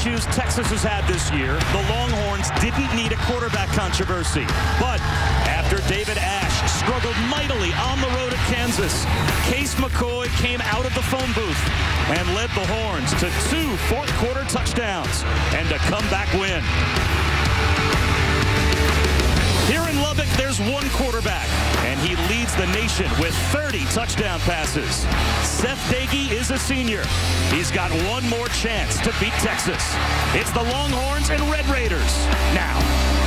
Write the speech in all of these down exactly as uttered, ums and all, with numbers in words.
issues Texas has had this year, the Longhorns didn't need a quarterback controversy. But after David Ash struggled mightily on the road at Kansas, Case McCoy came out of the phone booth and led the Horns to two fourth-quarter touchdowns and a comeback win. Here in Lubbock, there's one quarterback, and he leads the nation with thirty touchdown passes. Seth Doege is a senior. He's got one more chance to beat Texas. It's the Longhorns and Red Raiders now.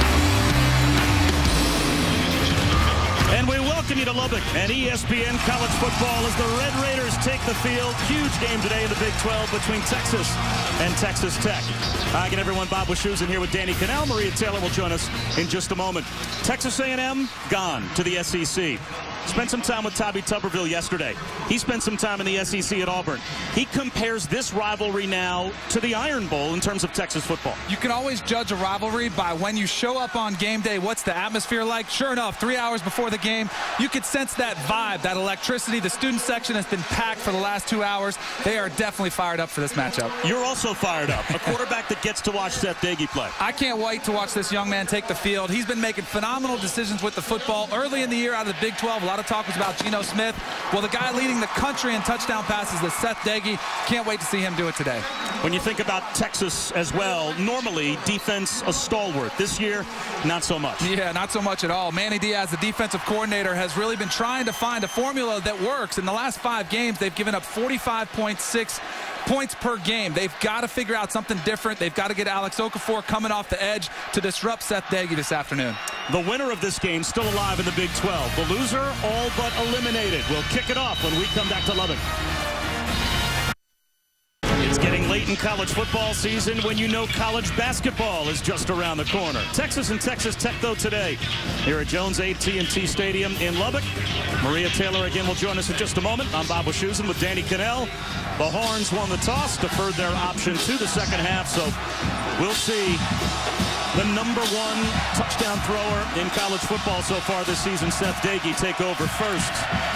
And we welcome you to Lubbock and E S P N College Football as the Red Raiders take the field. Huge game today in the Big twelve between Texas and Texas Tech. Hi again, everyone. Bob Wischusen here with Danny Cannell. Maria Taylor will join us in just a moment. Texas A and M gone to the S E C. Spent some time with Tommy Tuberville yesterday. He spent some time in the S E C at Auburn. He compares this rivalry now to the Iron Bowl in terms of Texas football. You can always judge a rivalry by when you show up on game day. What's the atmosphere like? Sure enough, three hours before the game, you could sense that vibe, that electricity. The student section has been packed for the last two hours. They are definitely fired up for this matchup. You're also fired up. A quarterback that gets to watch Seth Doege play. I can't wait to watch this young man take the field. He's been making phenomenal decisions with the football. Early in the year out of the Big twelve, a lot of talk was about Geno Smith. Well, the guy leading the country in touchdown passes is Seth Doege. Can't wait to see him do it today. When you think about Texas as well, normally defense a stalwart. This year, not so much. Yeah, not so much at all. Manny Diaz, the defensive coordinator, has really been trying to find a formula that works. In the last five games, they've given up forty-five point six points per game. They've got to figure out something different. They've got to get Alex Okafor coming off the edge to disrupt Seth Doege this afternoon. The winner of this game still alive in the Big twelve. The loser all but eliminated. We'll kick it off when we come back to Lubbock. It's getting late in college football season when you know college basketball is just around the corner. Texas and Texas Tech, though, today here at Jones A T and T Stadium in Lubbock. Maria Taylor again will join us in just a moment. I'm Bob Wischusen with Danny Cannell. The Horns won the toss, deferred their option to the second half, so we'll see the number one touchdown thrower in college football so far this season, Seth Doege, take over first.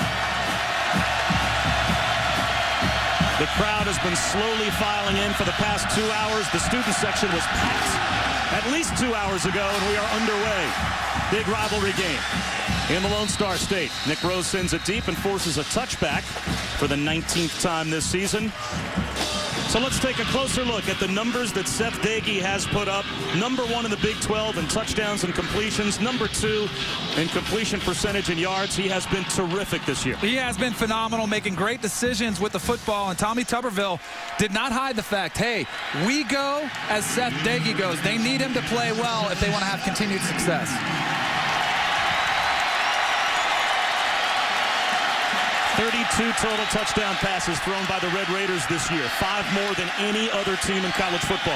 The crowd has been slowly filing in for the past two hours. The student section was packed at least two hours ago, and we are underway. Big rivalry game in the Lone Star State. Nick Rose sends it deep and forces a touchback for the nineteenth time this season. So let's take a closer look at the numbers that Seth Doege has put up. Number one in the Big twelve in touchdowns and completions. Number two in completion percentage and yards. He has been terrific this year. He has been phenomenal, making great decisions with the football. And Tommy Tuberville did not hide the fact, hey, we go as Seth Doege goes. They need him to play well if they want to have continued success. thirty-two total touchdown passes thrown by the Red Raiders this year. Five more than any other team in college football.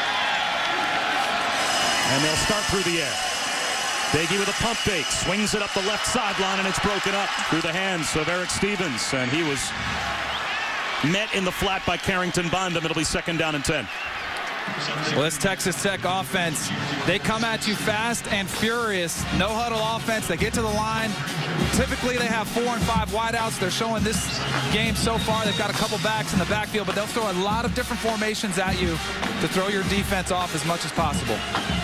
And they'll start through the air. Doege with a pump fake. Swings it up the left sideline, and it's broken up through the hands of Eric Stevens. And he was met in the flat by Carrington Bondum. It'll be second down and ten. Well, this Texas Tech offense, they come at you fast and furious. No huddle offense. They get to the line. Typically, they have four and five wideouts. They're showing this game so far. They've got a couple backs in the backfield, but they'll throw a lot of different formations at you to throw your defense off as much as possible.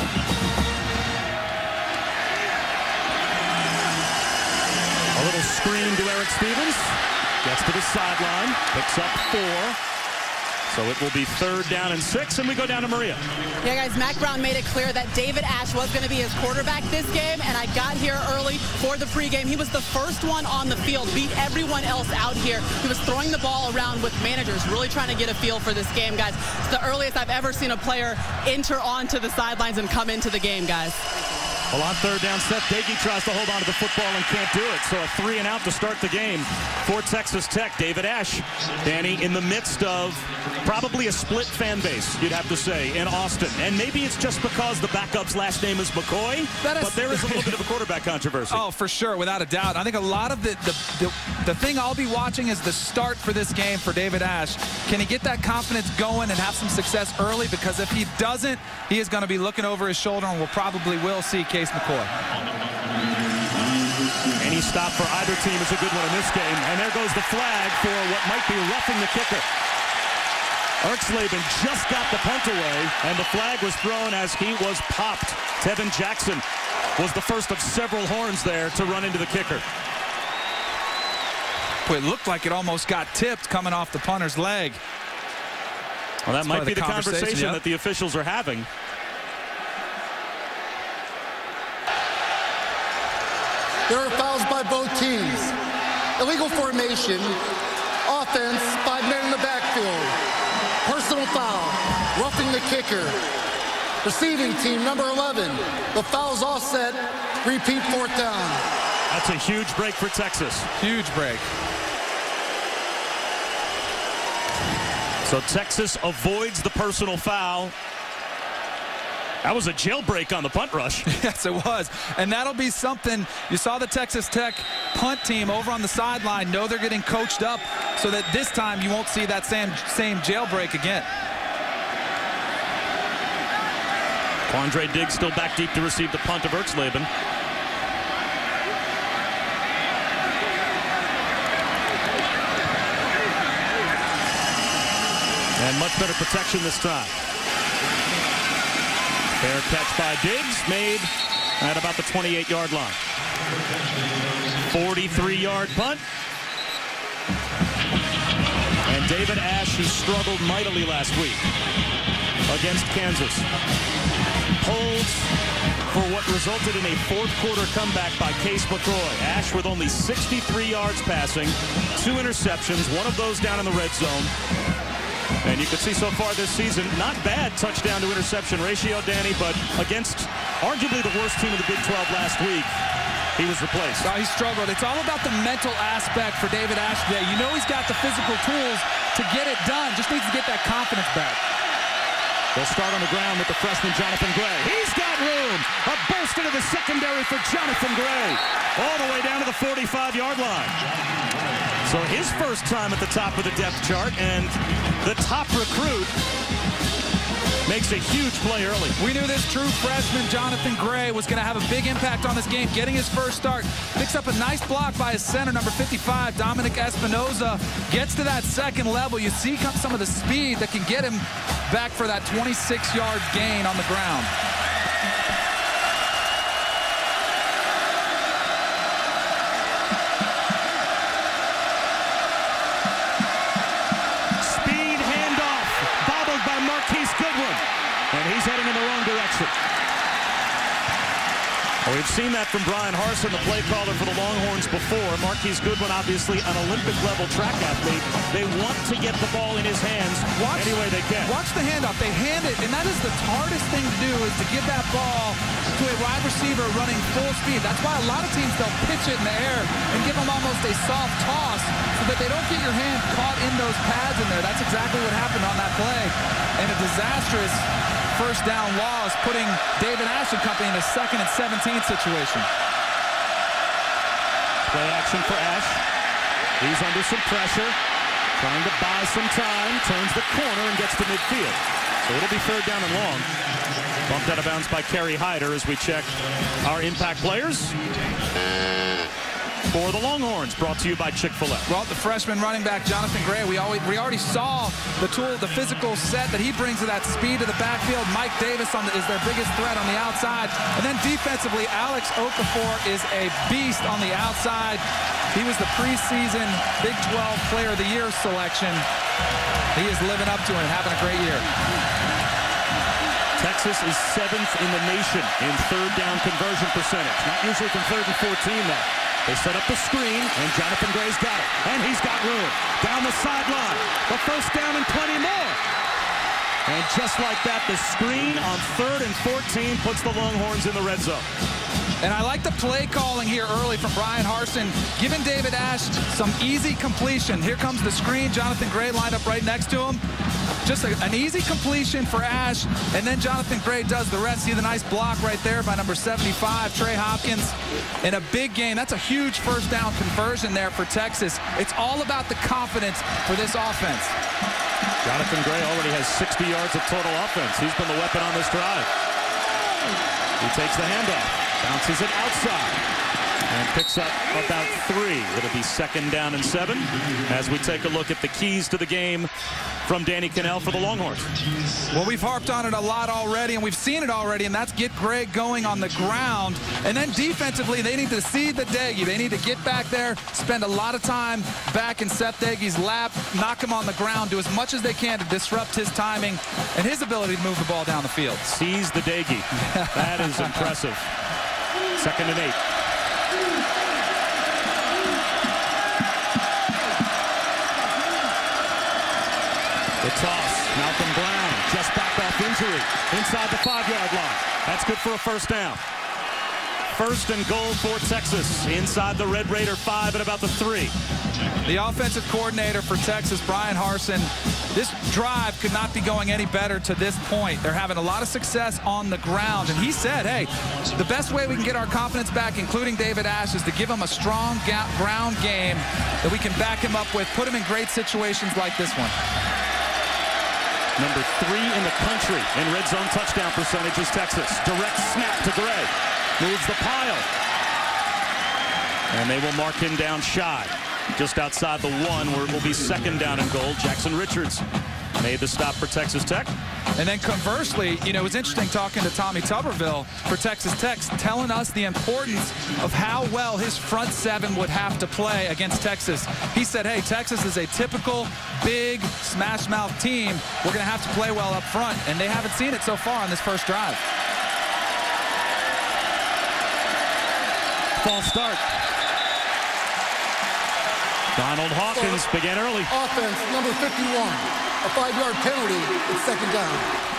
A little screen to Eric Stevens. Gets to the sideline. Picks up four. So it will be third down and six, and we go down to Maria. Yeah, guys, Mack Brown made it clear that David Ash was going to be his quarterback this game, and I got here early for the pregame. He was the first one on the field, beat everyone else out here. He was throwing the ball around with managers, really trying to get a feel for this game, guys. It's the earliest I've ever seen a player enter onto the sidelines and come into the game, guys. Well, on third down, Seth Doege tries to hold on to the football and can't do it. So a three and out to start the game for Texas Tech. David Ash, Danny, in the midst of probably a split fan base, you'd have to say, in Austin. And maybe it's just because the backup's last name is McCoy, that is, but there is a little bit of a quarterback controversy. Oh, for sure, without a doubt. I think a lot of the, the, the, the thing I'll be watching is the start for this game for David Ash. Can he get that confidence going and have some success early? Because if he doesn't, he is going to be looking over his shoulder, and we'll probably will see Case McCoy. Any stop for either team is a good one in this game. And there goes the flag for what might be roughing the kicker. Erxleben just got the punt away, and the flag was thrown as he was popped. Tevin Jackson was the first of several horns there to run into the kicker. Boy, it looked like it almost got tipped coming off the punter's leg. Well, that That's might be the the conversation, conversation yep. that the officials are having. There are fouls by both teams. Illegal formation. Offense, five men in the backfield. Personal foul. Roughing the kicker. Receiving team, number eleven. The foul's offset. Repeat fourth down. That's a huge break for Texas. Huge break. So Texas avoids the personal foul. That was a jailbreak on the punt rush. Yes, it was. And that'll be something. You saw the Texas Tech punt team over on the sideline know they're getting coached up so that this time you won't see that same, same jailbreak again. Quandre Diggs still back deep to receive the punt of Erxleben. And much better protection this time. Fair catch by Diggs, made at about the twenty-eight yard line. forty-three yard punt. And David Ash, who struggled mightily last week against Kansas, holds for what resulted in a fourth quarter comeback by Case McCoy. Ash with only sixty-three yards passing, two interceptions, one of those down in the red zone. And you can see so far this season, not bad touchdown to interception ratio, Danny, but against arguably the worst team in the Big twelve last week, he was replaced. Oh, he struggled. It's all about the mental aspect for David Ash today. You know he's got the physical tools to get it done. Just needs to get that confidence back. They'll start on the ground with the freshman Jonathan Gray. He's got room. A burst into the secondary for Jonathan Gray. All the way down to the forty-five yard line. So his first time at the top of the depth chart, and the top recruit makes a huge play early. We knew this true freshman Jonathan Gray was going to have a big impact on this game, getting his first start. Picks up a nice block by his center, number fifty-five, Dominic Espinoza. Gets to that second level. You see some of the speed that can get him back for that twenty-six yard gain on the ground. And he's heading in the wrong direction. Well, we've seen that from Brian Harsin, the play caller for the Longhorns before. Marquise Goodwin, obviously an Olympic-level track athlete. They want to get the ball in his hands watch, any way they can. Watch the handoff. They hand it, and that is the hardest thing to do, is to give that ball to a wide receiver running full speed. That's why a lot of teams, they'll pitch it in the air and give them almost a soft toss so that they don't get your hand caught in those pads in there. That's exactly what happened on that play. And a disastrous first down loss, putting David Ash and company in a second and seventeen situation. Play action for Ash. He's under some pressure, trying to buy some time, turns the corner and gets to midfield. So it'll be third down and long. Bumped out of bounds by Kerry Hyder as we check our impact players for the Longhorns, brought to you by Chick-fil-A. Well, the freshman running back, Jonathan Gray, we, always, we already saw the tool, the physical set that he brings to that speed to the backfield. Mike Davis on the, is their biggest threat on the outside. And then defensively, Alex Okafor is a beast on the outside. He was the preseason Big twelve Player of the Year selection. He is living up to it and having a great year. Texas is seventh in the nation in third down conversion percentage. Not usually from third and fourteen, though. They set up the screen, and Jonathan Gray's got it. And he's got room. Down the sideline. The first down and plenty more. And just like that, the screen on third and fourteen puts the Longhorns in the red zone. And I like the play calling here early from Brian Harsin, giving David Ash some easy completion. Here comes the screen. Jonathan Gray lined up right next to him. Just a, an easy completion for Ash, and then Jonathan Gray does the rest. See the nice block right there by number seventy-five, Trey Hopkins. In a big game, that's a huge first down conversion there for Texas. It's all about the confidence for this offense. Jonathan Gray already has sixty yards of total offense. He's been the weapon on this drive. He takes the handoff, bounces it outside. And picks up about three. It'll be second down and seven as we take a look at the keys to the game from Danny Kanell for the Longhorns. Well, we've harped on it a lot already, and we've seen it already, and that's get Greg going on the ground. And then defensively, they need to see the Doege. They need to get back there, spend a lot of time back in Seth Doege's lap, knock him on the ground, do as much as they can to disrupt his timing and his ability to move the ball down the field. Seize the Doege. That is impressive. Second and eight. The toss, Malcolm Brown, just back off injury, inside the five-yard line. That's good for a first down. First and goal for Texas, inside the Red Raider five at about the three. The offensive coordinator for Texas, Bryan Harsin, this drive could not be going any better to this point. They're having a lot of success on the ground, and he said, hey, the best way we can get our confidence back, including David Ash, is to give him a strong ground game that we can back him up with, put him in great situations like this one. Number three in the country in red zone touchdown percentage is Texas. Direct snap to Greg. Moves the pile. And they will mark him down shy. Just outside the one where it will be second down and goal. Jackson Richards made the stop for Texas Tech. And then conversely, you know, it was interesting talking to Tommy Tuberville for Texas Tech, telling us the importance of how well his front seven would have to play against Texas. He said, hey, Texas is a typical big smash mouth team. We're going to have to play well up front, and they haven't seen it so far on this first drive. False start. Donald Hawkins began early. Offense, number fifty-one. A five-yard penalty. It's second down.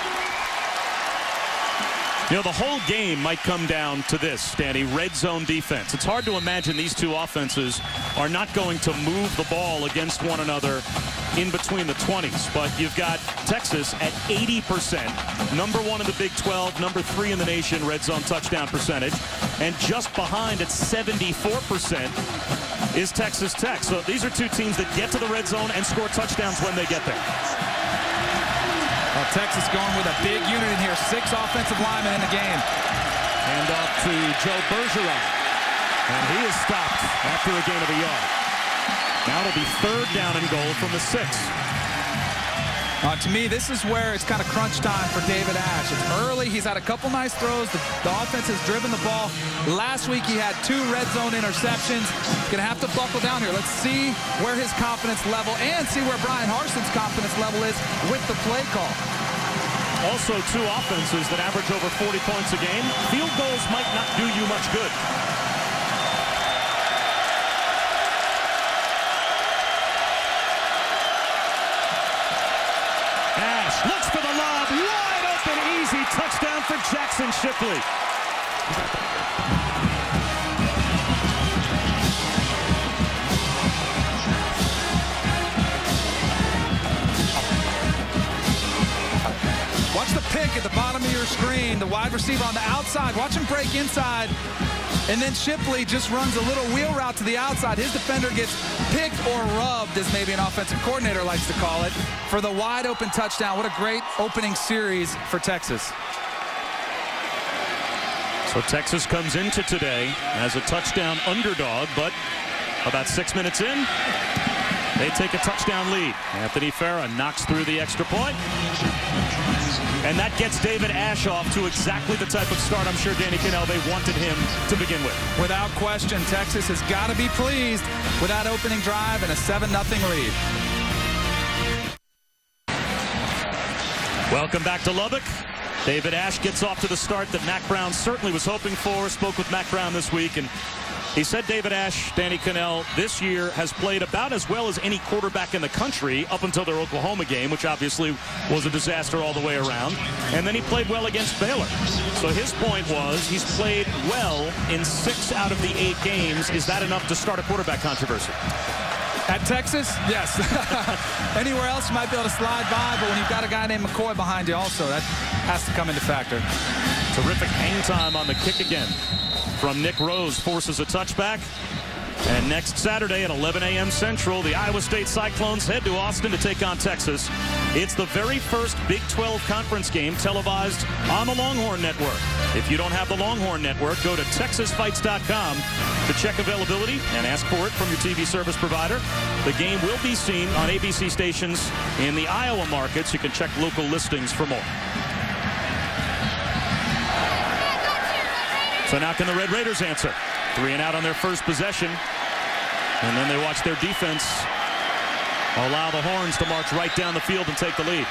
You know, the whole game might come down to this, Danny, red zone defense. It's hard to imagine these two offenses are not going to move the ball against one another in between the twenties. But you've got Texas at eighty percent, number one in the Big twelve, number three in the nation red zone touchdown percentage. And just behind at seventy-four percent is Texas Tech. So these are two teams that get to the red zone and score touchdowns when they get there. Well, Texas going with a big unit in here. Six offensive linemen in the game. Hand off to Joe Bergeron. And he is stopped after a gain of a yard. Now it'll be third down and goal from the six. Uh, to me, this is where it's kind of crunch time for David Ash. It's early. He's had a couple nice throws. The, the offense has driven the ball. Last week, he had two red zone interceptions. He's going to have to buckle down here. Let's see where his confidence level and see where Bryan Harsin's confidence level is with the play call. Also, two offenses that average over forty points a game. Field goals might not do you much good. Looks for the lob, wide open, easy touchdown for Jackson Shipley. Watch the pick at the bottom of your screen. The wide receiver on the outside. Watch him break inside. And then Shipley just runs a little wheel route to the outside. His defender gets picked or rubbed, as maybe an offensive coordinator likes to call it, for the wide open touchdown. What a great opening series for Texas. So Texas comes into today as a touchdown underdog, but about six minutes in, they take a touchdown lead. Anthony Farah knocks through the extra point. And that gets David Ash off to exactly the type of start I'm sure Danny Kanell, they wanted him to begin with. Without question, Texas has got to be pleased with that opening drive and a seven nothing lead. Welcome back to Lubbock. David Ash gets off to the start that Mack Brown certainly was hoping for. Spoke with Mack Brown this week, and he said David Ash, Danny Kanell, this year has played about as well as any quarterback in the country up until their Oklahoma game, which obviously was a disaster all the way around. And then he played well against Baylor. So his point was he's played well in six out of the eight games. Is that enough to start a quarterback controversy? At Texas, yes. Anywhere else you might be able to slide by, but when you've got a guy named McCoy behind you also, that has to come into factor. Terrific hang time on the kick again from Nick Rose, forces a touchback. And next Saturday at eleven A M Central, the Iowa State Cyclones head to Austin to take on Texas. It's the very first Big twelve conference game televised on the Longhorn Network. If you don't have the Longhorn Network, go to Texas Fights dot com To check availability and ask for it from your T V service provider. The game will be seen on A B C stations in the Iowa markets. You can check local listings for more. So now can the Red Raiders answer? Three and out on their first possession. And then they watch their defense allow the Horns to march right down the field and take the lead.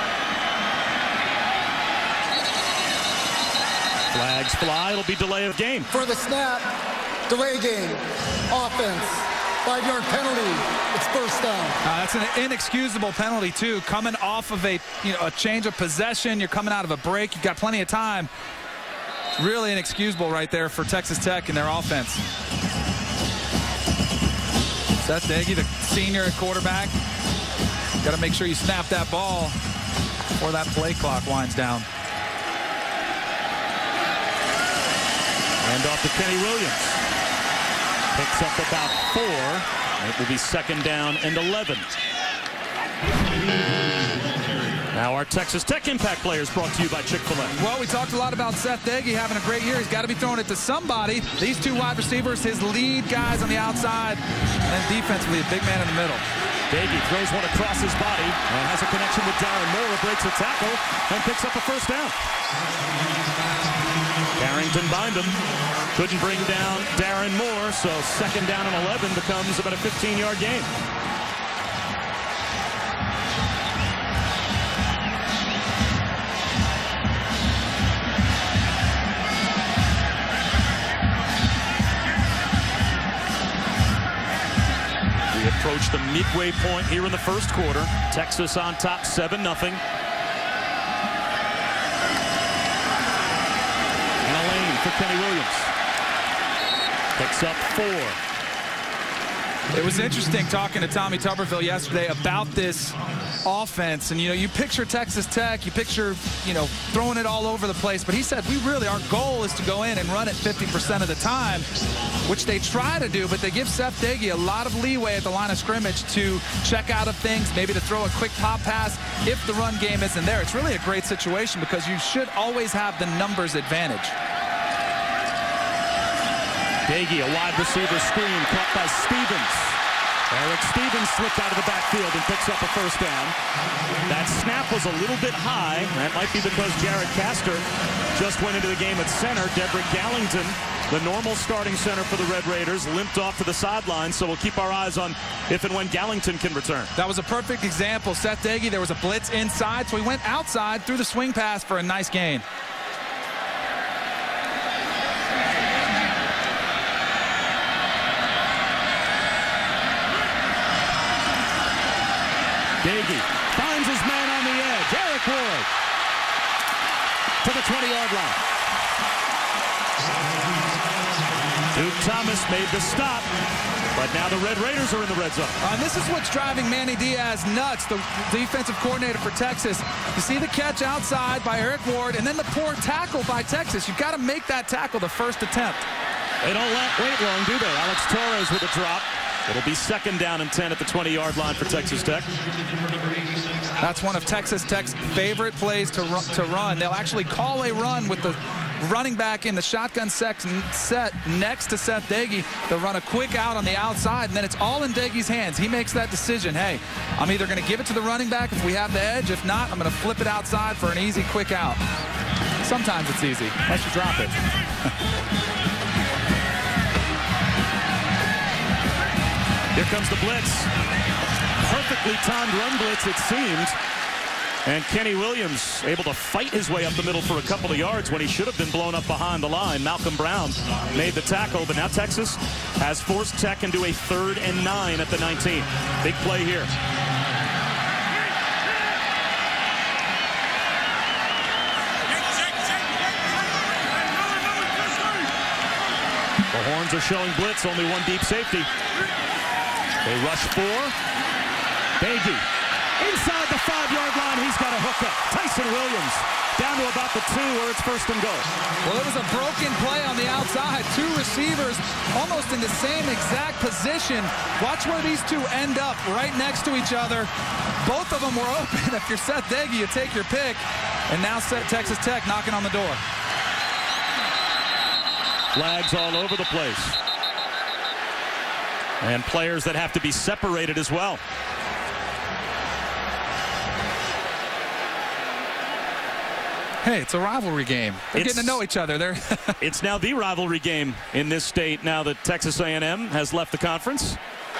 Flags fly. It'll be delay of game. For the snap, delay game, offense, five-yard penalty. It's first down. Uh, that's an inexcusable penalty, too. Coming off of a, you know, a change of possession. You're coming out of a break. You've got plenty of time. Really inexcusable right there for Texas Tech and their offense. Seth Doege, the senior at quarterback. Got to make sure you snap that ball before that play clock winds down. Hand off to Kenny Williams. Picks up about four. It will be second down and eleven. Now our Texas Tech Impact players brought to you by Chick-fil-A. Well, we talked a lot about Seth Doege having a great year. He's got to be throwing it to somebody. These two wide receivers, his lead guys on the outside, and defensively a big man in the middle. Doege throws one across his body and has a connection with Darren Moore, breaks a tackle, and picks up a first down. Carrington Bindum couldn't bring down Darren Moore, so second down and eleven becomes about a fifteen-yard game. We approach the midway point here in the first quarter. Texas on top seven nothing. For Kenny Williams. Picks up four. It was interesting talking to Tommy Tuberville yesterday about this offense. And, you know, you picture Texas Tech, you picture, you know, throwing it all over the place. But he said, we really, our goal is to go in and run it fifty percent of the time, which they try to do, but they give Seth Doege a lot of leeway at the line of scrimmage to check out of things, maybe to throw a quick pop pass if the run game isn't there. It's really a great situation because you should always have the numbers advantage. Doege, a wide receiver screen caught by Stevens. Eric Stevens slipped out of the backfield and picks up a first down. That snap was a little bit high. That might be because Jared Castor just went into the game at center. Dedrick Gallington, the normal starting center for the Red Raiders, limped off to the sideline, so we'll keep our eyes on if and when Gallington can return. That was a perfect example. Seth Doege, there was a blitz inside, so he went outside through the swing pass for a nice gain. Doege finds his man on the edge. Eric Ward to the twenty-yard line. Duke Thomas made the stop, but now the Red Raiders are in the red zone. Uh, and this is what's driving Manny Diaz nuts, the defensive coordinator for Texas. You see the catch outside by Eric Ward, and then the poor tackle by Texas. You've got to make that tackle the first attempt. They don't let wait long, do they? Alex Torres with a drop. It'll be second down and ten at the twenty-yard line for Texas Tech. That's one of Texas Tech's favorite plays to run, to run. They'll actually call a run with the running back in the shotgun set next to Seth Doege. They'll run a quick out on the outside, and then it's all in Daege's hands. He makes that decision. Hey, I'm either going to give it to the running back if we have the edge. If not, I'm going to flip it outside for an easy quick out. Sometimes it's easy, unless you drop it. Here comes the blitz. Perfectly timed run blitz, it seemed. And Kenny Williams able to fight his way up the middle for a couple of yards when he should have been blown up behind the line. Malcolm Brown made the tackle, but now Texas has forced Tech into a third and nine at the nineteen. Big play here. The Horns are showing blitz, only one deep safety. They rush four. Doege inside the five-yard line. He's got a hookup. Tyson Williams down to about the two where it's first and goal. Well, it was a broken play on the outside. Two receivers almost in the same exact position. Watch where these two end up, right next to each other. Both of them were open. If you're Seth Doege, you take your pick. And now Texas Tech knocking on the door. Flags all over the place. And players that have to be separated as well. Hey, it's a rivalry game. They're It's- getting to know each other. They're It's now the rivalry game in this state now that Texas A and M has left the conference.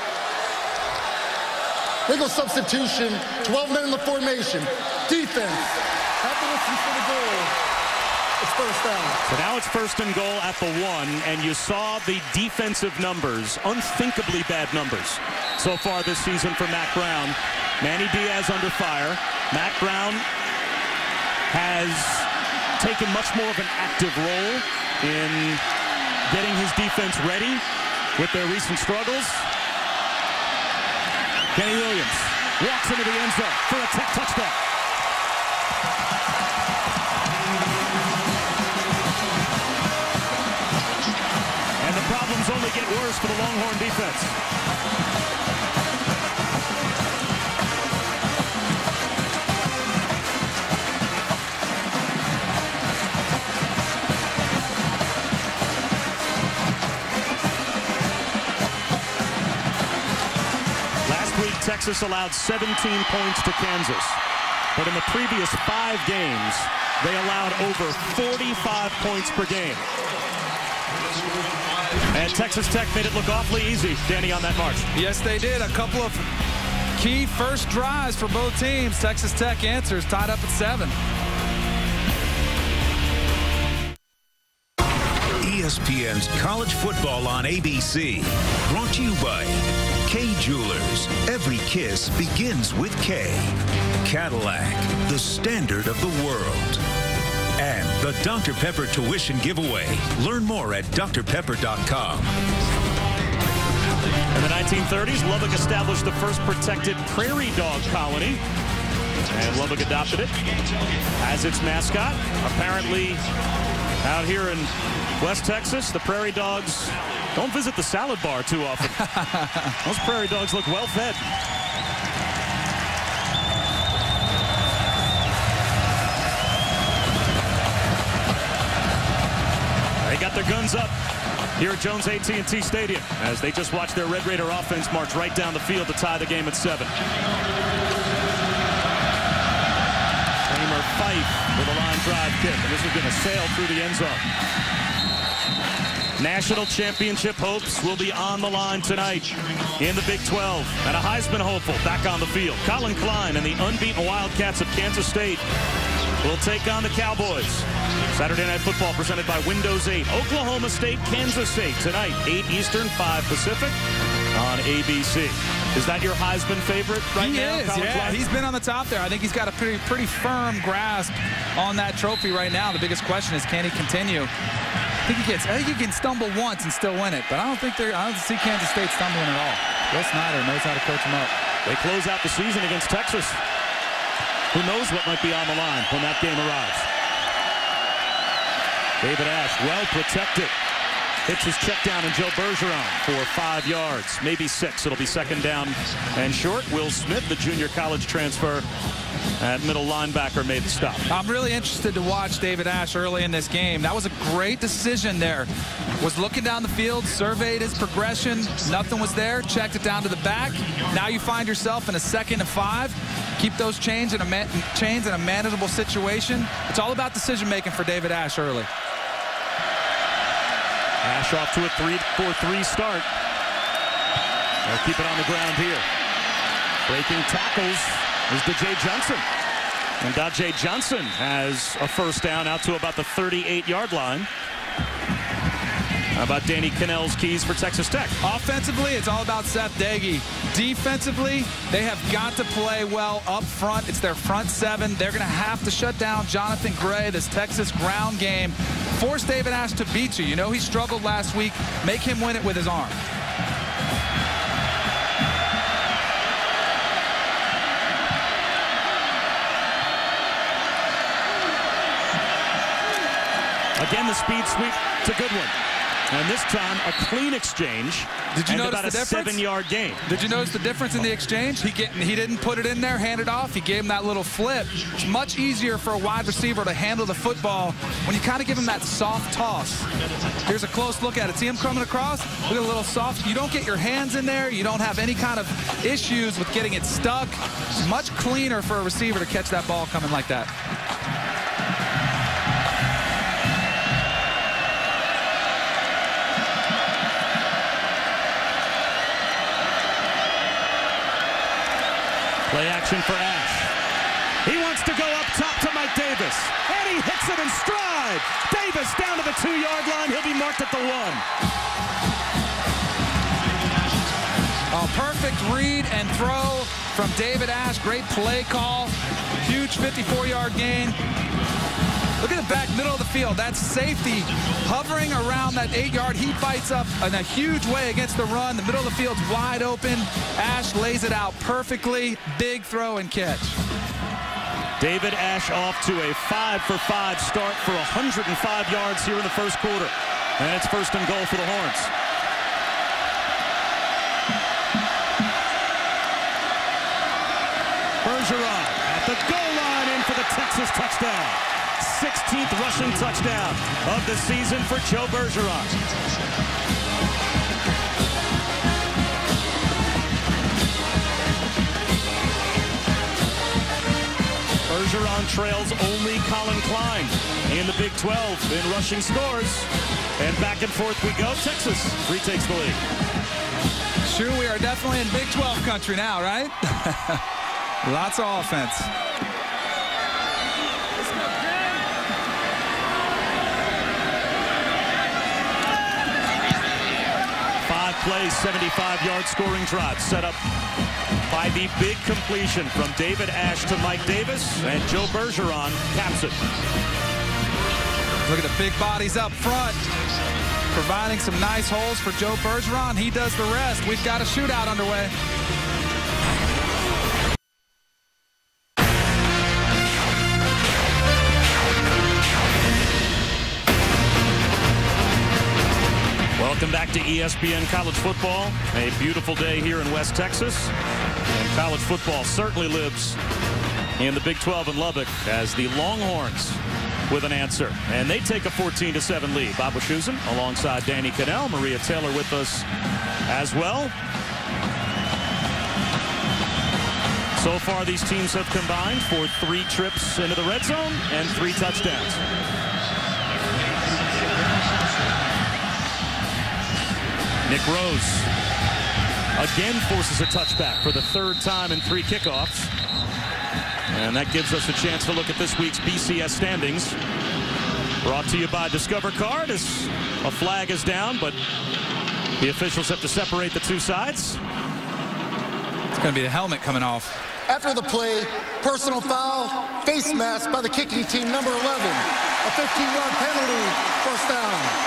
Legal substitution, twelve men in the formation. Defense. Have to listen for the goal. It's first down. So now it's first and goal at the one, and you saw the defensive numbers, unthinkably bad numbers so far this season for Mack Brown. Manny Diaz under fire. Mack Brown has taken much more of an active role in getting his defense ready with their recent struggles. Kenny Williams walks into the end zone for a Tech touchdown. And the problems only get worse for the Longhorn defense. Texas allowed seventeen points to Kansas. But in the previous five games, they allowed over forty-five points per game. And Texas Tech made it look awfully easy, Danny, on that march. Yes, they did. A couple of key first drives for both teams. Texas Tech answers, tied up at seven. E S P N's College Football on A B C. Brought to you by Kay Jewelers. Every kiss begins with K. Cadillac, the standard of the world. And the Doctor Pepper Tuition Giveaway. Learn more at D R pepper dot com. In the nineteen thirties, Lubbock established the first protected prairie dog colony. And Lubbock adopted it as its mascot. Apparently, out here in West Texas, the prairie dogs don't visit the salad bar too often. Those prairie dogs look well fed. They got their guns up here at Jones A T and T Stadium as they just watched their Red Raider offense march right down the field to tie the game at seven. Kramer Fife with a line drive kick, and this is going to sail through the end zone. National championship hopes will be on the line tonight in the Big twelve. And a Heisman hopeful back on the field. Colin Klein and the unbeaten Wildcats of Kansas State will take on the Cowboys. Saturday Night Football presented by Windows eight. Oklahoma State, Kansas State tonight, eight Eastern, five Pacific on A B C. Is that your Heisman favorite right he now? Is, Colin yeah. Klein? He's been on the top there. I think he's got a pretty, pretty firm grasp on that trophy right now. The biggest question is, can he continue? I think he gets. I think he can stumble once and still win it, but I don't think they're. I don't see Kansas State stumbling at all. Will Snyder knows how to coach him up. They close out the season against Texas. Who knows what might be on the line when that game arrives? David Ash, well protected. Hits his check down, and Joe Bergeron for five yards, maybe six. It'll be second down and short. Will Smith, the junior college transfer at middle linebacker, made the stop. I'm really interested to watch David Ash early in this game. That was a great decision there. Was looking down the field, surveyed his progression. Nothing was there. Checked it down to the back. Now you find yourself in a second and five. Keep those chains in a, man chains in a manageable situation. It's all about decision making for David Ash early. Ash off to a three four three start. They'll keep it on the ground here. Breaking tackles is Dajay Johnson. And Dajay Johnson has a first down out to about the thirty-eight yard line. How about Danny Cannell's keys for Texas Tech? Offensively, it's all about Seth Doege. Defensively, they have got to play well up front. It's their front seven. They're going to have to shut down Jonathan Gray, this Texas ground game. Force David Ash to beat you. You know he struggled last week. Make him win it with his arm. Again, the speed sweep to Goodwin. And this time, a clean exchange. Did you and notice about the a difference? seven-yard gain. Did you notice the difference in the exchange? He, get, he didn't put it in there, hand it off. He gave him that little flip. It's much easier for a wide receiver to handle the football when you kind of give him that soft toss. Here's a close look at it. See him coming across? Look at a little soft. You don't get your hands in there. You don't have any kind of issues with getting it stuck. It's much cleaner for a receiver to catch that ball coming like that. Play action for Ash. He wants to go up top to Mike Davis. And he hits it in stride. Davis down to the two-yard line. He'll be marked at the one. A perfect read and throw from David Ash. Great play call. Huge fifty-four-yard gain. Look at the back middle of the field. That's safety hovering around that eight-yard. He fights up in a huge way against the run. The middle of the field's wide open. Ash lays it out perfectly. Big throw and catch. David Ash off to a five for five start for one hundred five yards here in the first quarter. And it's first and goal for the Horns. Bergeron at the goal line in for the Texas touchdown. sixteenth rushing touchdown of the season for Joe Bergeron. Bergeron trails only Colin Klein in the Big twelve in rushing scores. And back and forth we go. Texas retakes the lead. Sure, we are definitely in Big twelve country now, right? Lots of offense. Five plays, seventy-five-yard scoring drive set up by the big completion from David Ash to Mike Davis, and Joe Bergeron caps it. Look at the big bodies up front, providing some nice holes for Joe Bergeron. He does the rest. We've got a shootout underway. Welcome back to E S P N College Football. A beautiful day here in West Texas. And college football certainly lives in the Big twelve in Lubbock as the Longhorns with an answer. And they take a fourteen to seven lead. Bob Wischusen alongside Danny Cannell. Maria Taylor with us as well. So far, these teams have combined for three trips into the red zone and three touchdowns. Nick Rose again forces a touchback for the third time in three kickoffs. And that gives us a chance to look at this week's B C S standings. Brought to you by Discover Card as a flag is down, but the officials have to separate the two sides. It's going to be the helmet coming off. After the play, personal foul, face mask by the kicking team, number eleven. A fifteen-yard penalty, first down.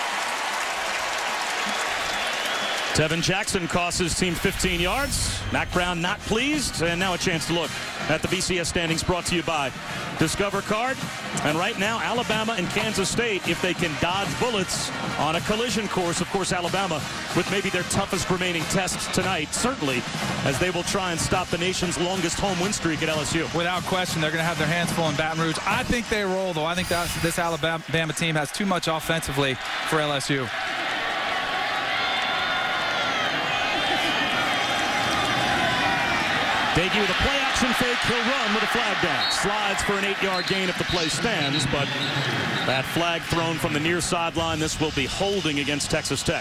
Tevin Jackson costs his team fifteen yards. Mac Brown not pleased. And now a chance to look at the B C S standings brought to you by Discover Card. And right now, Alabama and Kansas State, if they can dodge bullets on a collision course, of course, Alabama with maybe their toughest remaining test tonight, certainly, as they will try and stop the nation's longest home win streak at L S U. Without question, they're going to have their hands full in Baton Rouge. I think they roll, though. I think that this Alabama team has too much offensively for L S U. Daggy with a play-action fake. He'll run with a flag down. Slides for an eight-yard gain if the play stands, but that flag thrown from the near sideline. This will be holding against Texas Tech.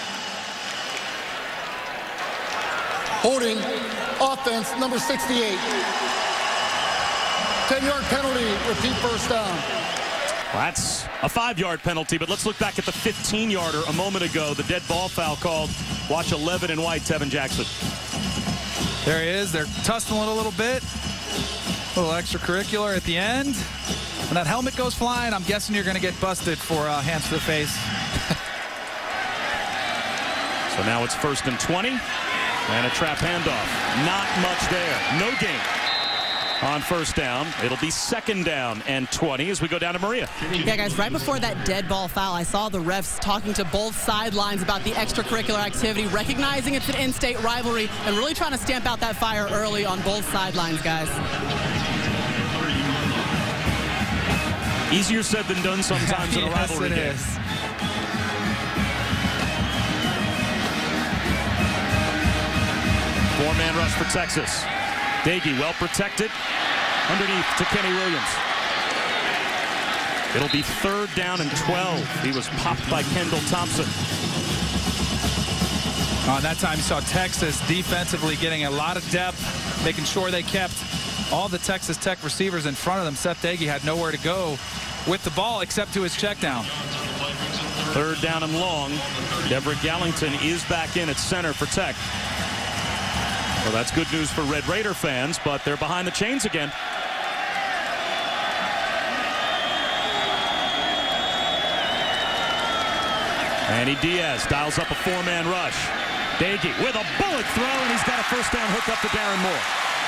Holding, offense, number sixty-eight. ten-yard penalty, repeat first down. Well, that's a five-yard penalty, but let's look back at the fifteen-yarder a moment ago. The dead ball foul called. Watch eleven in white, Tevin Jackson. There he is. They're tussling a little bit. A little extracurricular at the end. When that helmet goes flying, I'm guessing you're going to get busted for uh, hands to the face. So now it's first and twenty. And a trap handoff. Not much there. No gain. on first down. It'll be second down and twenty as we go down to Maria. Yeah, guys, right before that dead ball foul, I saw the refs talking to both sidelines about the extracurricular activity, recognizing it's an in-state rivalry, and really trying to stamp out that fire early on both sidelines, guys. Easier said than done sometimes in a yes, rivalry it game. Is. Four-man rush for Texas. Doege well protected underneath to Kenny Williams. It'll be third down and twelve. He was popped by Kendall Thompson. Uh, that time you saw Texas defensively getting a lot of depth, making sure they kept all the Texas Tech receivers in front of them. Seth Doege had nowhere to go with the ball except to his check down. Third down and long. Everett Gallington is back in at center for Tech. Well, that's good news for Red Raider fans, but they're behind the chains again. Manny Diaz dials up a four-man rush. Doege with a bullet throw, and he's got a first down hook up to Darren Moore.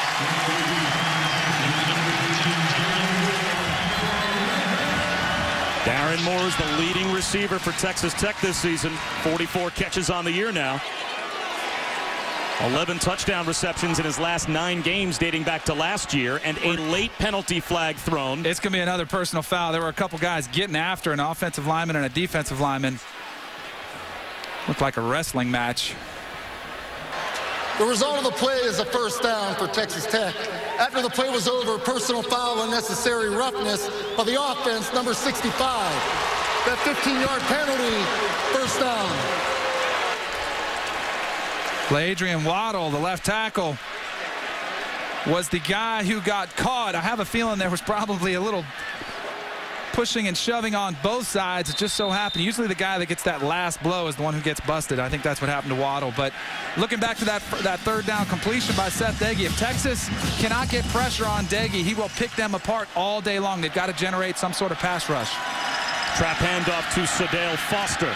Darren Moore is the leading receiver for Texas Tech this season. forty-four catches on the year now. eleven touchdown receptions in his last nine games dating back to last year, and a late penalty flag thrown. It's going to be another personal foul. There were a couple guys getting after an offensive lineman and a defensive lineman. Looked like a wrestling match. The result of the play is a first down for Texas Tech. After the play was over, personal foul, unnecessary roughness by the offense, number sixty-five. That fifteen-yard penalty, first down. Adrian Waddle, the left tackle, was the guy who got caught. I have a feeling there was probably a little pushing and shoving on both sides. It just so happened usually the guy that gets that last blow is the one who gets busted. I think that's what happened to Waddle. But looking back to that that third down completion by Seth Doege, if Texas cannot get pressure on Doege, he will pick them apart all day long. They've got to generate some sort of pass rush. Trap handoff to Sadale Foster.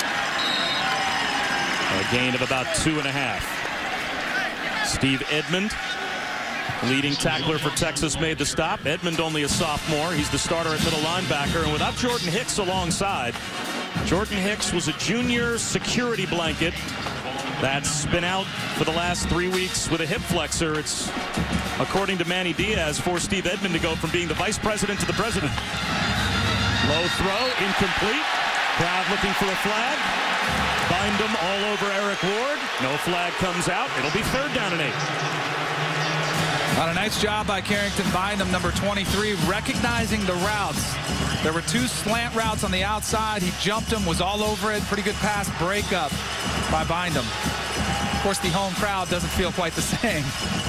A gain of about two and a half. Steve Edmond, leading tackler for Texas, made the stop. Edmond only a sophomore. He's the starter at middle linebacker. And without Jordan Hicks alongside, Jordan Hicks was a junior security blanket that's been out for the last three weeks with a hip flexor. It's, according to Manny Diaz, forced Steve Edmond to go from being the vice president to the president. Low throw, incomplete. Crowd looking for a flag. Bindum all over Eric Ward. No flag comes out. It'll be third down and eight. A nice job by Carrington Bindum, number twenty-three, recognizing the routes. There were two slant routes on the outside. He jumped them, was all over it. Pretty good pass breakup by Bindum. Of course, the home crowd doesn't feel quite the same.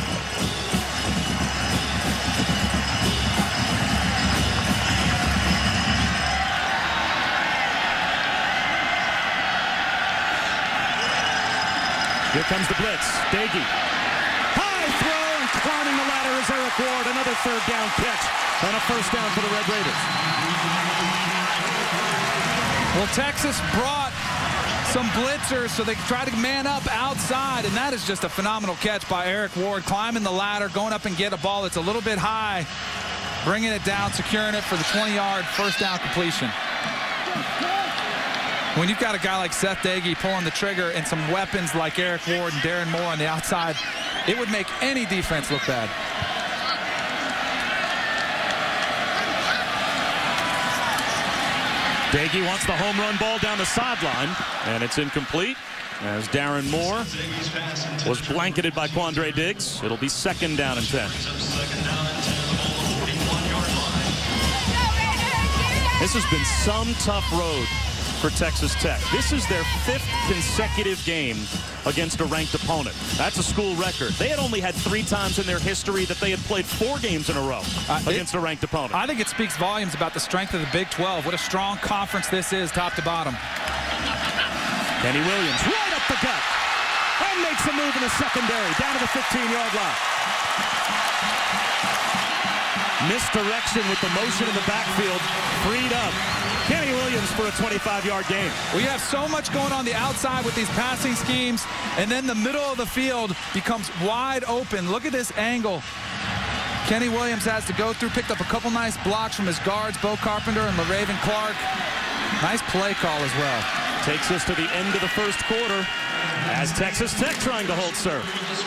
Here comes the blitz. Doege. High throw, and climbing the ladder is Eric Ward. Another third down catch and a first down for the Red Raiders. Well, Texas brought some blitzers, so they try to man up outside, and that is just a phenomenal catch by Eric Ward, climbing the ladder, going up and get a ball that's a little bit high, bringing it down, securing it for the twenty-yard first down completion. When you've got a guy like Seth Doege pulling the trigger and some weapons like Eric Ward and Darren Moore on the outside, it would make any defense look bad. Doege wants the home run ball down the sideline, and it's incomplete as Darren Moore was blanketed by Quandre Diggs. It'll be second down and ten. This has been some tough road for Texas Tech. This is their fifth consecutive game against a ranked opponent. That's a school record. They had only had three times in their history that they had played four games in a row uh, against it, a ranked opponent. I think it speaks volumes about the strength of the Big twelve. What a strong conference this is, top to bottom. Kenny Williams right up the gut and makes a move in the secondary down to the fifteen-yard line. Misdirection with the motion in the backfield, freed up. Kenny Williams for a twenty-five-yard gain. Well, you have so much going on the outside with these passing schemes, and then the middle of the field becomes wide open. Look at this angle Kenny Williams has to go through, picked up a couple nice blocks from his guards, Bo Carpenter and LaRaven Clark. Nice play call as well. Takes us to the end of the first quarter as Texas Tech trying to hold serve.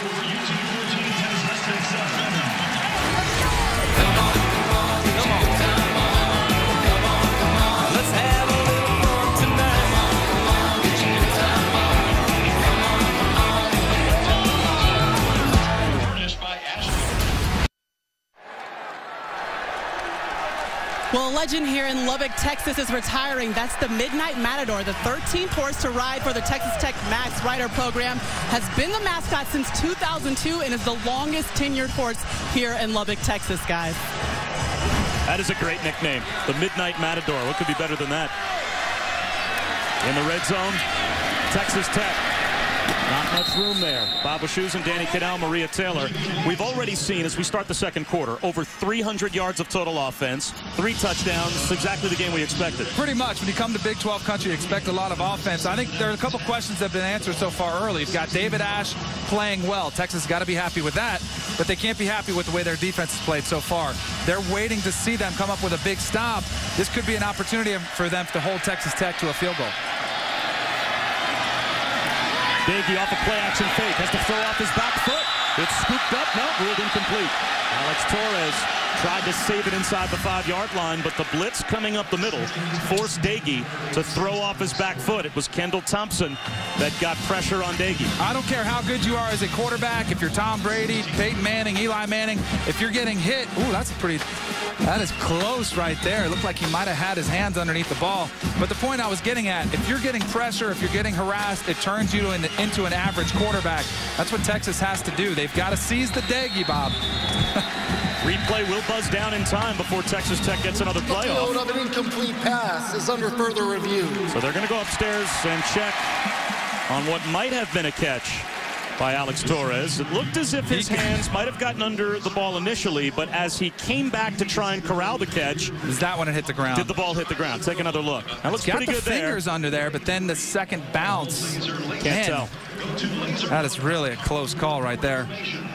Well, a legend here in Lubbock, Texas is retiring. That's the Midnight Matador, the thirteenth horse to ride for the Texas Tech Max Rider program. Has been the mascot since two thousand two and is the longest tenured horse here in Lubbock, Texas, guys. That is a great nickname, the Midnight Matador. What could be better than that? In the red zone, Texas Tech. Not much room there. Bob Wischusen, Danny Cadell, Maria Taylor. We've already seen, as we start the second quarter, over three hundred yards of total offense, three touchdowns. It's exactly the game we expected. Pretty much. When you come to Big twelve country, you expect a lot of offense. I think there are a couple questions that have been answered so far early. You've got David Ash playing well. Texas has got to be happy with that, but they can't be happy with the way their defense has played so far. They're waiting to see them come up with a big stop. This could be an opportunity for them to hold Texas Tech to a field goal. Doege off a play-action fake, has to throw off his back foot. It's scooped up, no, ruled incomplete. Alex Torres tried to save it inside the five-yard line, but the blitz coming up the middle forced Doege to throw off his back foot. It was Kendall Thompson that got pressure on Doege. I don't care how good you are as a quarterback, if you're Tom Brady, Peyton Manning, Eli Manning, if you're getting hit, ooh, that's a pretty, that is close right there. It looked like he might have had his hands underneath the ball. But the point I was getting at, if you're getting pressure, if you're getting harassed, it turns you in, into an average quarterback. That's what Texas has to do. They've got to seize the Doege, Bob. Replay will buzz down in time before Texas Tech gets another play off. The field of an incomplete pass is under further review. So they're going to go upstairs and check on what might have been a catch by Alex Torres. It looked as if his hands might have gotten under the ball initially, but as he came back to try and corral the catch, is that when it hit the ground? Did the ball hit the ground? Take another look. That looks pretty good there. Got the fingers under there, but then the second bounce. Can't Man, tell. That is really a close call right there.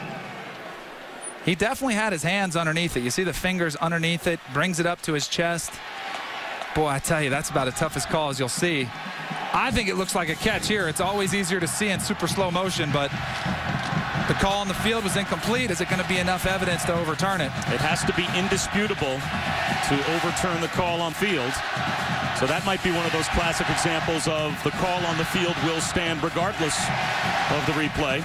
He definitely had his hands underneath it. You see the fingers underneath it, brings it up to his chest. Boy, I tell you, that's about as tough as call as you'll see. I think it looks like a catch here. It's always easier to see in super slow motion, but the call on the field was incomplete. Is it going to be enough evidence to overturn it? It has to be indisputable to overturn the call on field. So that might be one of those classic examples of the call on the field will stand regardless of the replay.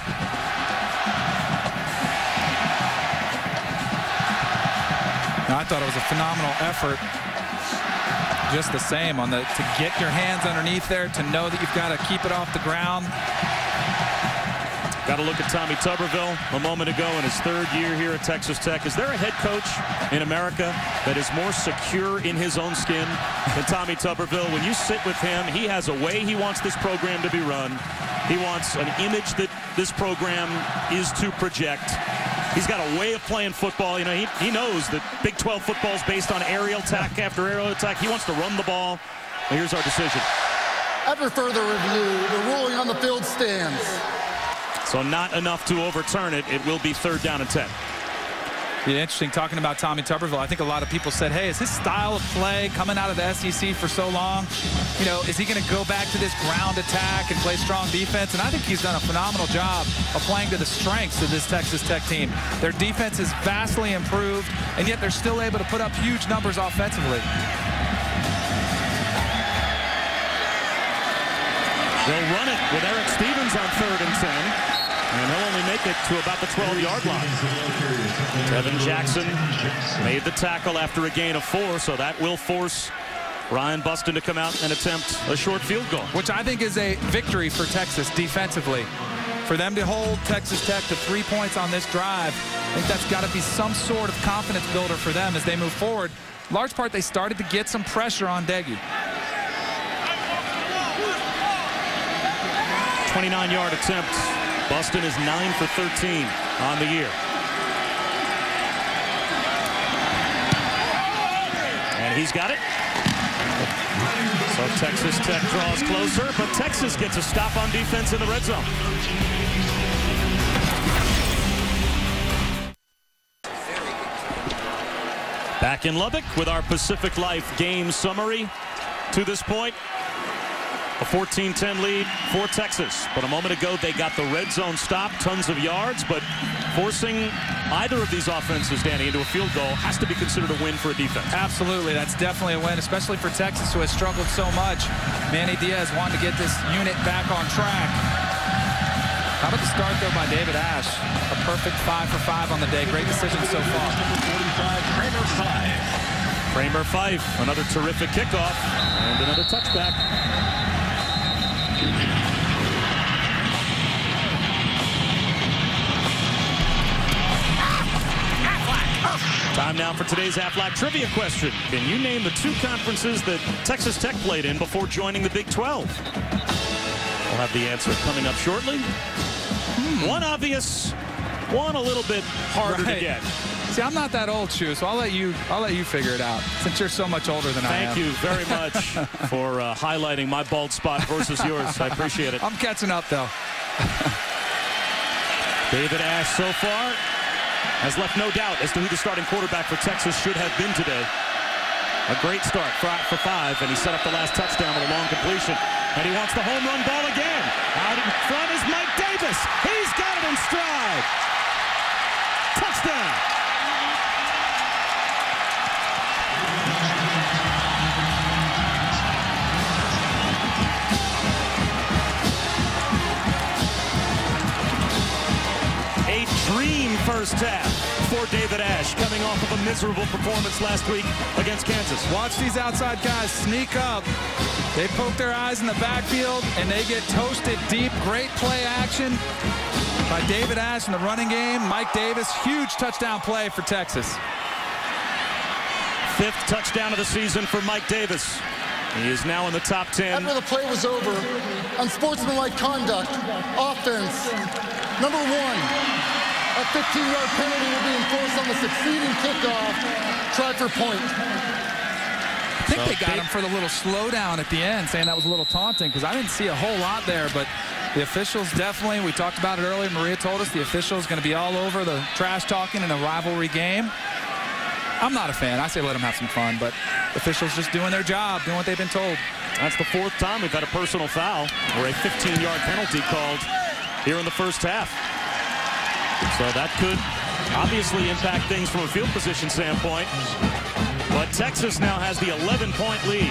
Now, I thought it was a phenomenal effort. Just the same on the to get your hands underneath there, to know that you've got to keep it off the ground. Got to look at Tommy Tuberville a moment ago in his third year here at Texas Tech. Is there a head coach in America that is more secure in his own skin than Tommy Tuberville? When you sit with him, he has a way he wants this program to be run. He wants an image that this program is to project. He's got a way of playing football. You know, he, he knows that Big twelve football is based on aerial attack after aerial attack. He wants to run the ball. Well, here's our decision. After further review, the ruling on the field stands. So not enough to overturn it. It will be third down and ten. Yeah, interesting talking about Tommy Tuberville. I think a lot of people said, hey, is his style of play coming out of the S E C for so long? You know, is he going to go back to this ground attack and play strong defense? And I think he's done a phenomenal job of playing to the strengths of this Texas Tech team. Their defense is vastly improved, and yet they're still able to put up huge numbers offensively. They'll run it with Eric Stevens on third and ten. And he'll only make it to about the twelve-yard line. Tevin Jackson made the tackle after a gain of four, so that will force Ryan Buston to come out and attempt a short field goal. Which I think is a victory for Texas defensively. For them to hold Texas Tech to three points on this drive, I think that's got to be some sort of confidence builder for them as they move forward. In large part, they started to get some pressure on Doege. twenty-nine-yard attempt. Buston is nine for thirteen on the year. And he's got it. So Texas Tech draws closer, but Texas gets a stop on defense in the red zone. Back in Lubbock with our Pacific Life game summary to this point. A fourteen ten lead for Texas. But a moment ago, they got the red zone stop, tons of yards, but forcing either of these offenses, Danny, into a field goal has to be considered a win for a defense. Absolutely. That's definitely a win, especially for Texas, who has struggled so much. Manny Diaz wanted to get this unit back on track. How about the start, though, by David Ash? A perfect five for five on the day. Great decision so far. Kramer five. Kramer Fife, another terrific kickoff and another touchback. Time now for today's Aflac trivia question. Can you name the two conferences that Texas Tech played in before joining the Big twelve? We'll have the answer coming up shortly. Hmm. One obvious, one a little bit harder right. to get. See, I'm not that old, Chu, so I'll let you I'll let you figure it out, since you're so much older than Thank I am. Thank you very much for uh, highlighting my bald spot versus yours. I appreciate it. I'm catching up, though. David Ash so far has left no doubt as to who the starting quarterback for Texas should have been today. A great start for, for five, and he set up the last touchdown with a long completion. And he wants the home run ball again. Out in front is Mike Davis. He's got it in stride. Touchdown. A dream first half for David Ash, coming off of a miserable performance last week against Kansas. Watch these outside guys sneak up. They poke their eyes in the backfield, and they get toasted deep. Great play action by David Ash in the running game. Mike Davis, huge touchdown play for Texas. Fifth touchdown of the season for Mike Davis. He is now in the top ten. After the play was over, unsportsmanlike conduct, offense, number one, a fifteen-yard penalty will be enforced on the succeeding kickoff. Try for point. I think so they got him for the little slowdown at the end, saying that was a little taunting, because I didn't see a whole lot there, but the officials definitely, we talked about it earlier, Maria told us the officials going to be all over the trash talking in a rivalry game. I'm not a fan. I say let them have some fun, but officials just doing their job, doing what they've been told. That's the fourth time we've had a personal foul or a fifteen-yard penalty called here in the first half. So that could obviously impact things from a field position standpoint. But Texas now has the eleven point lead.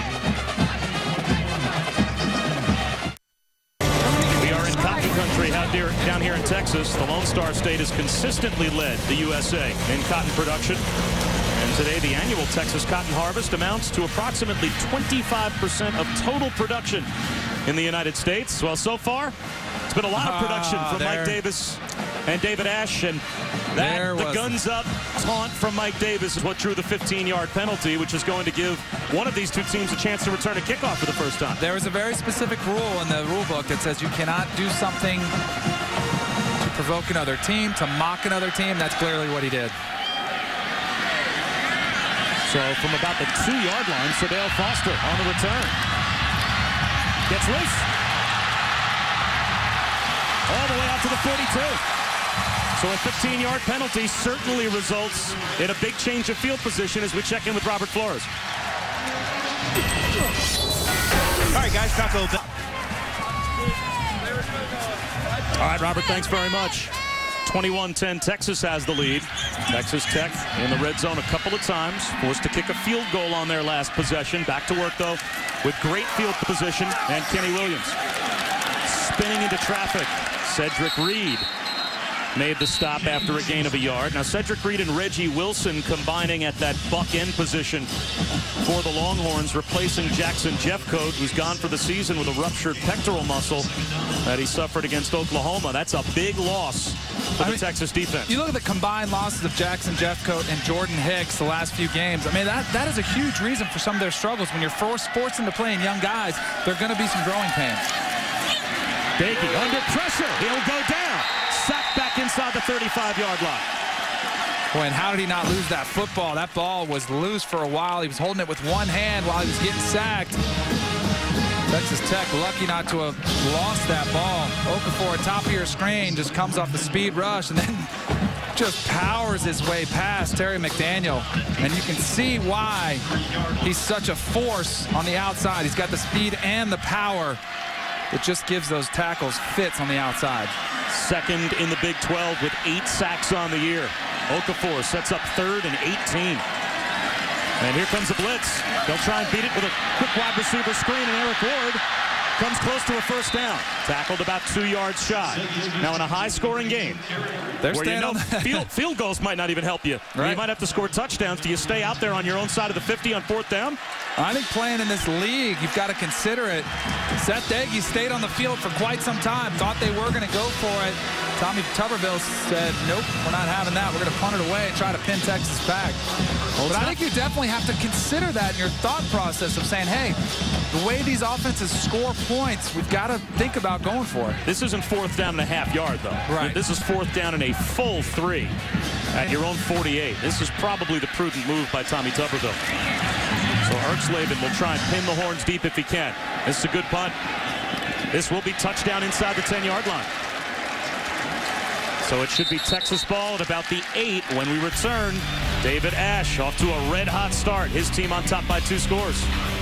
We are in cotton country out there, down here in Texas. The Lone Star State has consistently led the U S A in cotton production. And today, the annual Texas cotton harvest amounts to approximately twenty-five percent of total production in the United States. Well, so far, it's been a lot of production ah, from there. Mike Davis and David Ash, and that, the guns up taunt from Mike Davis is what drew the fifteen-yard penalty, which is going to give one of these two teams a chance to return a kickoff for the first time. There is a very specific rule in the rule book that says you cannot do something to provoke another team, to mock another team. That's clearly what he did. So from about the two-yard line, Sadale Foster on the return. Gets loose. All the way out to the forty-two. So a fifteen-yard penalty certainly results in a big change of field position as we check in with Robert Flores. All right, guys, talk a little bit. All right, Robert, thanks very much. twenty-one ten, Texas has the lead. Texas Tech in the red zone a couple of times, forced to kick a field goal on their last possession. Back to work, though, with great field position, and Kenny Williams spinning into traffic. Cedric Reed made the stop after a gain of a yard. Now, Cedric Reed and Reggie Wilson combining at that buck end position for the Longhorns, replacing Jackson Jeffcoat, who's gone for the season with a ruptured pectoral muscle that he suffered against Oklahoma. That's a big loss for the I mean, Texas defense. You look at the combined losses of Jackson Jeffcoat and Jordan Hicks the last few games. I mean, that, that is a huge reason for some of their struggles. When you're forced forced into playing young guys, there are going to be some growing pains. Dakey under pressure. He'll go down. Sacked back inside the thirty-five-yard line. Boy, and how did he not lose that football? That ball was loose for a while. He was holding it with one hand while he was getting sacked. Texas Tech lucky not to have lost that ball. Okafor, top of your screen, just comes off the speed rush and then just powers his way past Terry McDaniel, and you can see why he's such a force on the outside. He's got the speed and the power that just gives those tackles fits on the outside. Second in the Big twelve with eight sacks on the year. Okafor sets up third and eighteen. And here comes the blitz. They'll try and beat it with a quick wide receiver screen, and Eric Ward comes close to a first down. Tackled about two yards shy. Now in a high-scoring game, They're where you know on field, field goals might not even help you. Right. You might have to score touchdowns. Do you stay out there on your own side of the fifty on fourth down? I think playing in this league, you've got to consider it. Seth Doege stayed on the field for quite some time. Thought they were going to go for it. Tommy Tuberville said, nope, we're not having that. We're going to punt it away and try to pin Texas back. Well, but I think you definitely have to consider that in your thought process of saying, hey, the way these offenses score points, we've got to think about going for it. This isn't fourth down and a half yard, though. Right. This is fourth down and a full three at your own forty-eight. This is probably the prudent move by Tommy Tuberville. So Erxleben will try and pin the horns deep if he can. This is a good punt. This will be touchdown inside the ten-yard line. So it should be Texas ball at about the eight when we return. David Ash off to a red-hot start. His team on top by two scores.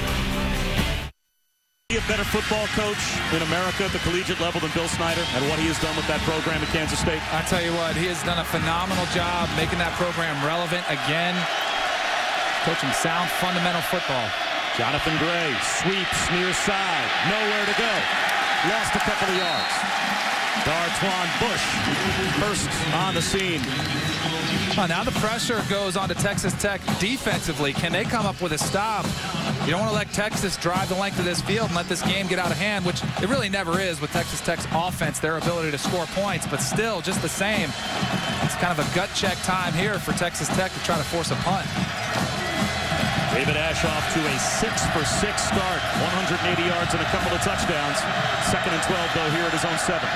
A better football coach in America at the collegiate level than Bill Snyder and what he has done with that program at Kansas State? I tell you what, he has done a phenomenal job making that program relevant again. Coaching sound fundamental football. Jonathan Gray sweeps near side. Nowhere to go. Lost a couple of yards. Dartwan Bush first on the scene. Oh, now the pressure goes on to Texas Tech defensively. Can they come up with a stop? You don't want to let Texas drive the length of this field and let this game get out of hand, which it really never is with Texas Tech's offense, their ability to score points, but still just the same. It's kind of a gut check time here for Texas Tech to try to force a punt. David Ash off to a six for six start. one hundred eighty yards and a couple of touchdowns. Second and twelve, though, here at his own seven.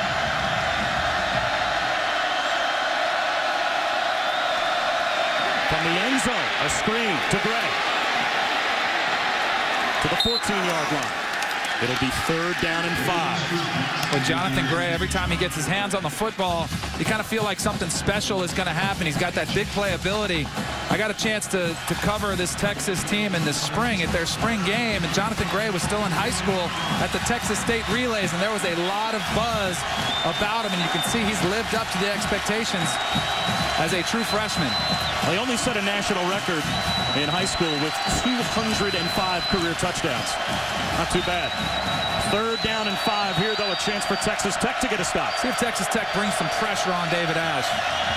From the end zone, a screen to Gray. To the fourteen-yard line. It'll be third down and five. With Jonathan Gray, every time he gets his hands on the football, you kind of feel like something special is going to happen. He's got that big play ability. I got a chance to, to cover this Texas team in the spring at their spring game, and Jonathan Gray was still in high school at the Texas State Relays, and there was a lot of buzz about him, and you can see he's lived up to the expectations as a true freshman. Well, he only set a national record in high school with two hundred five career touchdowns. Not too bad. Third down and five here, though, a chance for Texas Tech to get a stop. See if Texas Tech brings some pressure on David Ash.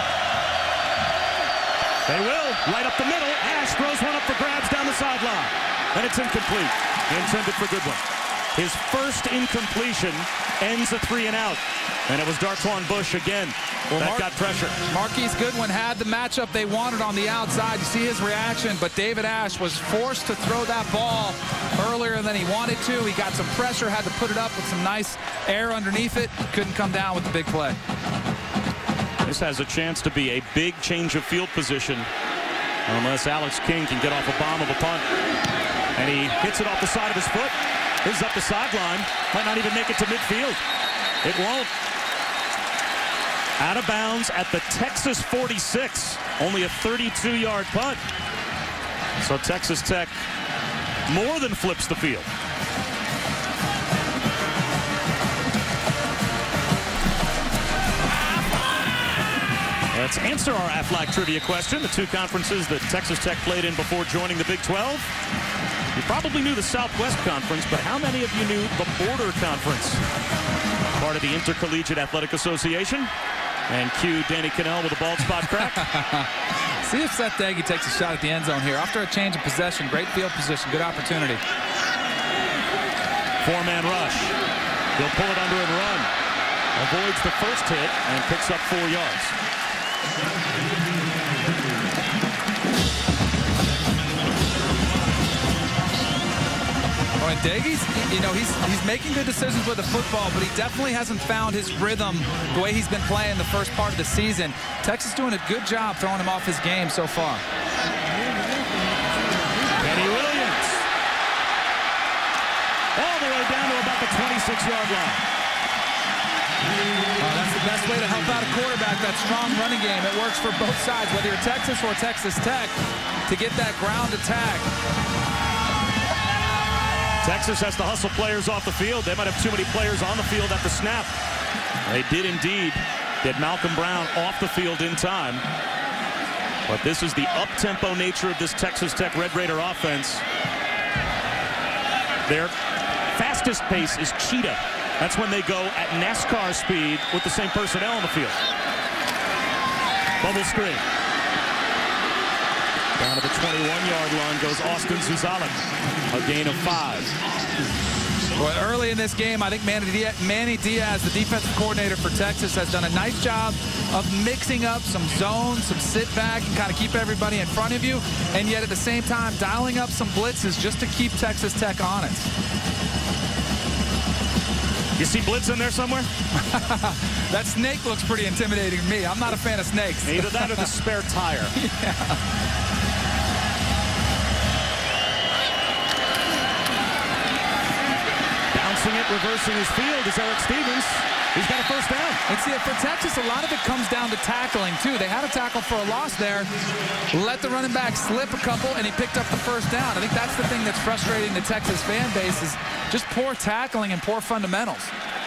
They will. Right up the middle. Ash throws one up for grabs down the sideline. And it's incomplete. Intended for Goodwin. His first incompletion ends a three and out. And it was Dartwan Bush again. Well, that Mar got pressure. Marquise Goodwin had the matchup they wanted on the outside. You see his reaction, but David Ash was forced to throw that ball earlier than he wanted to. He got some pressure, had to put it up with some nice air underneath it. Couldn't come down with the big play. This has a chance to be a big change of field position unless Alex King can get off a bomb of a punt. And he hits it off the side of his foot. This is up the sideline. Might not even make it to midfield. It won't. Out of bounds at the Texas forty-six. Only a thirty-two yard punt. So Texas Tech more than flips the field. Let's answer our Aflac trivia question. The two conferences that Texas Tech played in before joining the Big twelve. You probably knew the Southwest Conference, but how many of you knew the Border Conference? Part of the Intercollegiate Athletic Association. And cue Danny Cannell with a bald spot crack. See if Seth Doege takes a shot at the end zone here. After a change of possession, great field position, good opportunity. Four-man rush. He'll pull it under and run. Avoids the first hit and picks up four yards. All right, Doege's, you know, he's he's making good decisions with the football, but he definitely hasn't found his rhythm the way he's been playing the first part of the season. Texas doing a good job throwing him off his game so far. Kenny Williams. All the way down to about the twenty-six yard line. Oh, that's the best way to help out a quarterback, that strong running game. It works for both sides, whether you're Texas or Texas Tech, to get that ground attack. Texas has to hustle players off the field. They might have too many players on the field at the snap. They did indeed get Malcolm Brown off the field in time. But this is the up-tempo nature of this Texas Tech Red Raider offense. Their fastest pace is cheetah. That's when they go at NASCAR speed with the same personnel on the field. Bubble screen. Down to the twenty-one yard line goes Austin Zuzalik. A gain of five. Well, early in this game, I think Manny Diaz, Manny Diaz, the defensive coordinator for Texas, has done a nice job of mixing up some zones, some sit back, and kind of keep everybody in front of you, and yet at the same time dialing up some blitzes just to keep Texas Tech honest. You see blitz in there somewhere? That snake looks pretty intimidating to me. I'm not a fan of snakes. Either that or the spare tire. Yeah. It, reversing his field is Eric Stevens. He's got a first down. And see, for Texas, a lot of it comes down to tackling, too. They had a tackle for a loss there. Let the running back slip a couple, and he picked up the first down. I think that's the thing that's frustrating the Texas fan base is just poor tackling and poor fundamentals.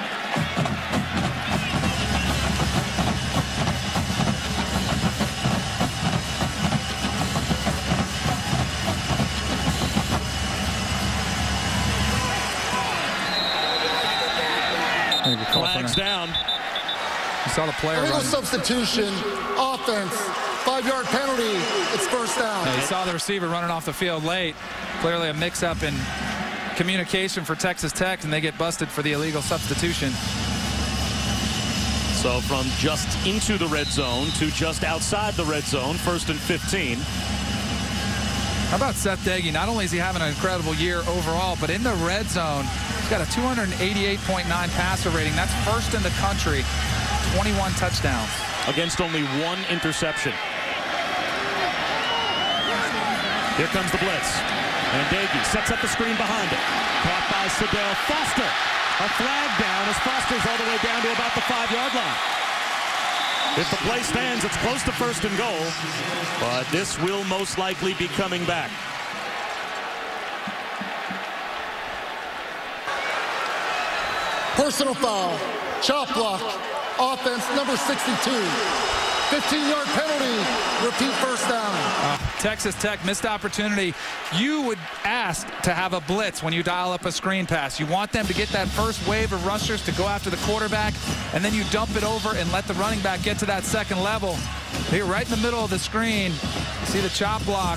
Flags down. You saw the player Illegal running. Substitution, offense, five-yard penalty. It's first down. Yeah, you saw the receiver running off the field late. Clearly a mix-up in communication for Texas Tech, and they get busted for the illegal substitution. So from just into the red zone to just outside the red zone, first and fifteen. How about Seth Doege? Not only is he having an incredible year overall, but in the red zone, he's got a two eighty-eight point nine passer rating. That's first in the country. twenty-one touchdowns. Against only one interception. Here comes the blitz. And Doege sets up the screen behind it. Caught by Sadell Foster. A flag down as Foster's all the way down to about the five-yard line. If the play stands, it's close to first and goal. But this will most likely be coming back. Personal foul, chop block, offense number sixty-two. fifteen-yard penalty, repeat first down. Uh, Texas Tech, missed opportunity. You would ask to have a blitz when you dial up a screen pass. You want them to get that first wave of rushers to go after the quarterback, and then you dump it over and let the running back get to that second level. Here, right in the middle of the screen, see the chop block.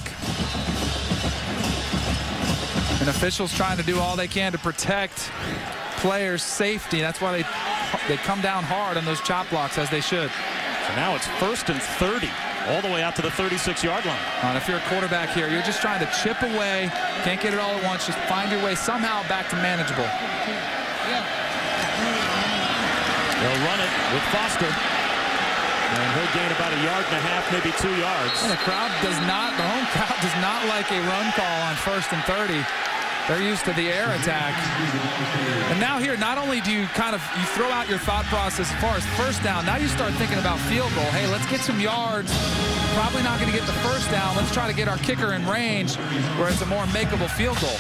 And officials trying to do all they can to protect players' safety. That's why they, they come down hard on those chop blocks, as they should. So now it's first and thirty, all the way out to the thirty-six yard line. Uh, and if you're a quarterback here, you're just trying to chip away. Can't get it all at once. Just find your way somehow back to manageable. They'll run it with Foster. And he'll gain about a yard and a half, maybe two yards. And the crowd does not, the home crowd does not like a run call on first and thirty. They're used to the air attack. And now here, not only do you kind of, you throw out your thought process as far as first down, now you start thinking about field goal. Hey, let's get some yards. Probably not going to get the first down. Let's try to get our kicker in range where it's a more makeable field goal.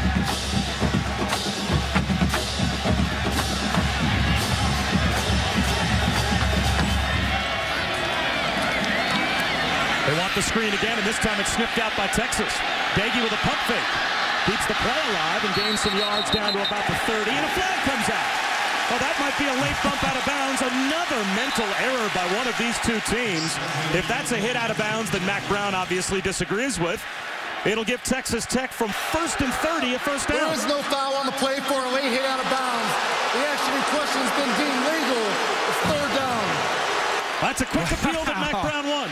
They want the screen again, and this time it's snipped out by Texas. Doege with a pump fake. Keeps the play alive and gains some yards down to about the thirty, and a flag comes out. Oh, that might be a late bump out of bounds. Another mental error by one of these two teams. If that's a hit out of bounds that Mack Brown obviously disagrees with, it'll give Texas Tech from first and thirty a first down. There is no foul on the play for a late hit out of bounds. The action in question has been deemed legal. It's third down. That's a quick appeal that Mack Brown won.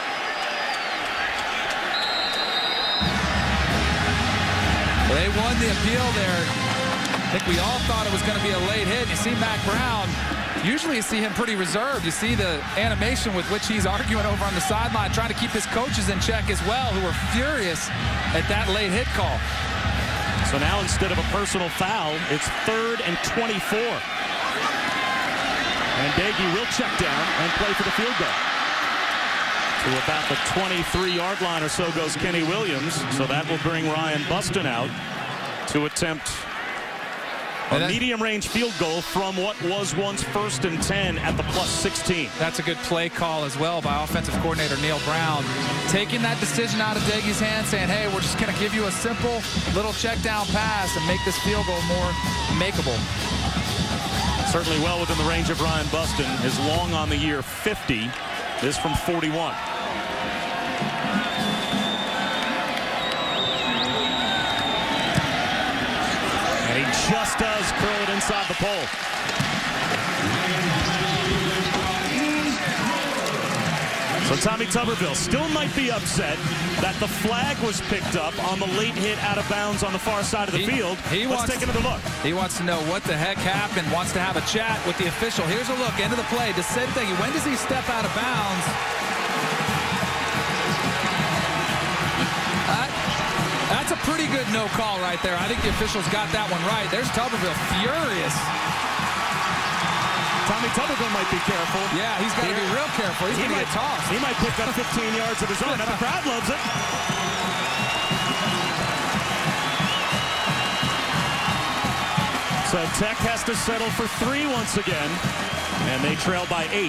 They won the appeal there. I think we all thought it was going to be a late hit. You see Mack Brown, usually you see him pretty reserved. You see the animation with which he's arguing over on the sideline, trying to keep his coaches in check as well, who were furious at that late hit call. So now instead of a personal foul, it's third and twenty-four. And Doege will check down and play for the field goal. To about the twenty-three-yard line or so goes Kenny Williams. So that will bring Ryan Buston out to attempt a medium-range field goal from what was once first and ten at the plus sixteen. That's a good play call as well by offensive coordinator Neil Brown. Taking that decision out of Doege's hand, saying, hey, we're just going to give you a simple little check down pass and make this field goal more makeable. Certainly well within the range of Ryan Buston. His long on the year fifty is from forty-one. And he just does curl it inside the pole. So Tommy Tuberville still might be upset that the flag was picked up on the late hit out of bounds on the far side of the he, field. He Let's wants, take another look. He wants to know what the heck happened, wants to have a chat with the official. Here's a look, end of the play. The same thing. When does he step out of bounds? That, that's a pretty good no call right there. I think the officials got that one right. There's Tuberville furious. Tommy Tuberville might be careful. Yeah, he's got to be real careful. He's he going to might, get tossed. He might pick up fifteen yards of his own. Now the crowd loves it. So Tech has to settle for three once again, and they trail by eight.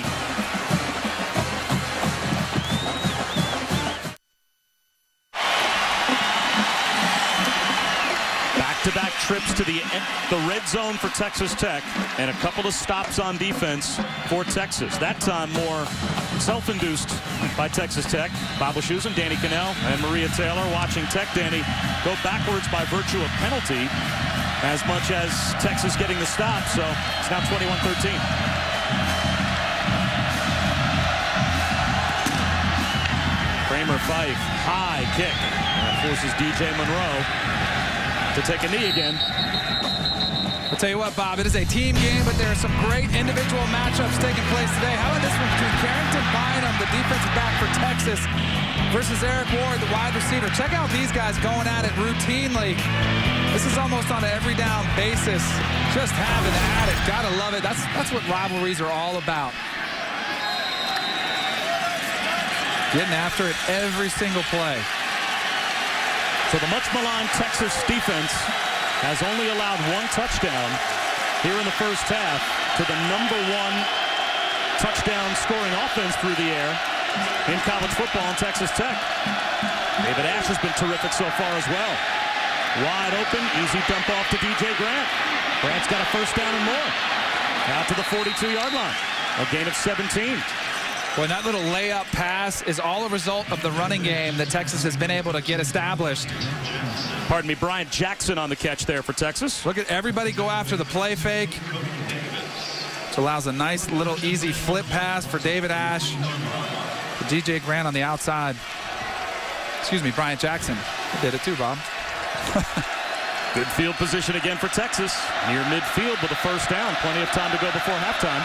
Back-to-back trips to the, the red zone for Texas Tech and a couple of stops on defense for Texas. That time more self-induced by Texas Tech. Bob Wischusen, Danny Cannell, and Maria Taylor watching Tech, Danny, go backwards by virtue of penalty as much as Texas getting the stop. So it's now twenty-one thirteen. Kramer Fife, high kick. That forces D J Monroe to take a knee again. I'll tell you what, Bob, it is a team game, but there are some great individual matchups taking place today. How about this one between Carrington Bynum, the defensive back for Texas, versus Eric Ward, the wide receiver. Check out these guys going at it routinely. This is almost on an every down basis. Just having at it. Gotta love it. That's, that's what rivalries are all about. Getting after it every single play. So the much maligned Texas defense has only allowed one touchdown here in the first half to the number one touchdown scoring offense through the air in college football in Texas Tech. David Ash has been terrific so far as well. Wide open, easy dump off to D J Grant. Grant's got a first down and more. Out to the forty-two-yard line. A gain of seventeen. Well, that little layup pass is all a result of the running game that Texas has been able to get established. Pardon me, Bryant Jackson on the catch there for Texas. Look at everybody go after the play fake. Which allows a nice little easy flip pass for David Ash. For D J Grant on the outside. Excuse me, Bryant Jackson. He did it too, Bob. Good field position again for Texas. Near midfield with a first down. Plenty of time to go before halftime.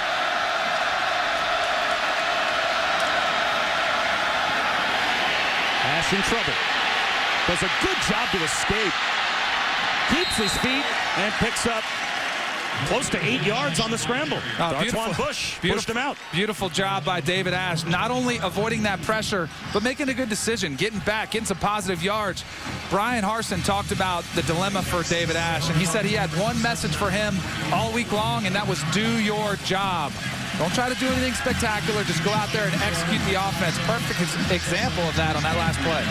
Ash in trouble. Does a good job to escape. Keeps his feet and picks up close to eight yards on the scramble. Oh, Dartwan Bush pushed him out. Beautiful job by David Ash. Not only avoiding that pressure, but making a good decision, getting back, getting some positive yards. Brian Harsin talked about the dilemma for David Ash, and he said he had one message for him all week long, and that was do your job. Don't try to do anything spectacular. Just go out there and execute the offense. Perfect example of that on that last play.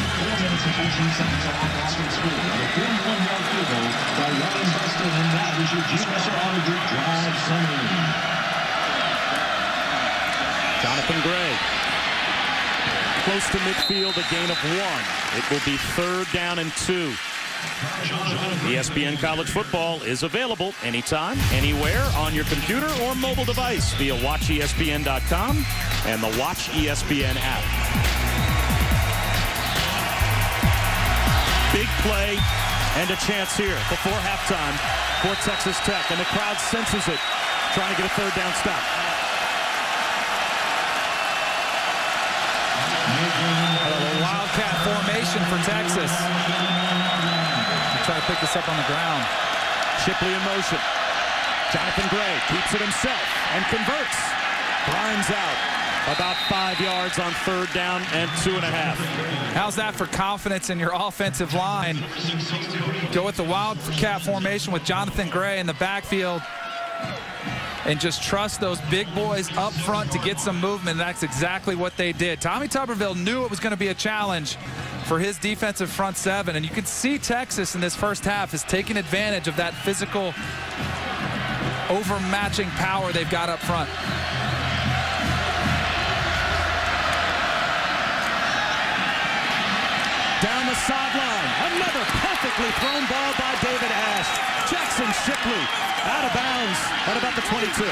Jonathan Gray. Close to midfield, a gain of one. It will be third down and two. E S P N College Football is available anytime, anywhere, on your computer or mobile device via watch E S P N dot com and the Watch E S P N app. Big play and a chance here before halftime for Texas Tech, and the crowd senses it, trying to get a third down stop. A wildcat formation for Texas. Try to pick this up on the ground. Shipley in motion. Jonathan Gray keeps it himself. and converts. Grinds out about five yards on third down and two and a half. How's that for confidence in your offensive line? Go with the Wildcat formation with Jonathan Gray in the backfield and just trust those big boys up front to get some movement. That's exactly what they did. Tommy Tuberville knew it was going to be a challenge for his defensive front seven, and you can see Texas in this first half is taking advantage of that physical overmatching power they've got up front. Down the sideline, another perfectly thrown ball by David Ash. Jackson Shipley out of bounds at about the twenty-two.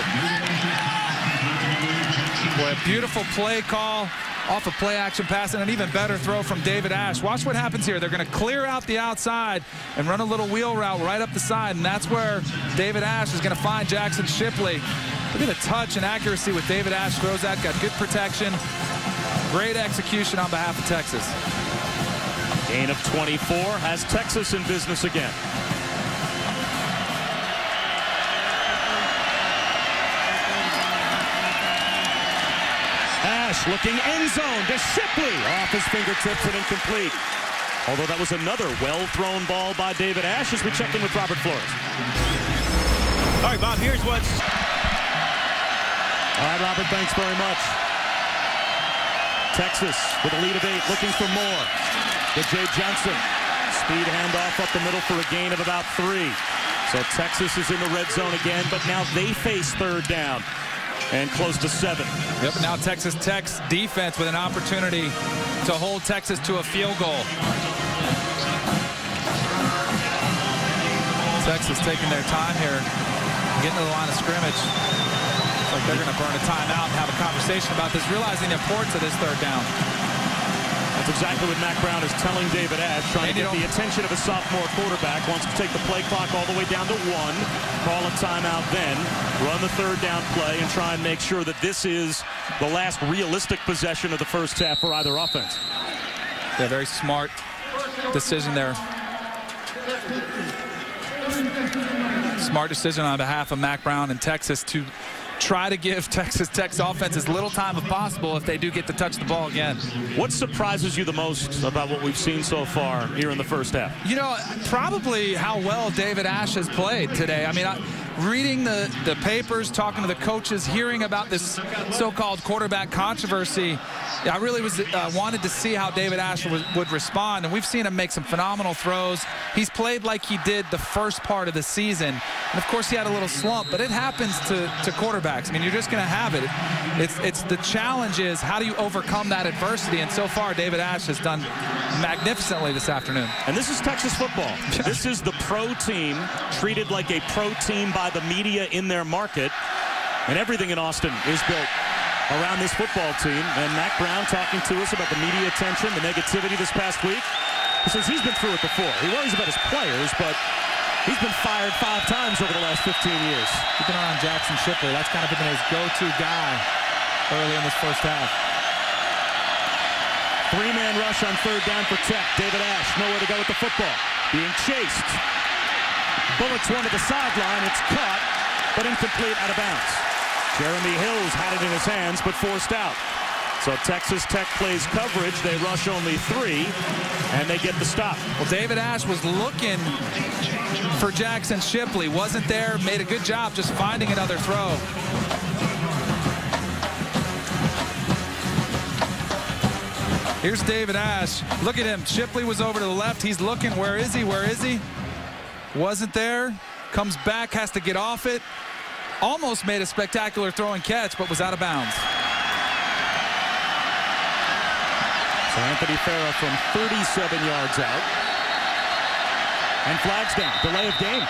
Boy, a beautiful play call off a play action pass and an even better throw from David Ash. Watch what happens here. They're going to clear out the outside and run a little wheel route right up the side, and that's where David Ash is going to find Jackson Shipley. Look at the touch and accuracy with David Ash throws that. Got good protection. Great execution on behalf of Texas. Gain of twenty-four has Texas in business again. Ash looking end zone to Shipley. Off his fingertips and incomplete. Although that was another well-thrown ball by David Ash as we check in with Robert Flores. All right, Bob, here's what's... All right, Robert, thanks very much. Texas with a lead of eight, looking for more. To Jay Johnson. Speed handoff up the middle for a gain of about three. So Texas is in the red zone again, but now they face third down and close to seven. Yep, now Texas Tech's defense with an opportunity to hold Texas to a field goal. Texas taking their time here, getting to the line of scrimmage. Looks like they're going to burn a timeout and have a conversation about this, realizing the importance of this third down. That's exactly what Mack Brown is telling David Ash, trying and to get the attention of a sophomore quarterback. Wants to take the play clock all the way down to one, call a timeout then, run the third down play, and try and make sure that this is the last realistic possession of the first half for either offense. Yeah, very smart decision there. Smart decision on behalf of Mack Brown and Texas to try to give Texas Tech's offense as little time as possible if they do get to touch the ball again. What surprises you the most about what we've seen so far here in the first half? You know, probably how well David Ash has played today. I mean, I, reading the, the papers, talking to the coaches, hearing about this so-called quarterback controversy, I really was uh, wanted to see how David Ash was, would respond, and we've seen him make some phenomenal throws. He's played like he did the first part of the season, and of course he had a little slump, but it happens to, to quarterbacks. I mean, you're just going to have it. It's, it's the challenge is how do you overcome that adversity, and so far David Ash has done magnificently this afternoon. And this is Texas football. This is the pro team treated like a pro team by the media in their market, and everything in Austin is built around this football team. And Mack Brown talking to us about the media attention, the negativity this past week. He says he's been through it before. He worries about his players, but he's been fired five times over the last fifteen years. Keep an eye on Jackson Shipley. That's kind of been his go-to guy early in this first half. Three-man rush on third down for Tech. David Ash nowhere to go with the football. Being chased. Bullets one to the sideline. It's caught, but incomplete, out of bounds. Jeremy Hills had it in his hands, but forced out. So Texas Tech plays coverage. They rush only three, and they get the stop. Well, David Ash was looking for Jackson Shipley. Wasn't there. Made a good job just finding another throw. Here's David Ash. Look at him. Shipley was over to the left. He's looking. Where is he? Where is he? Wasn't there. Comes back, has to get off it. Almost made a spectacular throw and catch, but was out of bounds. So Anthony Farah from thirty-seven yards out. And flags down. Delay of game.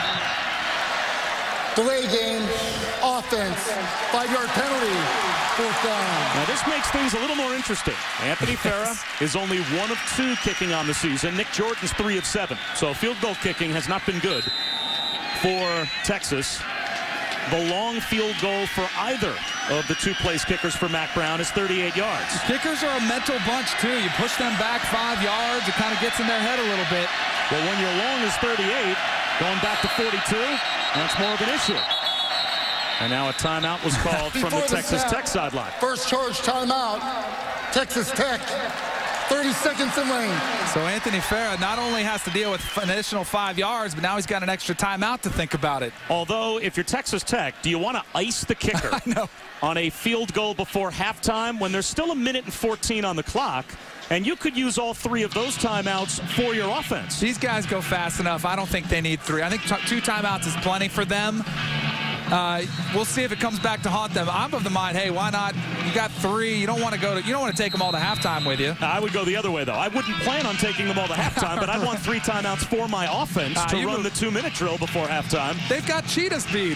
Delay game. Offense. Five-yard penalty. Fourth down. Now this makes things a little more interesting. Anthony Farah is only one of two kicking on the season. Nick Jordan's three of seven. So field goal kicking has not been good for Texas. The long field goal for either of the two place kickers for Mack Brown is thirty-eight yards. Kickers are a mental bunch, too. You push them back five yards, it kind of gets in their head a little bit. Well, when your long is thirty-eight, going back to forty-two, that's more of an issue. And now a timeout was called from the Texas Tech sideline. First charge timeout, Texas Tech. thirty seconds in lane. So Anthony Farah not only has to deal with an additional five yards, but now he's got an extra timeout to think about it. Although, if you're Texas Tech, do you want to ice the kicker I know. on a field goal before halftime when there's still a minute and fourteen on the clock? And you could use all three of those timeouts for your offense. These guys go fast enough. I don't think they need three. I think two timeouts is plenty for them. Uh, we'll see if it comes back to haunt them. I'm of the mind, hey, why not? You got three. You don't want to go to. You don't want to take them all to halftime with you. I would go the other way, though. I wouldn't plan on taking them all to halftime, but I'd want three timeouts for my offense uh, to run move. the two-minute drill before halftime. They've got cheetah speed.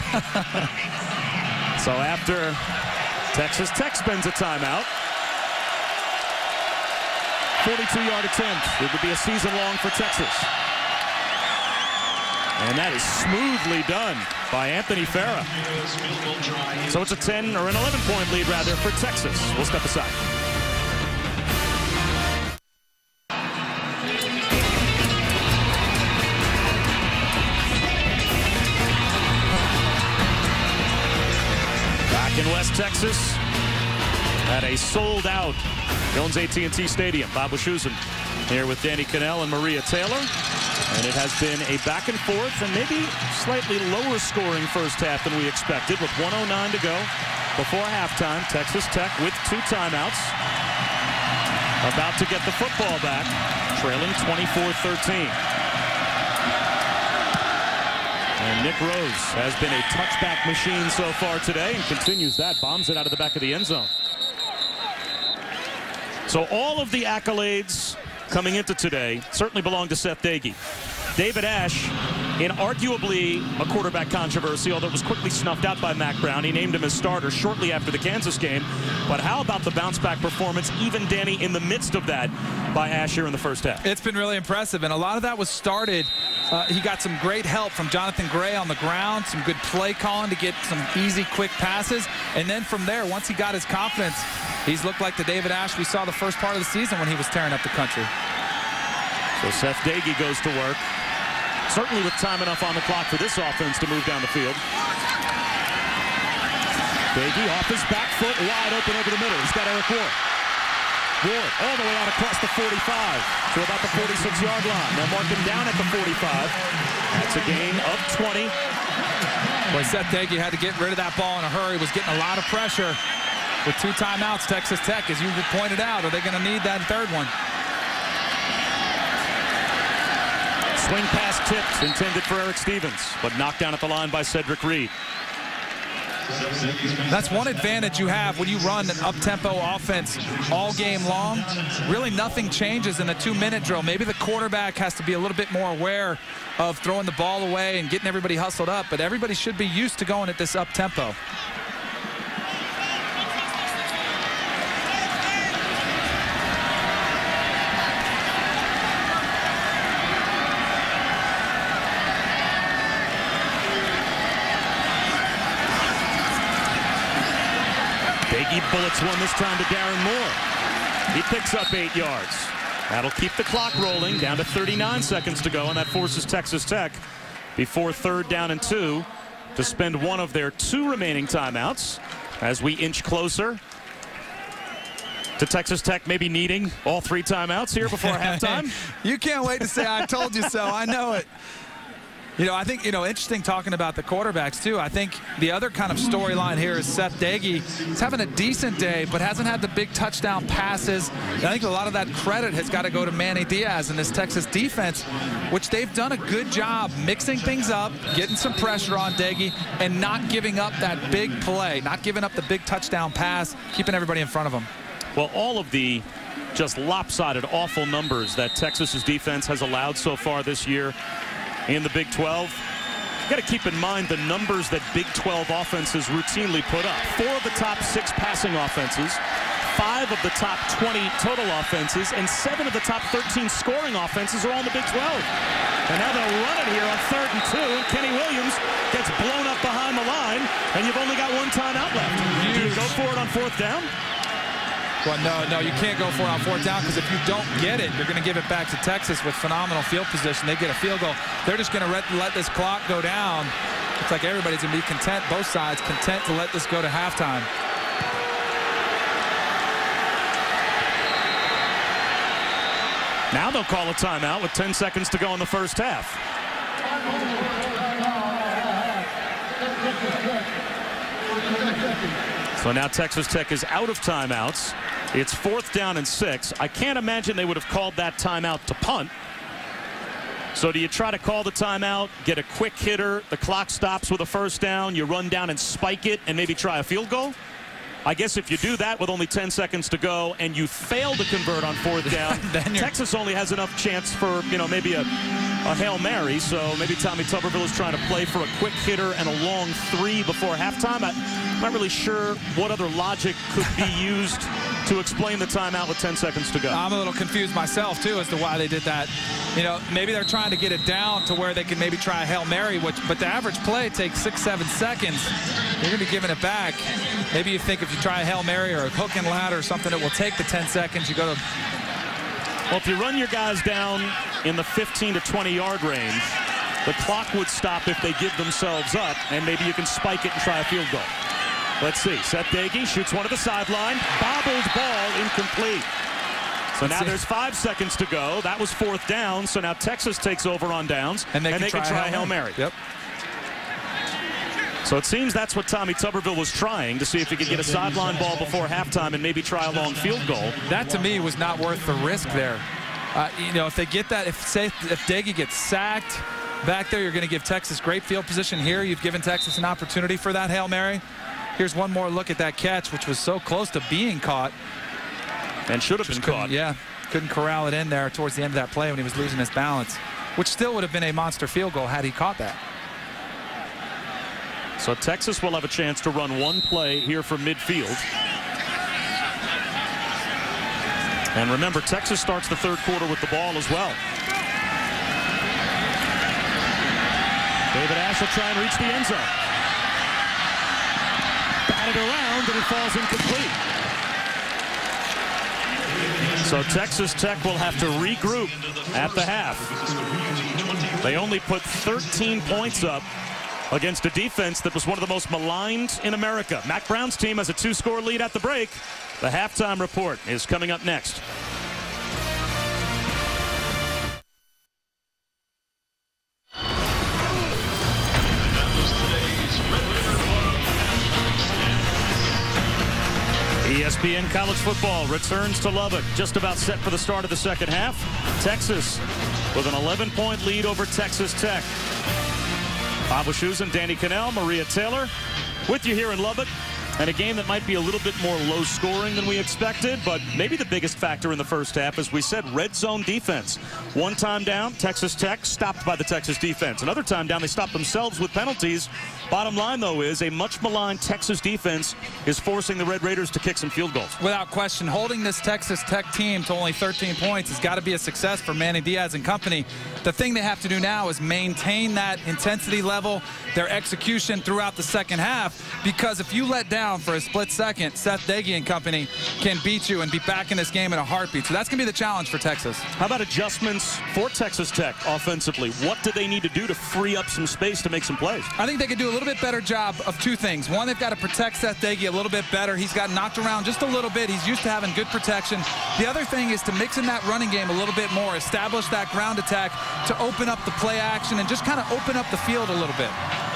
So after Texas Tech spends a timeout, forty-two yard attempt. It would be a season long for Texas. And that is smoothly done by Anthony Farah. So it's a ten or an eleven point lead, rather, for Texas. We'll step aside. Back in West Texas at a sold-out Jones A T and T Stadium. Bob Wischusen here with Danny Cannell and Maria Taylor. And it has been a back and forth and maybe slightly lower scoring first half than we expected with one oh nine to go before halftime. Texas Tech with two timeouts. About to get the football back, trailing twenty-four thirteen. And Nick Rose has been a touchback machine so far today and continues that. Bombs it out of the back of the end zone. So all of the accolades coming into today certainly belong to Seth Doege. David Ash, in arguably a quarterback controversy, although it was quickly snuffed out by Mack Brown. He named him as starter shortly after the Kansas game. But how about the bounce-back performance, even, Danny, in the midst of that by Ash here in the first half? It's been really impressive, and a lot of that was started. Uh, he got some great help from Jonathan Gray on the ground, some good play calling to get some easy, quick passes. And then from there, once he got his confidence, he's looked like the David Ash we saw the first part of the season when he was tearing up the country. So Seth Doege goes to work, certainly with time enough on the clock for this offense to move down the field. Doege off his back foot, wide open over the middle. He's got Eric Ward. Ward all the way out across the forty-five to about the forty-six yard line. Now marking down at the forty-five. That's a gain of twenty. Boy, Seth Doege had to get rid of that ball in a hurry. Was getting a lot of pressure with two timeouts. Texas Tech, as you pointed out, are they going to need that third one? Swing pass tipped, intended for Eric Stevens, but knocked down at the line by Cedric Reed. That's one advantage you have when you run an up-tempo offense all game long. Really nothing changes in a two-minute drill. Maybe the quarterback has to be a little bit more aware of throwing the ball away and getting everybody hustled up, but everybody should be used to going at this up-tempo. Doege bullets one this time to Darren Moore. He picks up eight yards. That'll keep the clock rolling down to thirty-nine seconds to go, and that forces Texas Tech before third down and two to spend one of their two remaining timeouts as we inch closer to Texas Tech maybe needing all three timeouts here before halftime. You can't wait to say I told you so. I know it. You know, I think, you know, interesting talking about the quarterbacks, too. I think the other kind of storyline here is Seth Doege. He's having a decent day, but hasn't had the big touchdown passes. I think a lot of that credit has got to go to Manny Diaz and this Texas defense, which they've done a good job mixing things up, getting some pressure on Doege, and not giving up that big play, not giving up the big touchdown pass, keeping everybody in front of them. Well, all of the just lopsided, awful numbers that Texas's defense has allowed so far this year in the Big twelve. You got to keep in mind the numbers that Big twelve offenses routinely put up. Four of the top six passing offenses, five of the top twenty total offenses, and seven of the top thirteen scoring offenses are all in the Big twelve. And now they'll run it here on third and two. And Kenny Williams gets blown up behind the line, and you've only got one timeout left. Do you go for it on fourth down? Well, no, no, you can't go for it on fourth down, because if you don't get it, you're going to give it back to Texas with phenomenal field position. They get a field goal. They're just going to let, let this clock go down. Looks like everybody's going to be content, both sides, content to let this go to halftime. Now they'll call a timeout with ten seconds to go in the first half. So now Texas Tech is out of timeouts. It's fourth down and six. I can't imagine they would have called that timeout to punt. So do you try to call the timeout, get a quick hitter, the clock stops with a first down, you run down and spike it and maybe try a field goal? I guess if you do that with only ten seconds to go and you fail to convert on fourth down, Texas only has enough chance for, you know, maybe a, a Hail Mary. So maybe Tommy Tuberville is trying to play for a quick hitter and a long three before halftime. I, I'm not really sure what other logic could be used to explain the timeout with ten seconds to go. I'm a little confused myself, too, as to why they did that. You know, maybe they're trying to get it down to where they can maybe try a Hail Mary, which, but the average play takes six, seven seconds. You're going to be giving it back. Maybe you think if you try a Hail Mary or a hook and ladder or something, it will take the ten seconds. You go to... Well, if you run your guys down in the fifteen to twenty yard range, the clock would stop if they give themselves up, and maybe you can spike it and try a field goal. Let's see. Seth Doege shoots one to the sideline. Bobbled ball, incomplete. So now there's five seconds to go. That was fourth down. So now Texas takes over on downs, and they and can they try, can try a Hail Mary. Mary. Yep. So it seems that's what Tommy Tuberville was trying, to see if he could get a sideline ball before halftime and maybe try a long field goal. That, to me, was not worth the risk there. Uh, you know, if they get that, if say if Doege gets sacked back there, you're going to give Texas great field position here. You've given Texas an opportunity for that Hail Mary. Here's one more look at that catch, which was so close to being caught. And should have been caught. Yeah, couldn't corral it in there towards the end of that play when he was losing his balance, which still would have been a monster field goal had he caught that. So Texas will have a chance to run one play here from midfield. And remember, Texas starts the third quarter with the ball as well. David Ash will try and reach the end zone. Batted around, and it falls incomplete. So Texas Tech will have to regroup at the half. They only put thirteen points up against a defense that was one of the most maligned in America. Mack Brown's team has a two-score lead at the break. The halftime report is coming up next. E S P N College Football returns to Lubbock, just about set for the start of the second half. Texas with an eleven point lead over Texas Tech. Bob Wischusen, Danny Cannell, Maria Taylor with you here in Lubbock. And a game that might be a little bit more low scoring than we expected, but maybe the biggest factor in the first half, as we said, red zone defense. One time down, Texas Tech stopped by the Texas defense. Another time down, they stopped themselves with penalties. Bottom line, though, is a much maligned Texas defense is forcing the Red Raiders to kick some field goals. Without question, holding this Texas Tech team to only thirteen points has got to be a success for Manny Diaz and company. The thing they have to do now is maintain that intensity level, their execution throughout the second half, because if you let down for a split second, Seth Doege and company can beat you and be back in this game in a heartbeat. So that's going to be the challenge for Texas. How about adjustments for Texas Tech offensively? What do they need to do to free up some space to make some plays? I think they could do a little bit better job of two things. One, they've got to protect Seth Doege a little bit better. He's got knocked around just a little bit. He's used to having good protection. The other thing is to mix in that running game a little bit more, establish that ground attack to open up the play action and just kind of open up the field a little bit.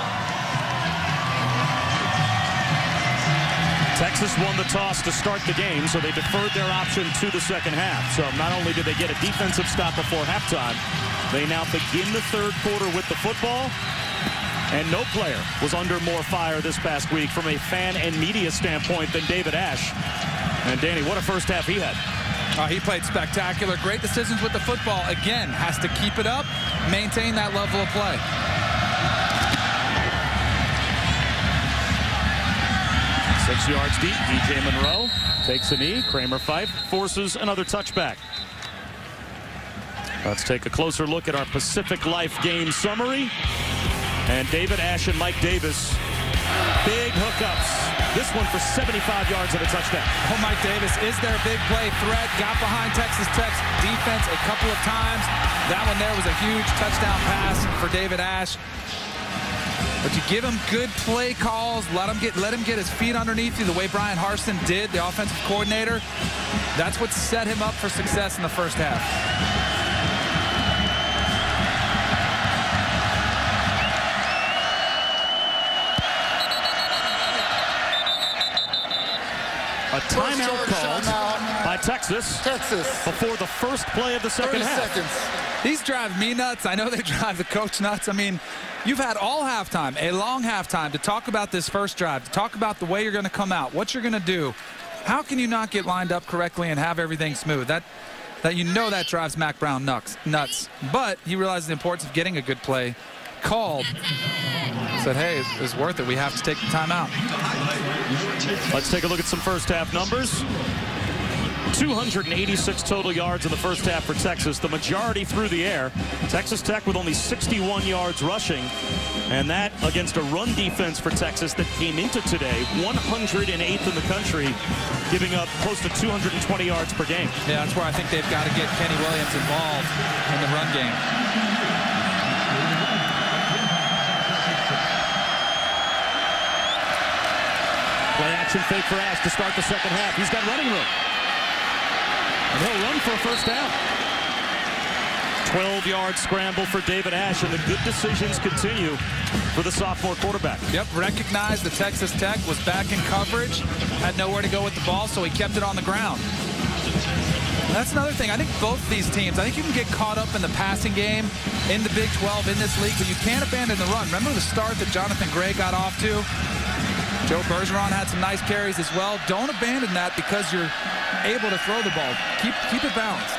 Texas won the toss to start the game, so they deferred their option to the second half. So not only did they get a defensive stop before halftime, they now begin the third quarter with the football. And no player was under more fire this past week from a fan and media standpoint than David Ash. And Danny, what a first half he had. Uh, he played spectacular. Great decisions with the football. Again, has to keep it up, maintain that level of play. Six yards deep, D J Monroe takes a knee. Kramer Fife forces another touchback. Let's take a closer look at our Pacific Life game summary. And David Ash and Mike Davis, big hookups. This one for seventy-five yards and a touchdown. Oh, Mike Davis is their big play threat. Got behind Texas Tech's defense a couple of times. That one there was a huge touchdown pass for David Ash. But you give him good play calls, let him get let him get his feet underneath you the way Brian Harsin did, the offensive coordinator. That's what set him up for success in the first half. A timeout called by Texas. Texas. Before the first play of the second half. Seconds. These drive me nuts. I know they drive the coach nuts. I mean, you've had all halftime, a long halftime, to talk about this first drive, to talk about the way you're going to come out, what you're going to do. How can you not get lined up correctly and have everything smooth? That, that you know that drives Mack Brown nuts. nuts. But he realized the importance of getting a good play called. Said, hey, it's, it's worth it. We have to take the timeout. Let's take a look at some first half numbers. two hundred eighty-six total yards in the first half for Texas, the majority through the air. Texas Tech with only sixty-one yards rushing, and that against a run defense for Texas that came into today one hundred eighth in the country, giving up close to two hundred twenty yards per game. Yeah, that's where I think they've got to get Kenny Williams involved in the run game. Play action fake for Ash to start the second half. He's got running room. And he'll run for a first down. twelve yard scramble for David Ash, and the good decisions continue for the sophomore quarterback. Yep, recognized the Texas Tech was back in coverage, had nowhere to go with the ball, so he kept it on the ground. And that's another thing. I think both these teams, I think you can get caught up in the passing game in the Big twelve in this league, but you can't abandon the run. Remember the start that Jonathan Gray got off to? Joe Bergeron had some nice carries as well. Don't abandon that because you're able to throw the ball. Keep, keep it balanced.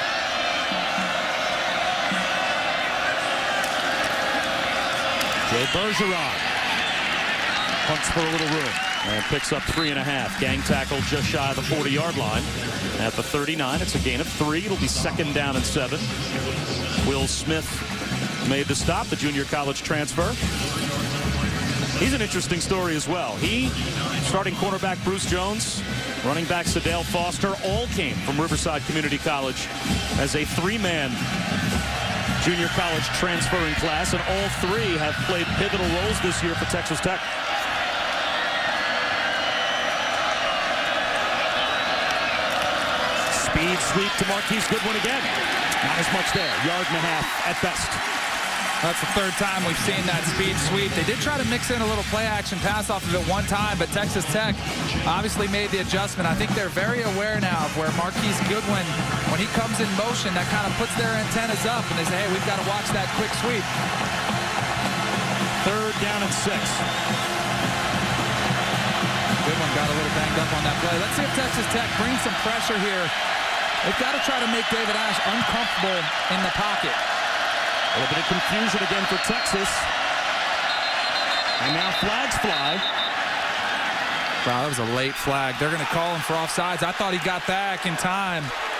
Joe Bergeron punts for a little room and picks up three and a half. Gang tackle just shy of the forty yard line. At the thirty-nine, it's a gain of three. It'll be second down and seven. Will Smith made the stop, the junior college transfer. He's an interesting story as well. He, starting cornerback Bruce Jones, running back Sadale Foster, all came from Riverside Community College as a three-man junior college transferring class, and all three have played pivotal roles this year for Texas Tech. Speed sweep to Marquise Goodwin again. Not as much there. Yard and a half at best. That's the third time we've seen that speed sweep. They did try to mix in a little play action pass off of it one time, but Texas Tech obviously made the adjustment. I think they're very aware now of where Marquise Goodwin, when he comes in motion, that kind of puts their antennas up, and they say, hey, we've got to watch that quick sweep. Third down and six. Goodwin got a little banged up on that play. Let's see if Texas Tech brings some pressure here. They've got to try to make David Ash uncomfortable in the pocket. A little bit of confusion again for Texas. And now flags fly. Wow, that was a late flag. They're going to call him for offsides. I thought he got back in time.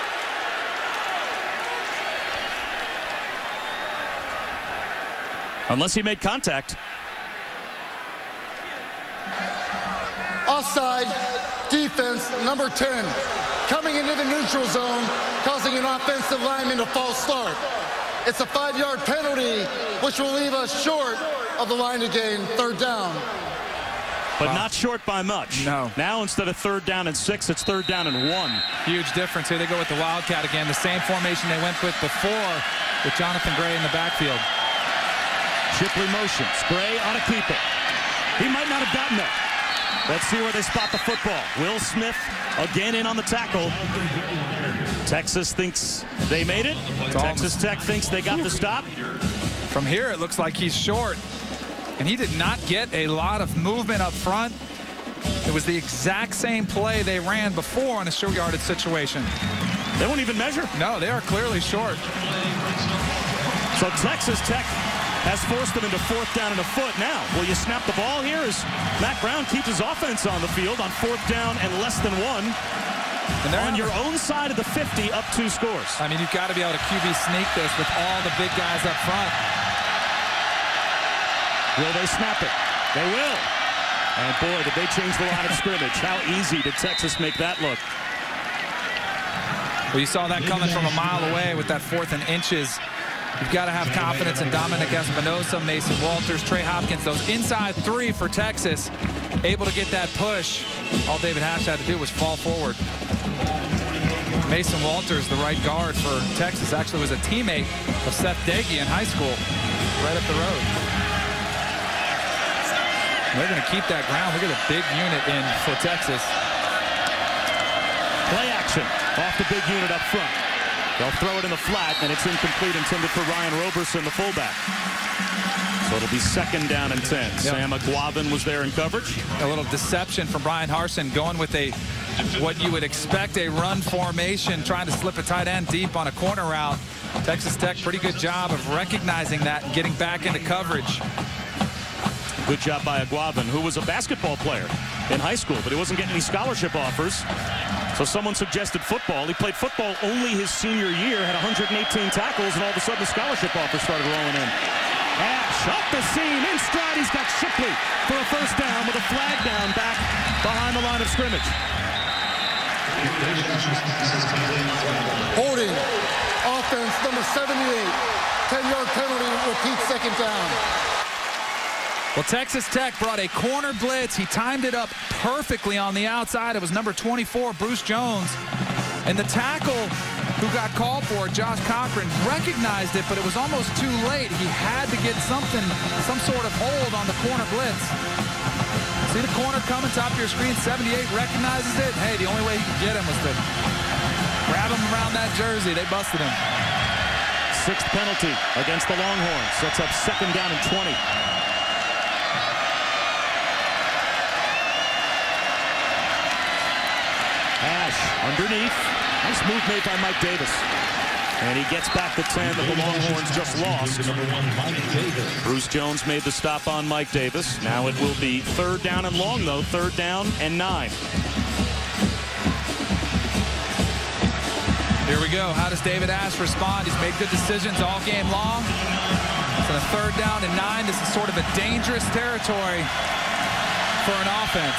Unless he made contact. Offside, defense, number ten. Coming into the neutral zone, causing an offensive lineman to false start. It's a five-yard penalty, which will leave us short of the line to gain third down. But wow. Not short by much. No. Now instead of third down and six, it's third down and one. Huge difference here. They go with the Wildcat again. The same formation they went with before with Jonathan Gray in the backfield. Shipley motions. Gray on a keeper. He might not have gotten there. Let's see where they spot the football. Will Smith again in on the tackle. Texas thinks they made it. Texas Tech thinks they got the stop. From here, it looks like he's short. And he did not get a lot of movement up front. It was the exact same play they ran before in a short yardage situation. They won't even measure. No, they are clearly short. So Texas Tech has forced them into fourth down and a foot. Now, will you snap the ball here as Mack Brown keeps his offense on the field on fourth down and less than one? And they're on your own side of the fifty, up two scores. I mean, you've got to be able to Q B sneak this with all the big guys up front. Will they snap it? They will. And boy, did they change the line of scrimmage. How easy did Texas make that look? Well, you saw that coming from a mile away with that fourth and inches You've got to have confidence in Dominic Espinosa, Mason Walters, Trey Hopkins. Those inside three for Texas, able to get that push. All David Ash had to do was fall forward. Mason Walters, the right guard for Texas, actually was a teammate of Seth Doege in high school, right up the road. They're going to keep that ground. Look at the big unit in for Texas. Play action off the big unit up front. They'll throw it in the flat, and it's incomplete, intended for Ryan Roberson, the fullback. So it'll be second down and ten. Yep. Sam Aguavin was there in coverage. A little deception from Brian Harsin, going with a what you would expect a run formation, trying to slip a tight end deep on a corner route. Texas Tech, pretty good job of recognizing that and getting back into coverage. Good job by Aguavin, who was a basketball player in high school, but he wasn't getting any scholarship offers. So someone suggested football. He played football only his senior year, had one hundred eighteen tackles, and all of a sudden the scholarship offers started rolling in. Ash up the seam, in stride. He's got Shipley for a first down with a flag down back behind the line of scrimmage. Holding, offense number seventy-eight. ten-yard penalty, repeat second down. Well, Texas Tech brought a corner blitz. He timed it up perfectly on the outside. It was number twenty-four, Bruce Jones. And the tackle who got called for, Josh Cochran, recognized it, but it was almost too late. He had to get something, some sort of hold on the corner blitz. See the corner coming, top of your screen, seventy-eight recognizes it. Hey, the only way he could get him was to grab him around that jersey. They busted him. Sixth penalty against the Longhorns. Sets up second down and twenty. Ash underneath. Nice move made by Mike Davis. And he gets back the ten that the Longhorns just lost. Bruce Jones made the stop on Mike Davis. Now it will be third down and long, though. Third down and nine. Here we go. How does David Ash respond? He's made good decisions all game long. So the third down and nine. This is sort of a dangerous territory for an offense.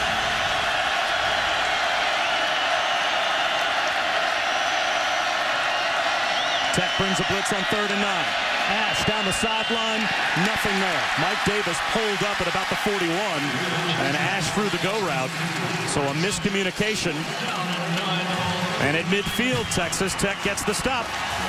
Tech brings a blitz on third and nine. Ash down the sideline, nothing there. Mike Davis pulled up at about the forty-one, and Ash threw the go route. So a miscommunication. And at midfield, Texas Tech gets the stop.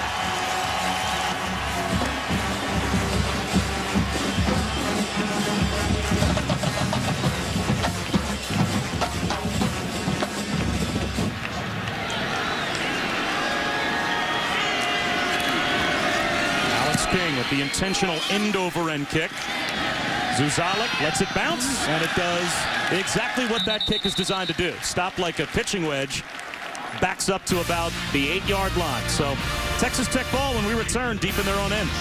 King with the intentional end-over-end kick. Zuzalik lets it bounce, and it does exactly what that kick is designed to do. Stop like a pitching wedge, backs up to about the eight-yard line. So Texas Tech ball when we return deep in their own end.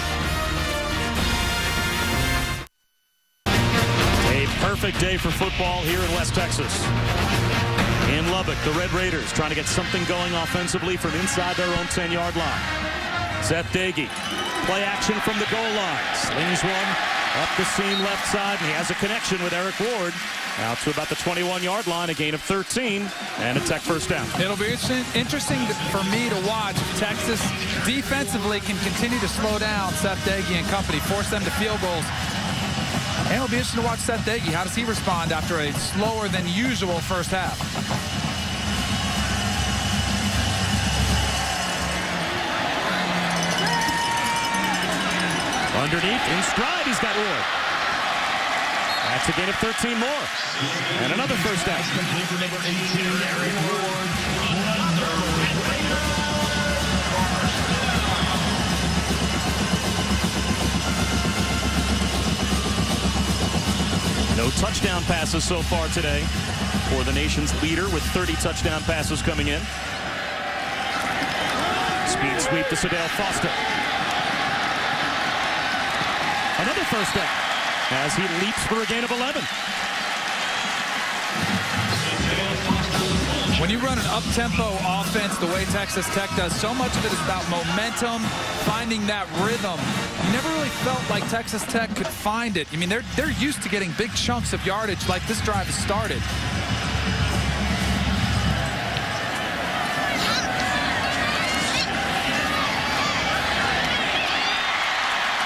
A perfect day for football here in West Texas. In Lubbock, the Red Raiders trying to get something going offensively from inside their own ten-yard line. Seth Doege. Play action from the goal line. Slings one up the seam left side, and he has a connection with Eric Ward. Now to about the twenty-one-yard line, a gain of thirteen, and a Tech first down. It'll be interesting for me to watch. Texas defensively can continue to slow down Seth Doege and company, force them to field goals. And it'll be interesting to watch Seth Doege. How does he respond after a slower than usual first half? Underneath, in stride, he's got Ward. That's a gain of thirteen more. And another first down. No touchdown passes so far today for the nation's leader, with thirty touchdown passes coming in. Speed sweep to Sadale Foster. Another first down as he leaps for a gain of eleven. When you run an up-tempo offense the way Texas Tech does, so much of it is about momentum, finding that rhythm. You never really felt like Texas Tech could find it. I mean, they're, they're used to getting big chunks of yardage like this drive has started.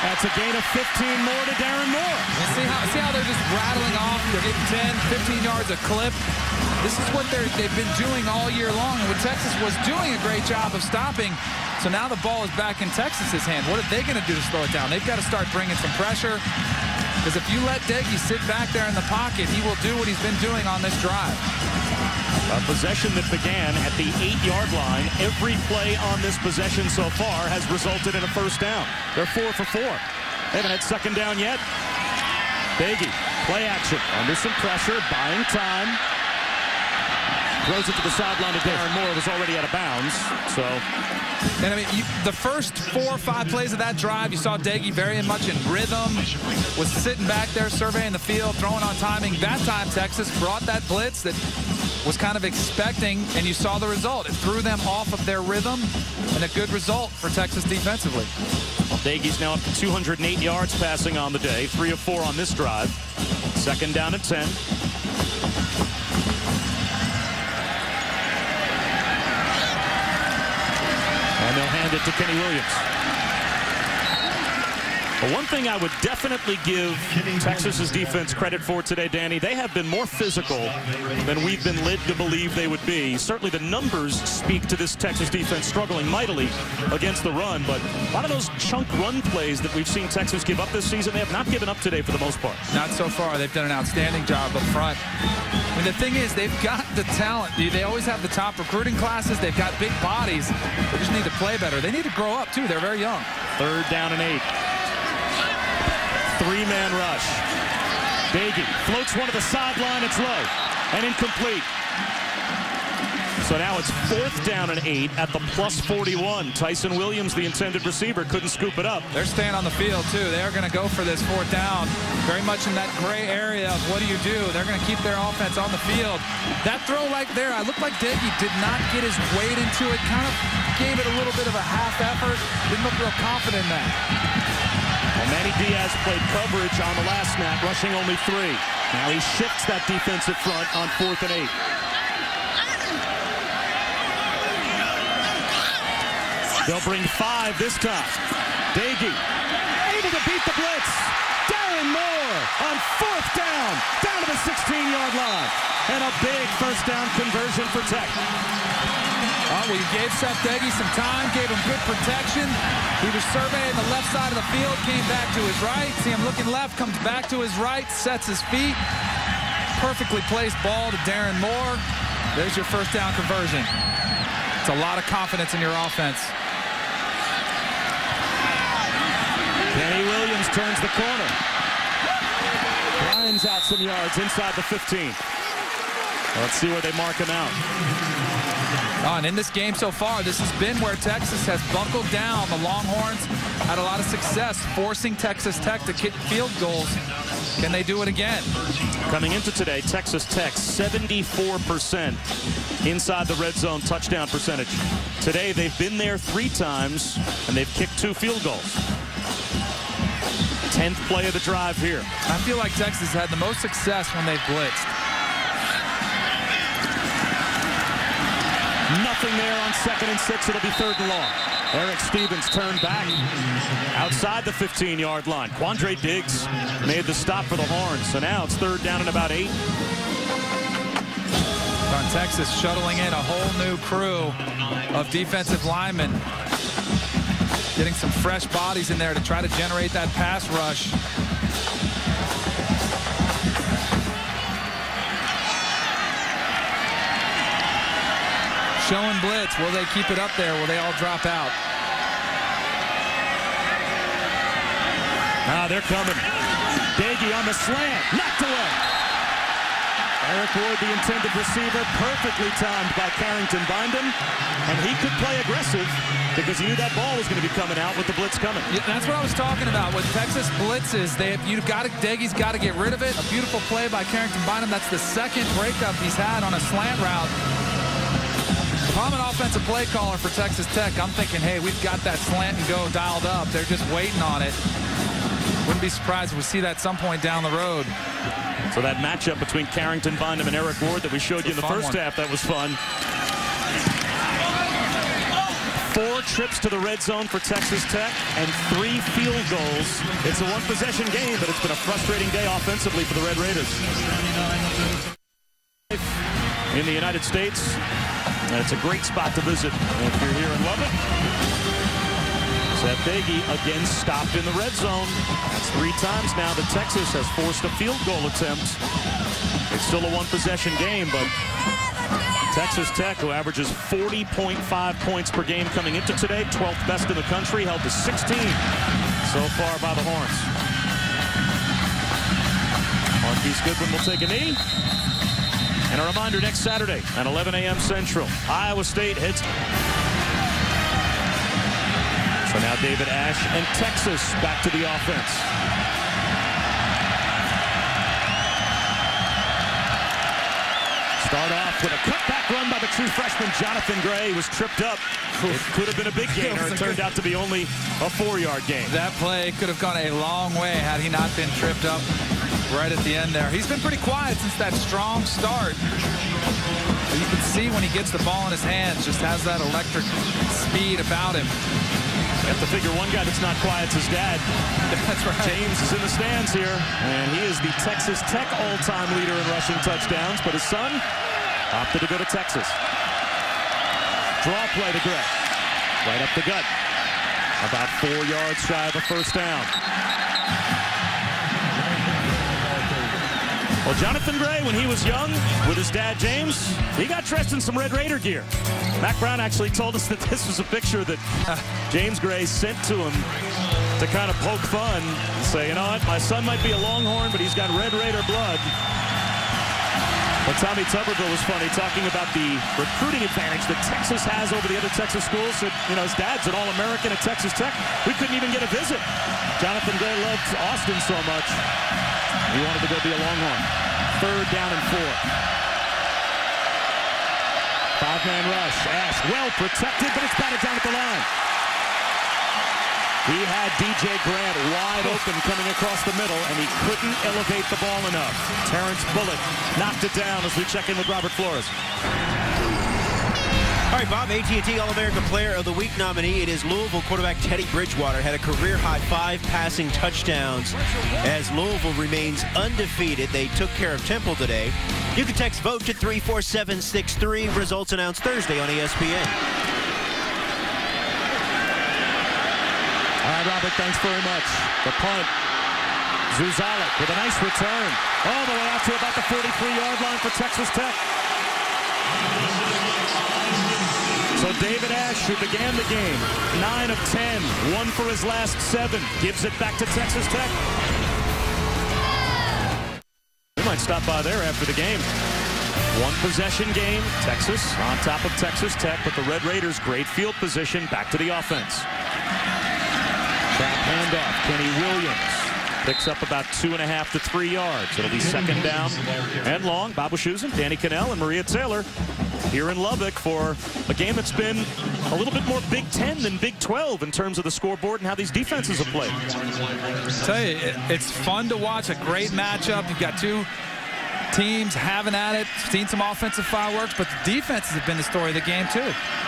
That's a gain of fifteen more to Darren Moore. See how, see how they're just rattling off? They're getting ten, fifteen yards a clip. This is what they're, they've been doing all year long. And when Texas was doing a great job of stopping, so now the ball is back in Texas's hand. What are they going to do to slow it down? They've got to start bringing some pressure. Because if you let Doege sit back there in the pocket, he will do what he's been doing on this drive. A possession that began at the eight-yard line. Every play on this possession so far has resulted in a first down. They're four for four. They haven't had second down yet. Doege, play action, under some pressure, buying time. Throws it to the sideline to Darren Moore. It was already out of bounds. So, and I mean, you, the first four or five plays of that drive, you saw Doege very much in rhythm, was sitting back there surveying the field, throwing on timing. That time, Texas brought that blitz that was kind of expecting, and you saw the result. It threw them off of their rhythm, and a good result for Texas defensively. Well, Dage's now up to two hundred eight yards passing on the day, three of four on this drive. Second down and ten. And they'll hand it to Kenny Williams. Well, one thing I would definitely give Texas's defense credit for today, Danny, they have been more physical than we've been led to believe they would be. Certainly the numbers speak to this Texas defense struggling mightily against the run, but a lot of those chunk run plays that we've seen Texas give up this season, they have not given up today for the most part. Not so far. They've done an outstanding job up front. I mean, the thing is, they've got the talent. They always have the top recruiting classes. They've got big bodies. They just need to play better. They need to grow up, too. They're very young. Third down and eight. Three-man rush. Doege floats one to the sideline. It's low and incomplete. So now it's fourth down and eight at the plus forty-one. Tyson Williams, the intended receiver, couldn't scoop it up. They're staying on the field, too. They're going to go for this fourth down. Very much in that gray area of what do you do? They're going to keep their offense on the field. That throw right there, I looked like Doege did not get his weight into it. Kind of gave it a little bit of a half effort. Didn't look real confident in that. Well, Manny Diaz played coverage on the last snap, rushing only three. Now he shifts that defensive front on fourth and eight. They'll bring five this time. Doege able to beat the blitz. Darren Moore on fourth down, down to the sixteen-yard line. And a big first down conversion for Tech. Oh, well, you gave Seth Doege some time, gave him good protection. He was surveying the left side of the field, came back to his right. See him looking left, comes back to his right, sets his feet. Perfectly placed ball to Darren Moore. There's your first down conversion. It's a lot of confidence in your offense. Kenny Williams turns the corner. Lines out some yards inside the fifteen. Let's see where they mark him out. Oh, and in this game so far, this has been where Texas has buckled down. The Longhorns had a lot of success forcing Texas Tech to kick field goals. Can they do it again? Coming into today, Texas Tech seventy-four percent inside the red zone touchdown percentage. Today, they've been there three times, and they've kicked two field goals. tenth play of the drive here. I feel like Texas had the most success when they've blitzed. Nothing there on second and six. It'll be third and long. Eric Stevens turned back outside the fifteen-yard line. Quandre Diggs made the stop for the Horns. So now it's third down and about eight. On Texas shuttling in a whole new crew of defensive linemen. Getting some fresh bodies in there to try to generate that pass rush. Showing blitz. Will they keep it up there? Will they all drop out? Ah, they're coming. Doege on the slant. Knocked away. Eric Ward, the intended receiver, perfectly timed by Carrington Bindum. And he could play aggressive because he knew that ball was going to be coming out with the blitz coming. Yeah, that's what I was talking about. With Texas blitzes, they have, you've got to, Doege's got to get rid of it. A beautiful play by Carrington Bindum. That's the second breakup he's had on a slant route. If I'm an offensive play caller for Texas Tech, I'm thinking, hey, we've got that slant and go dialed up. They're just waiting on it. Wouldn't be surprised if we see that some point down the road. So that matchup between Carrington Bindum and Eric Ward that we showed you in the first half, that was fun. Four trips to the red zone for Texas Tech and three field goals. It's a one-possession game, but it's been a frustrating day offensively for the Red Raiders. In the United States, and it's a great spot to visit if you're here in Lubbock. Seth Doege again stopped in the red zone. That's three times now that Texas has forced a field goal attempt. It's still a one-possession game, but Texas Tech, who averages forty point five points per game coming into today, twelfth best in the country, held to sixteen so far by the Horns. Marquise Goodwin will take a knee. And a reminder, next Saturday at eleven A M Central, Iowa State heads. So now David Ash and Texas back to the offense. Start off with a cutback run by the true freshman Jonathan Gray. He was tripped up. It could have been a big gainer. It turned out to be only a four-yard gain. That play could have gone a long way had he not been tripped up right at the end there. He's been pretty quiet since that strong start. You can see when he gets the ball in his hands, just has that electric speed about him. You have to figure one guy that's not quiet's his dad. That's right. James is in the stands here, and he is the Texas Tech all-time leader in rushing touchdowns, but his son opted to go to Texas. Draw play to Gray. Right up the gut. About four yards shy of a first down. Well, Jonathan Gray, when he was young with his dad, James, he got dressed in some Red Raider gear. Mac Brown actually told us that this was a picture that James Gray sent to him to kind of poke fun and say, you know what, my son might be a Longhorn, but he's got Red Raider blood. But Tommy Tuberville was funny, talking about the recruiting advantage that Texas has over the other Texas schools. Said, you know, his dad's an All-American at Texas Tech. We couldn't even get a visit. Jonathan Gray loved Austin so much, he wanted to go be a Longhorn. Third down and four. Five-man rush. Ash well protected, but it's batted down at the line. He had D J Grant wide open coming across the middle, and he couldn't elevate the ball enough. Terrence Bullock knocked it down as we check in with Robert Flores. All right, Bob, A T and T All-America Player of the Week nominee. It is Louisville quarterback Teddy Bridgewater. Had a career-high five passing touchdowns as Louisville remains undefeated. They took care of Temple today. You can text VOTE to three four seven six three. Results announced Thursday on E S P N. All right, Robert, thanks very much. The punt. Zuzalik with a nice return. All the way out to about the forty-three yard line for Texas Tech. So David Ash, who began the game, nine of ten, one for his last seven, gives it back to Texas Tech. We might stop by there after the game. One possession game, Texas on top of Texas Tech, but the Red Raiders, great field position, back to the offense. Trap handoff, Kenny Williams picks up about two and a half to three yards. It'll be second down and long. Bob Wischusen, Danny Cannell, and Maria Taylor here in Lubbock for a game that's been a little bit more Big Ten than Big twelve in terms of the scoreboard and how these defenses have played. I tell you, it, it's fun to watch, a great matchup. You've got two teams having at it, seen some offensive fireworks, but the defenses have been the story of the game too.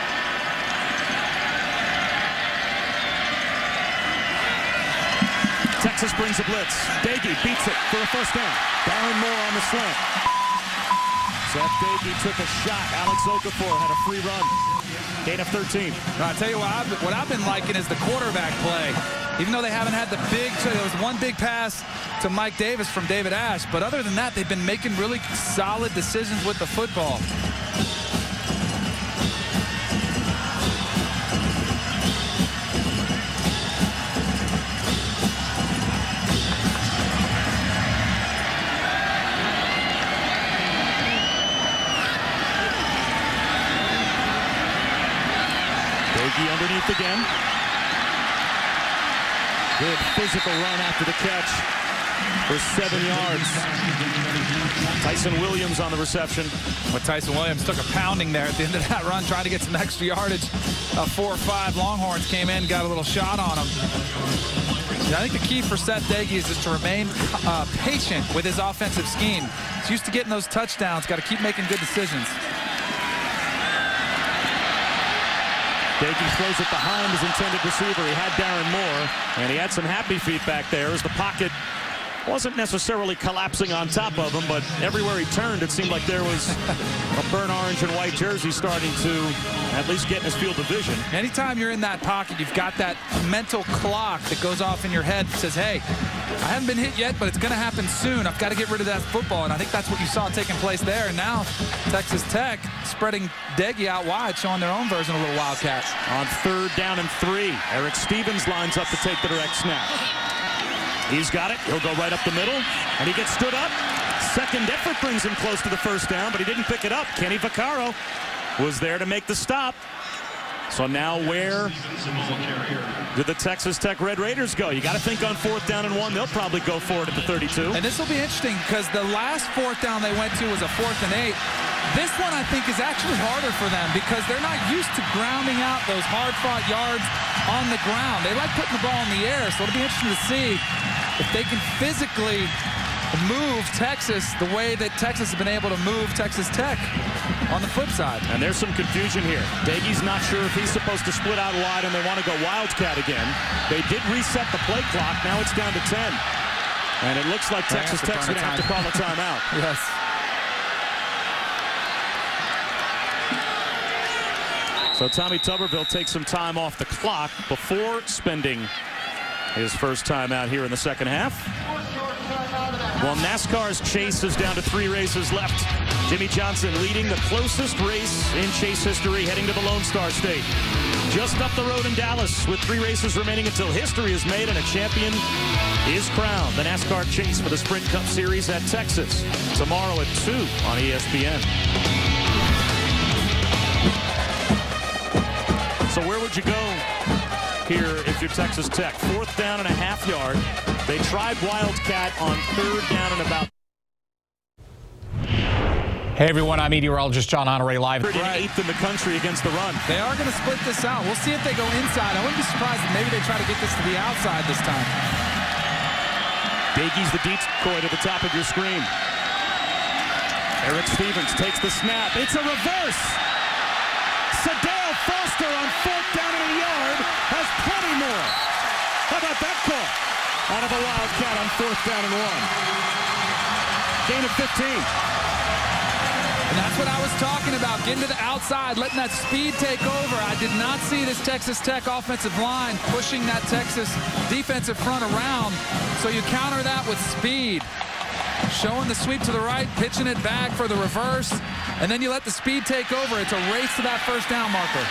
Texas brings a blitz. Doege beats it for a first down. Darren Moore on the slant. Seth Doege took a shot. Alex Okafor had a free run. Gain of thirteen. Now, I'll tell you what I've, what I've been liking is the quarterback play. Even though they haven't had the big, there was one big pass to Mike Davis from David Ash, but other than that, they've been making really solid decisions with the football. Underneath again. Good physical run after the catch for seven yards. Tyson Williams on the reception. But Tyson Williams took a pounding there at the end of that run, trying to get some extra yardage. Uh, four or five Longhorns came in, got a little shot on him. I think the key for Seth Doege is just to remain uh, patient with his offensive scheme. He's used to getting those touchdowns, got to keep making good decisions. Doege throws it behind his intended receiver. He had Darren Moore, and he had some happy feet back there as the pocket wasn't necessarily collapsing on top of him, but everywhere he turned, it seemed like there was a burnt orange and white jersey starting to at least get in his field of vision. Anytime you're in that pocket, you've got that mental clock that goes off in your head that says, hey, I haven't been hit yet, but it's going to happen soon. I've got to get rid of that football, and I think that's what you saw taking place there. And now Texas Tech spreading Doege out wide, showing their own version of a little Wildcat. On third down and three, Eric Stevens lines up to take the direct snap. He's got it. He'll go right up the middle, and he gets stood up. Second effort brings him close to the first down, but he didn't pick it up. Kenny Vaccaro was there to make the stop. So now where did the Texas Tech Red Raiders go? You got to think on fourth down and one. They'll probably go for it at the thirty-two. And this will be interesting because the last fourth down they went to was a fourth and eight. This one, I think, is actually harder for them because they're not used to grounding out those hard-fought yards on the ground. They like putting the ball in the air, so it'll be interesting to see if they can physically move Texas the way that Texas has been able to move Texas Tech on the flip side. And there's some confusion here. Doege's not sure if he's supposed to split out wide, and they want to go Wildcat again. They did reset the play clock. Now it's down to ten. And it looks like Texas Tech's going to have to call a timeout. Yes. So Tommy Tuberville takes some time off the clock before spending his first time out here in the second half. Well, NASCAR's chase is down to three races left. Jimmy Johnson leading the closest race in chase history, heading to the Lone Star State. Just up the road in Dallas with three races remaining until history is made and a champion is crowned. The NASCAR chase for the Sprint Cup Series at Texas tomorrow at two on E S P N. So where would you go here if you're Texas Tech? Fourth down and a half yard. They tried Wildcat on third down and about. Hey everyone, I'm meteorologist John Honore live. Right. Eighth in the country against the run. They are going to split this out. We'll see if they go inside. I wouldn't be surprised if maybe they try to get this to the outside this time. Doege's the decoy to the top of your screen. Eric Stevens takes the snap. It's a reverse. Sadale Foster on fourth down and a yard has plenty more. How about that call? Out of a Wildcat on fourth down and one. Gain of fifteen. And that's what I was talking about, getting to the outside, letting that speed take over. I did not see this Texas Tech offensive line pushing that Texas defensive front around. So you counter that with speed. Showing the sweep to the right, pitching it back for the reverse, and then you let the speed take over. It's a race to that first down marker.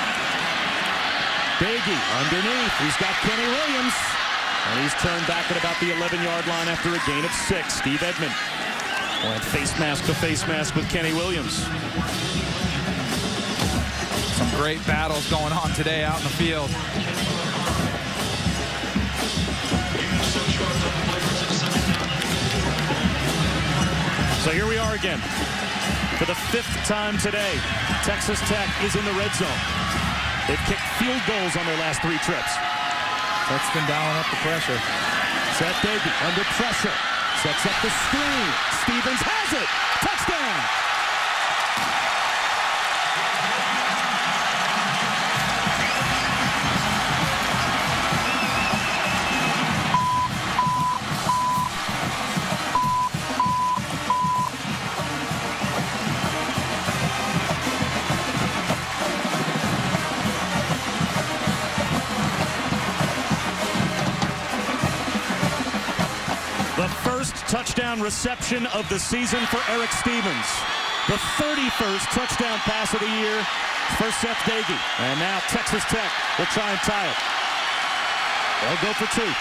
Doege underneath. He's got Kenny Williams. And he's turned back at about the eleven yard line after a gain of six. Steve Edmond went face mask to face mask with Kenny Williams. Some great battles going on today out in the field. So here we are again. For the fifth time today, Texas Tech is in the red zone. They've kicked field goals on their last three trips. That's been dialing up the pressure. Seth Doege under pressure. Sets up the screen. Stevens has it. Touchdown. Touchdown reception of the season for Eric Stevens. The thirty-first touchdown pass of the year for Seth Doege. And now Texas Tech will try and tie it. They'll go for two.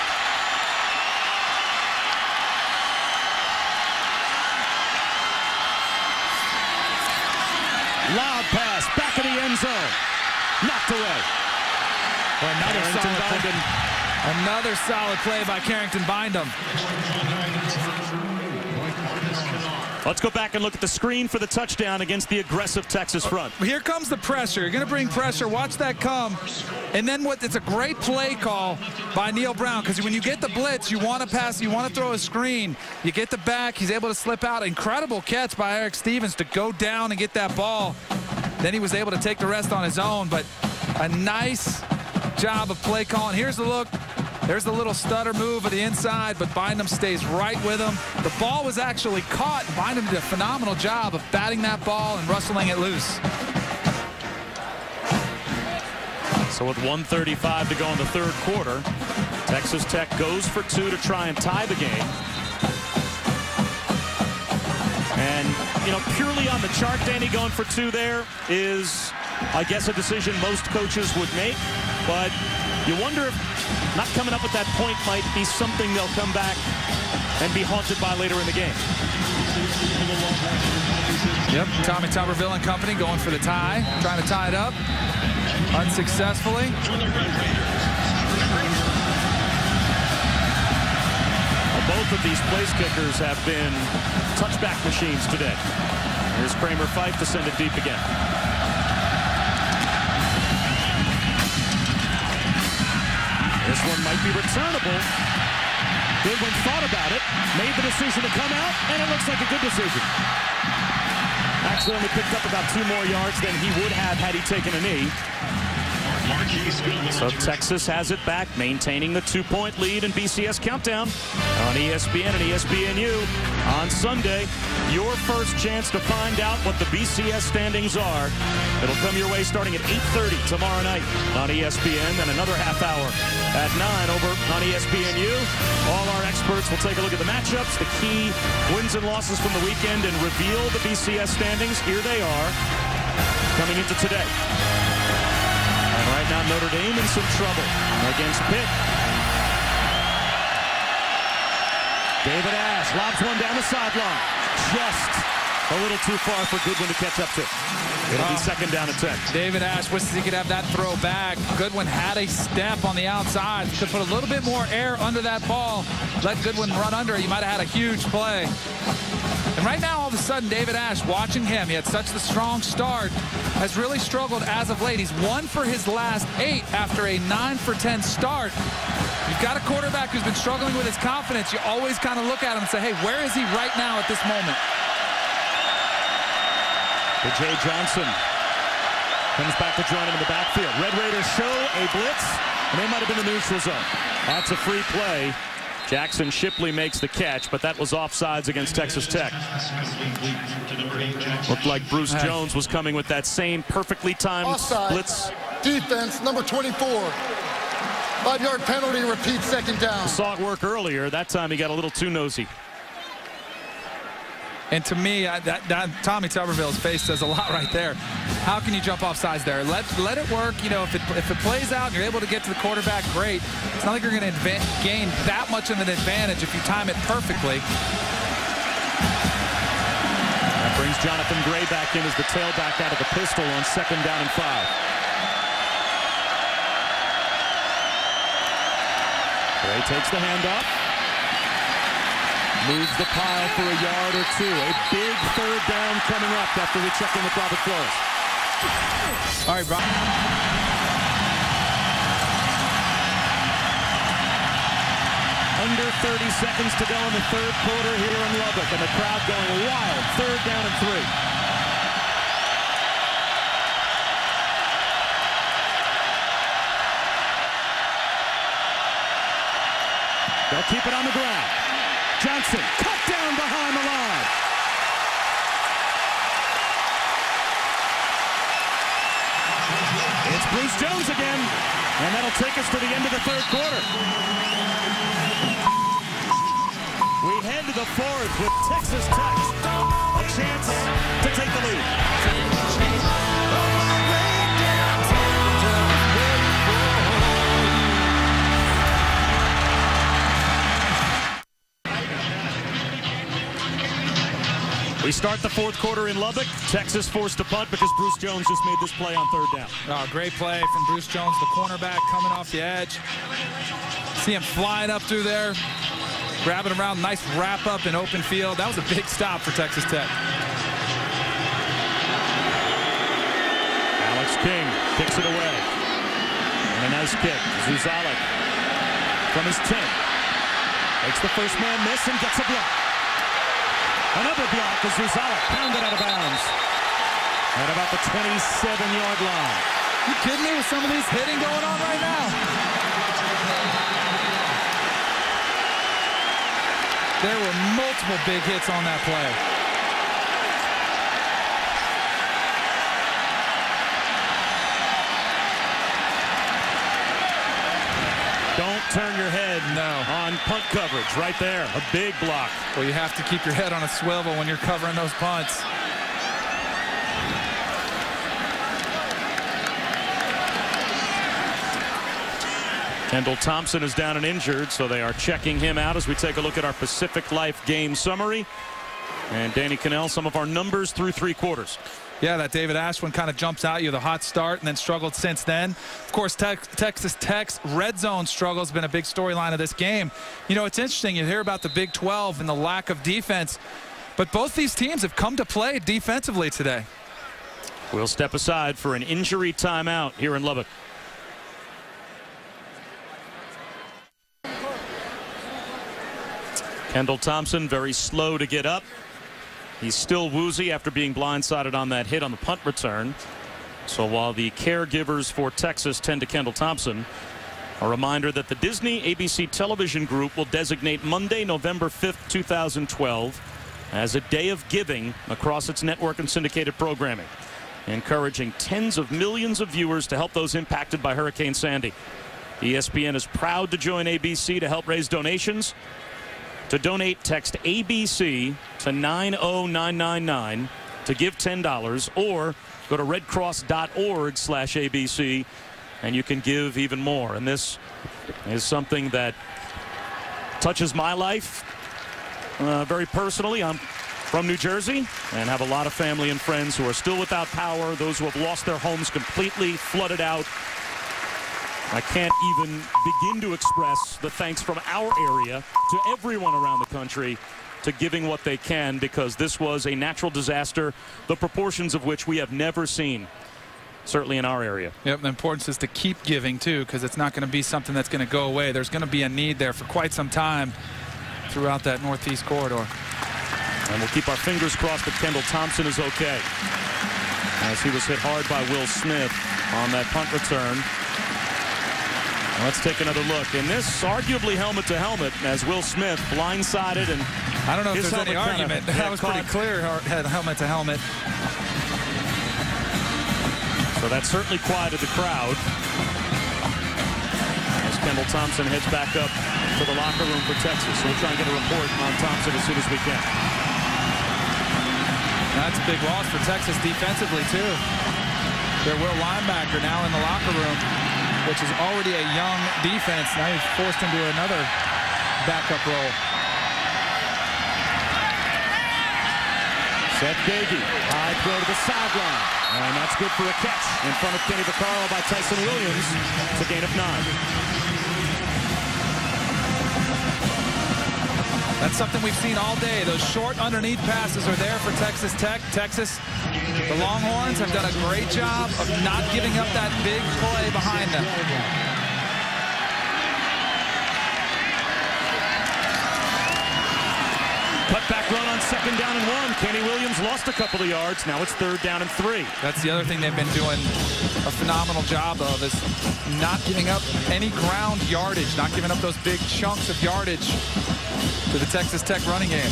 Loud pass, back of the end zone. Knocked away. Well, another solid play. Another solid play by Carrington Bindum. Let's go back and look at the screen for the touchdown against the aggressive Texas front. Here comes the pressure. You're going to bring pressure. Watch that come. And then what? It's a great play call by Neal Brown, because when you get the blitz, you want to pass, you want to throw a screen. You get the back. He's able to slip out. Incredible catch by Eric Stevens to go down and get that ball. Then he was able to take the rest on his own. But a nice job of play calling. Here's the look. There's the little stutter move of the inside, but Bynum stays right with him. The ball was actually caught. Bynum did a phenomenal job of batting that ball and rustling it loose. So with one thirty-five to go in the third quarter, Texas Tech goes for two to try and tie the game. And, you know, purely on the chart, Danny, going for two there is, I guess, a decision most coaches would make. But you wonder if not coming up with that point might be something they'll come back and be haunted by later in the game. Yep, Tommy Tuberville and company going for the tie, trying to tie it up unsuccessfully. Well, both of these place kickers have been touchback machines today. Here's Kramer Fife to send it deep again. This one might be returnable. Goodwin thought about it, made the decision to come out, and it looks like a good decision. Actually only picked up about two more yards than he would have had he taken a knee. So Texas has it back, maintaining the two-point lead in B C S Countdown on E S P N and E S P N U. On Sunday, your first chance to find out what the B C S standings are. It'll come your way starting at eight thirty tomorrow night on E S P N, and another half hour at nine over on E S P N U. All our experts will take a look at the matchups, the key wins and losses from the weekend, and reveal the B C S standings. Here they are coming into today. And right now, Notre Dame in some trouble against Pitt. David Ash lobs one down the sideline. Just a little too far for Goodwin to catch up to. It'll be second down and ten. David Ash wishes he could have that throw back. Goodwin had a step on the outside. Could put a little bit more air under that ball. Let Goodwin run under it. He might have had a huge play. And right now, all of a sudden, David Ash, watching him, he had such a strong start, has really struggled as of late. He's one for his last eight after a nine for ten start. You've got a quarterback who's been struggling with his confidence. You always kind of look at him and say, hey, where is he right now at this moment? Jay Johnson comes back to join him in the backfield. Red Raiders show a blitz, and they might have been in the neutral zone. That's a free play. Jackson Shipley makes the catch, but that was offsides against Texas Tech. Looked like Bruce Jones was coming with that same perfectly timed Offside. blitz. Defense, number twenty-four. Five-yard penalty, repeat second down. Saw it work earlier. That time he got a little too nosy. And to me, I, that, that Tommy Tuberville's face says a lot right there. How can you jump off sides there? Let let it work. You know, if it if it plays out and you're able to get to the quarterback, great. It's not like you're going to gain that much of an advantage if you time it perfectly. That brings Jonathan Gray back in as the tailback out of the pistol on second down and five. Gray takes the handoff. Moves the pile for a yard or two. A big third down coming up after we check in with Robert Flores. All right, Rob. Under thirty seconds to go in the third quarter here in Lubbock, and the crowd going wild. Third down and three. They'll keep it on the ground. Johnson cut down behind the line. It's Bruce Jones again, and that'll take us to the end of the third quarter. We head to the fourth with Texas Tech a chance to take the lead. We start the fourth quarter in Lubbock. Texas forced to punt because Bruce Jones just made this play on third down. Oh, great play from Bruce Jones, the cornerback coming off the edge. See him flying up through there, grabbing around, nice wrap up in open field. That was a big stop for Texas Tech. Alex King kicks it away. And a nice kick. Zuzalik from his ten. Makes the first man miss and gets a block. Another block as Zuzalik pounded out of bounds at about the twenty-seven yard line. You kidding me with some of these hitting going on right now? There were multiple big hits on that play. Don't turn your head no. on punt coverage. Right there, a big block. Well, you have to keep your head on a swivel when you're covering those punts. Kendall Thompson is down and injured, so they are checking him out as we take a look at our Pacific Life game summary. And Danny Kanell, some of our numbers through three quarters. Yeah, that David Ash one kind of jumps out. You the hot start and then struggled since then. Of course, te Texas Tech's red zone struggle has been a big storyline of this game. You know, it's interesting. You hear about the Big twelve and the lack of defense, but both these teams have come to play defensively today. We'll step aside for an injury timeout here in Lubbock. Kendall Thompson very slow to get up. He's still woozy after being blindsided on that hit on the punt return. So while the caregivers for Texas tend to Kendall Thompson, a reminder that the Disney A B C Television Group will designate Monday, November fifth, two thousand twelve as a day of giving across its network and syndicated programming, encouraging tens of millions of viewers to help those impacted by Hurricane Sandy. E S P N is proud to join A B C to help raise donations. To donate, text A B C to nine oh nine nine nine to give ten dollars, or go to redcross dot org slash A B C and you can give even more. And this is something that touches my life uh, very personally. I'm from New Jersey and have a lot of family and friends who are still without power, those who have lost their homes completely, flooded out. I can't even begin to express the thanks from our area to everyone around the country to giving what they can, because this was a natural disaster, the proportions of which we have never seen, certainly in our area. Yep, the importance is to keep giving, too, because it's not going to be something that's going to go away. There's going to be a need there for quite some time throughout that Northeast corridor. And we'll keep our fingers crossed that Kendall Thompson is okay, as he was hit hard by Will Smith on that punt return. Let's take another look. And this arguably helmet to helmet, as Will Smith blindsided, and I don't know if there's any argument. Kinda, that was pretty clear, helmet to helmet. So that certainly quieted the crowd as Kendall Thompson heads back up to the locker room for Texas. So we'll try and get a report on Thompson as soon as we can. That's a big loss for Texas defensively, too. Their Will linebacker now in the locker room, which is already a young defense. Now he's forced into another backup role. Seth Gagey, high throw to the sideline. And that's good for a catch in front of Kenny Vaccaro by Tyson Williams. It's a gain of nine. That's something we've seen all day. Those short underneath passes are there for Texas Tech. Texas, the Longhorns have done a great job of not giving up that big play behind them. Cut back run on second down and one. Kenny Williams lost a couple of yards. Now it's third down and three. That's the other thing they've been doing a phenomenal job of, is not giving up any ground yardage, not giving up those big chunks of yardage to the Texas Tech running game.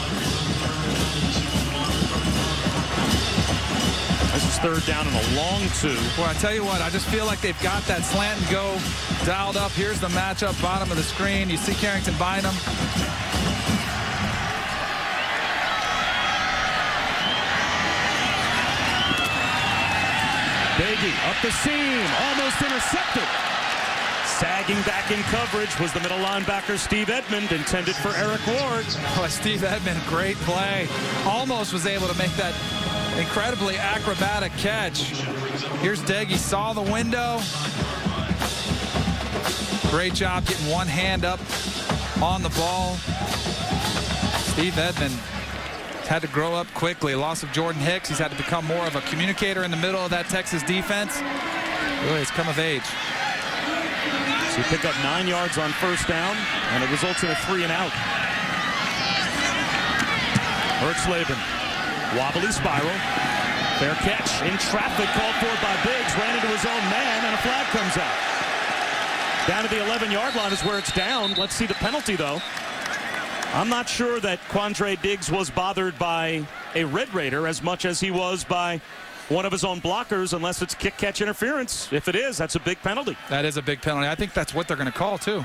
This is third down and a long two. Well, I tell you what, I just feel like they've got that slant and go dialed up. Here's the matchup, bottom of the screen. You see Carrington Bynum. Gagey up the seam, almost intercepted. Sagging back in coverage was the middle linebacker Steve Edmond, intended for Eric Ward. Oh, Steve Edmond, great play. Almost was able to make that incredibly acrobatic catch. Here's Deggy, saw the window. Great job getting one hand up on the ball. Steve Edmond had to grow up quickly. Loss of Jordan Hicks. He's had to become more of a communicator in the middle of that Texas defense. Really, it's come of age. So you pick up nine yards on first down, and it results in a three and out. Ertz Laban, wobbly spiral. Fair catch in traffic called for by Biggs. Ran into his own man, and a flag comes out. Down to the eleven-yard line is where it's down. Let's see the penalty, though. I'm not sure that Quandre Diggs was bothered by a Red Raider as much as he was by one of his own blockers, unless it's kick-catch interference. If it is, that's a big penalty. That is a big penalty. I think that's what they're going to call, too.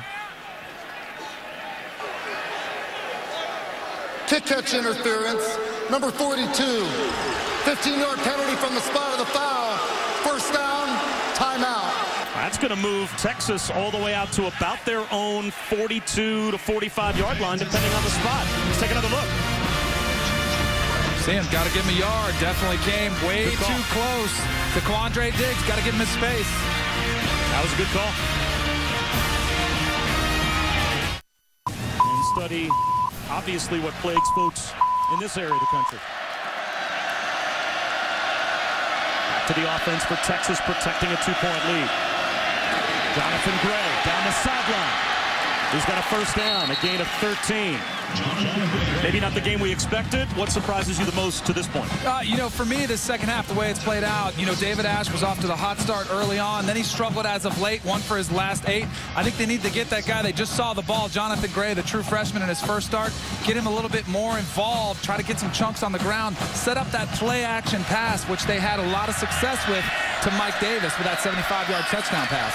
Kick-catch interference, number forty-two. fifteen-yard penalty from the spot of the foul. First down, timeout. That's going to move Texas all the way out to about their own forty-two to forty-five-yard line, depending on the spot. Let's take another look. See him, got to give him a yard. Definitely came way too close to Quandre Diggs. Got to give him his space. That was a good call. And study, obviously, what plagues folks in this area of the country. Back to the offense for Texas, protecting a two-point lead. Jonathan Gray down the sideline. He's got a first down, a gain of thirteen. Maybe not the game we expected. What surprises you the most to this point? Uh, you know, for me, the second half, the way it's played out, you know, David Ash was off to the hot start early on. Then he struggled as of late, one for his last eight. I think they need to get that guy. They just saw the ball, Jonathan Gray, the true freshman in his first start, get him a little bit more involved, try to get some chunks on the ground, set up that play-action pass, which they had a lot of success with, to Mike Davis with that seventy-five-yard touchdown pass.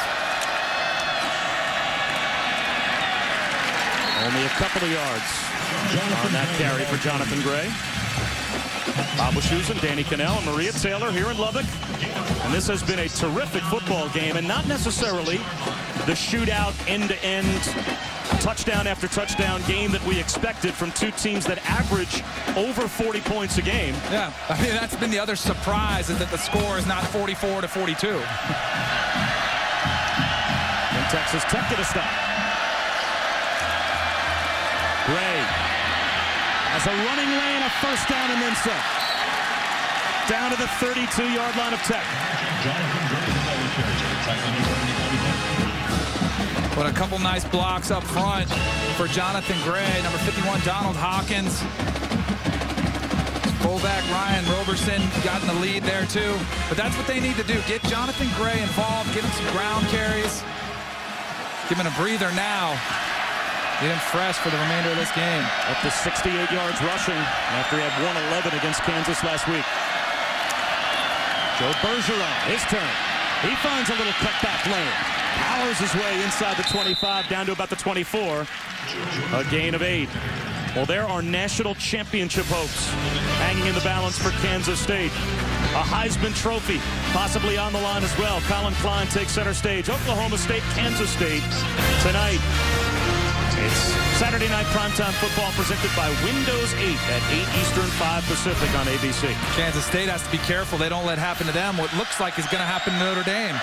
Only a couple of yards on that carry for Jonathan Gray. Bob Wischusen, Danny Cannell, and Maria Taylor here in Lubbock. And this has been a terrific football game, and not necessarily the shootout, end-to-end, touchdown after touchdown game that we expected from two teams that average over forty points a game. Yeah, I mean, that's been the other surprise, is that the score is not forty-four to forty-two. And Texas Tech to the stop. Gray has a running lane, a first down, and then some. Down to the thirty-two-yard line of Tech. But a couple nice blocks up front for Jonathan Gray. Number fifty-one, Donald Hawkins. Fullback Ryan Roberson got in the lead there, too. But that's what they need to do. Get Jonathan Gray involved, get him some ground carries. Give him a breather now. Get him fresh for the remainder of this game. Up to sixty-eight yards rushing after he had one eleven against Kansas last week. Joe Bergeron, his turn. He finds a little cutback lane. Powers his way inside the twenty-five, down to about the twenty-four. A gain of eight. Well, there are national championship hopes hanging in the balance for Kansas State. A Heisman Trophy possibly on the line as well. Colin Klein takes center stage. Oklahoma State, Kansas State tonight. It's Saturday night primetime football presented by Windows eight at eight Eastern, five Pacific on A B C. Kansas State has to be careful. They don't let happen to them what looks like is going to happen to Notre Dame.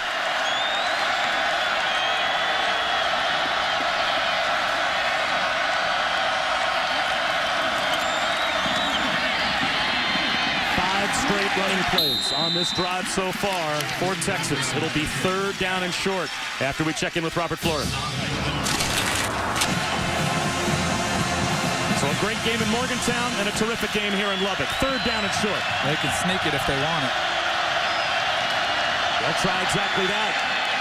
Five straight running plays on this drive so far for Texas. It'll be third down and short after we check in with Robert Flores. So a great game in Morgantown and a terrific game here in Lubbock. Third down and short. They can sneak it if they want it. They'll try exactly that.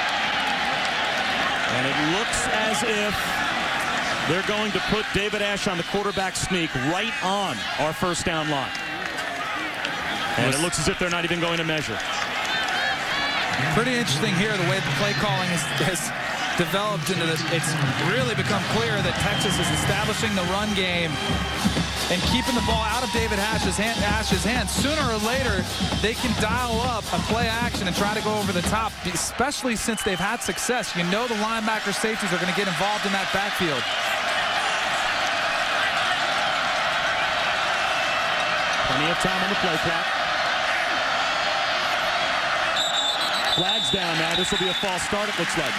And it looks as if they're going to put David Ash on the quarterback sneak right on our first down line. And it looks as if they're not even going to measure. Pretty interesting here the way the play calling has, has developed into this. It's really become clear that Texas is establishing the run game and keeping the ball out of David Ash's hand, Ash's hands. Sooner or later, they can dial up a play action and try to go over the top, especially since they've had success. You know the linebacker safeties are going to get involved in that backfield. Plenty of time on the play clock. Flags down now. This will be a false start, it looks like.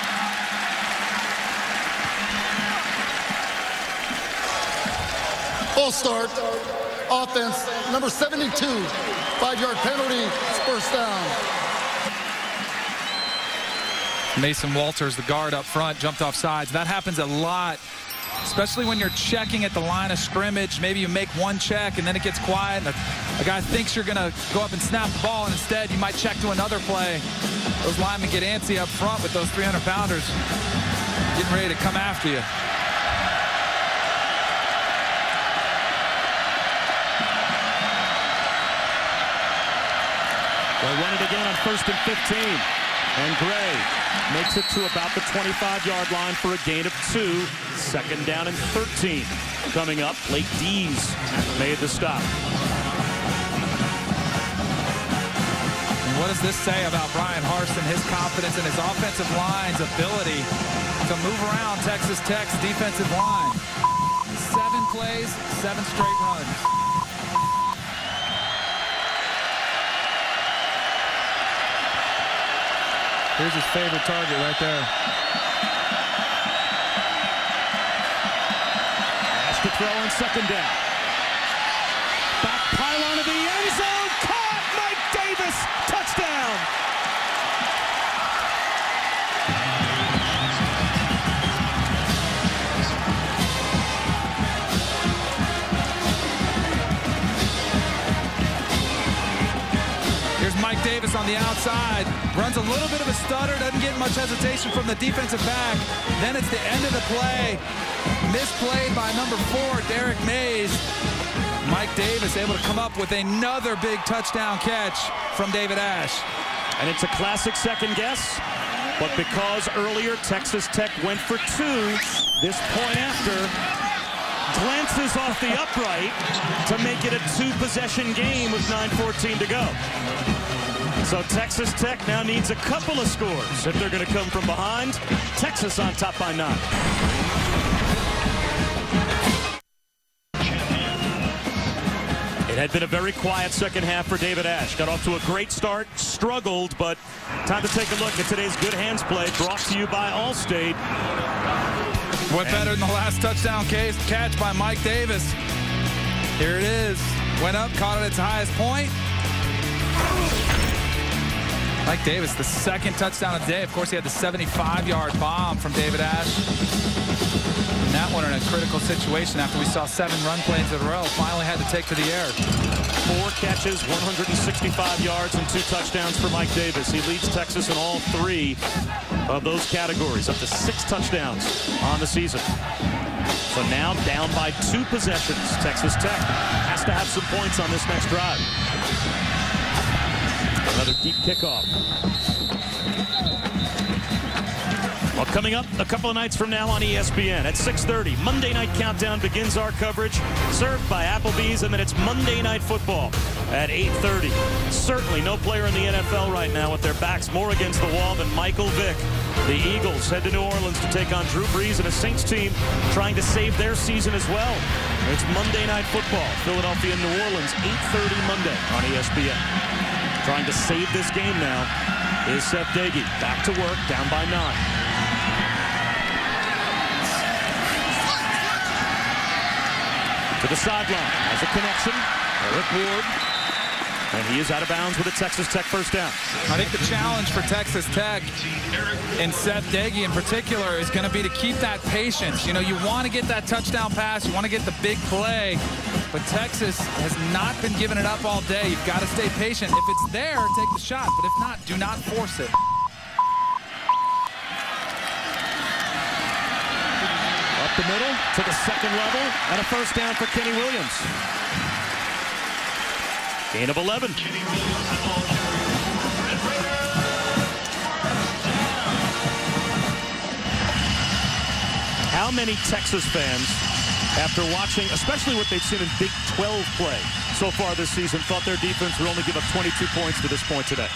False start. Offense, number seventy-two. Five-yard penalty. It's first down. Mason Walters, the guard up front, jumped off sides. That happens a lot especially when you're checking at the line of scrimmage. Maybe you make one check and then it gets quiet, and a, a guy thinks you're going to go up and snap the ball, and instead you might check to another play. Those linemen get antsy up front with those three hundred pounders getting ready to come after you. They'll run it again on first and fifteen. And Gray makes it to about the twenty-five yard line for a gain of two. Second down and thirteen. Coming up, Lake Dees made the stop. And what does this say about Bryan Harsin, his confidence in his offensive line's ability to move around Texas Tech's defensive line? Seven plays, seven straight runs. Here's his favorite target right there. Has to throw on second down. Back pylon of the end zone. Caught! Mike Davis! Touchdown! Here's Mike Davis on the outside. Runs a little bit of a stutter, doesn't get much hesitation from the defensive back. Then it's the end of the play. Misplayed by number four, Derek Mays. Mike Davis able to come up with another big touchdown catch from David Ash. And it's a classic second guess, but because earlier Texas Tech went for two, this point after glances off the upright to make it a two-possession game with nine fourteen to go. So Texas Tech now needs a couple of scores if they're going to come from behind. Texas on top by nine. It had been a very quiet second half for David Ash. Got off to a great start, struggled, but time to take a look at today's good hands play brought to you by Allstate. What better than the last touchdown case, catch by Mike Davis. Here it is. Went up, caught it at its highest point. Mike Davis, the second touchdown of the day. Of course, he had the seventy-five yard bomb from David Ash. And that one in a critical situation after we saw seven run plays in a row. Finally had to take to the air. Four catches, one hundred sixty-five yards, and two touchdowns for Mike Davis. He leads Texas in all three of those categories, up to six touchdowns on the season. So now down by two possessions. Texas Tech has to have some points on this next drive. Another deep kickoff. Well, coming up a couple of nights from now on E S P N at six thirty, Monday Night Countdown begins our coverage, served by Applebee's, and then it's Monday Night Football at eight thirty. Certainly no player in the N F L right now with their backs more against the wall than Michael Vick. The Eagles head to New Orleans to take on Drew Brees and a Saints team trying to save their season as well. It's Monday Night Football, Philadelphia and New Orleans, eight thirty Monday on E S P N. Trying to save this game now is Seth Doege. Back to work, down by nine. To the sideline, has a connection. Eric Ward, and he is out of bounds with a Texas Tech first down. I think the challenge for Texas Tech and Seth Doege in particular is going to be to keep that patience. You know, you want to get that touchdown pass, you want to get the big play, but Texas has not been giving it up all day. You've got to stay patient. If it's there, take the shot, but if not, do not force it. Up the middle to the second level, and a first down for Kenny Williams. Gain of eleven. How many Texas fans, after watching, especially what they've seen in Big twelve play so far this season, thought their defense would only give up twenty-two points to this point today?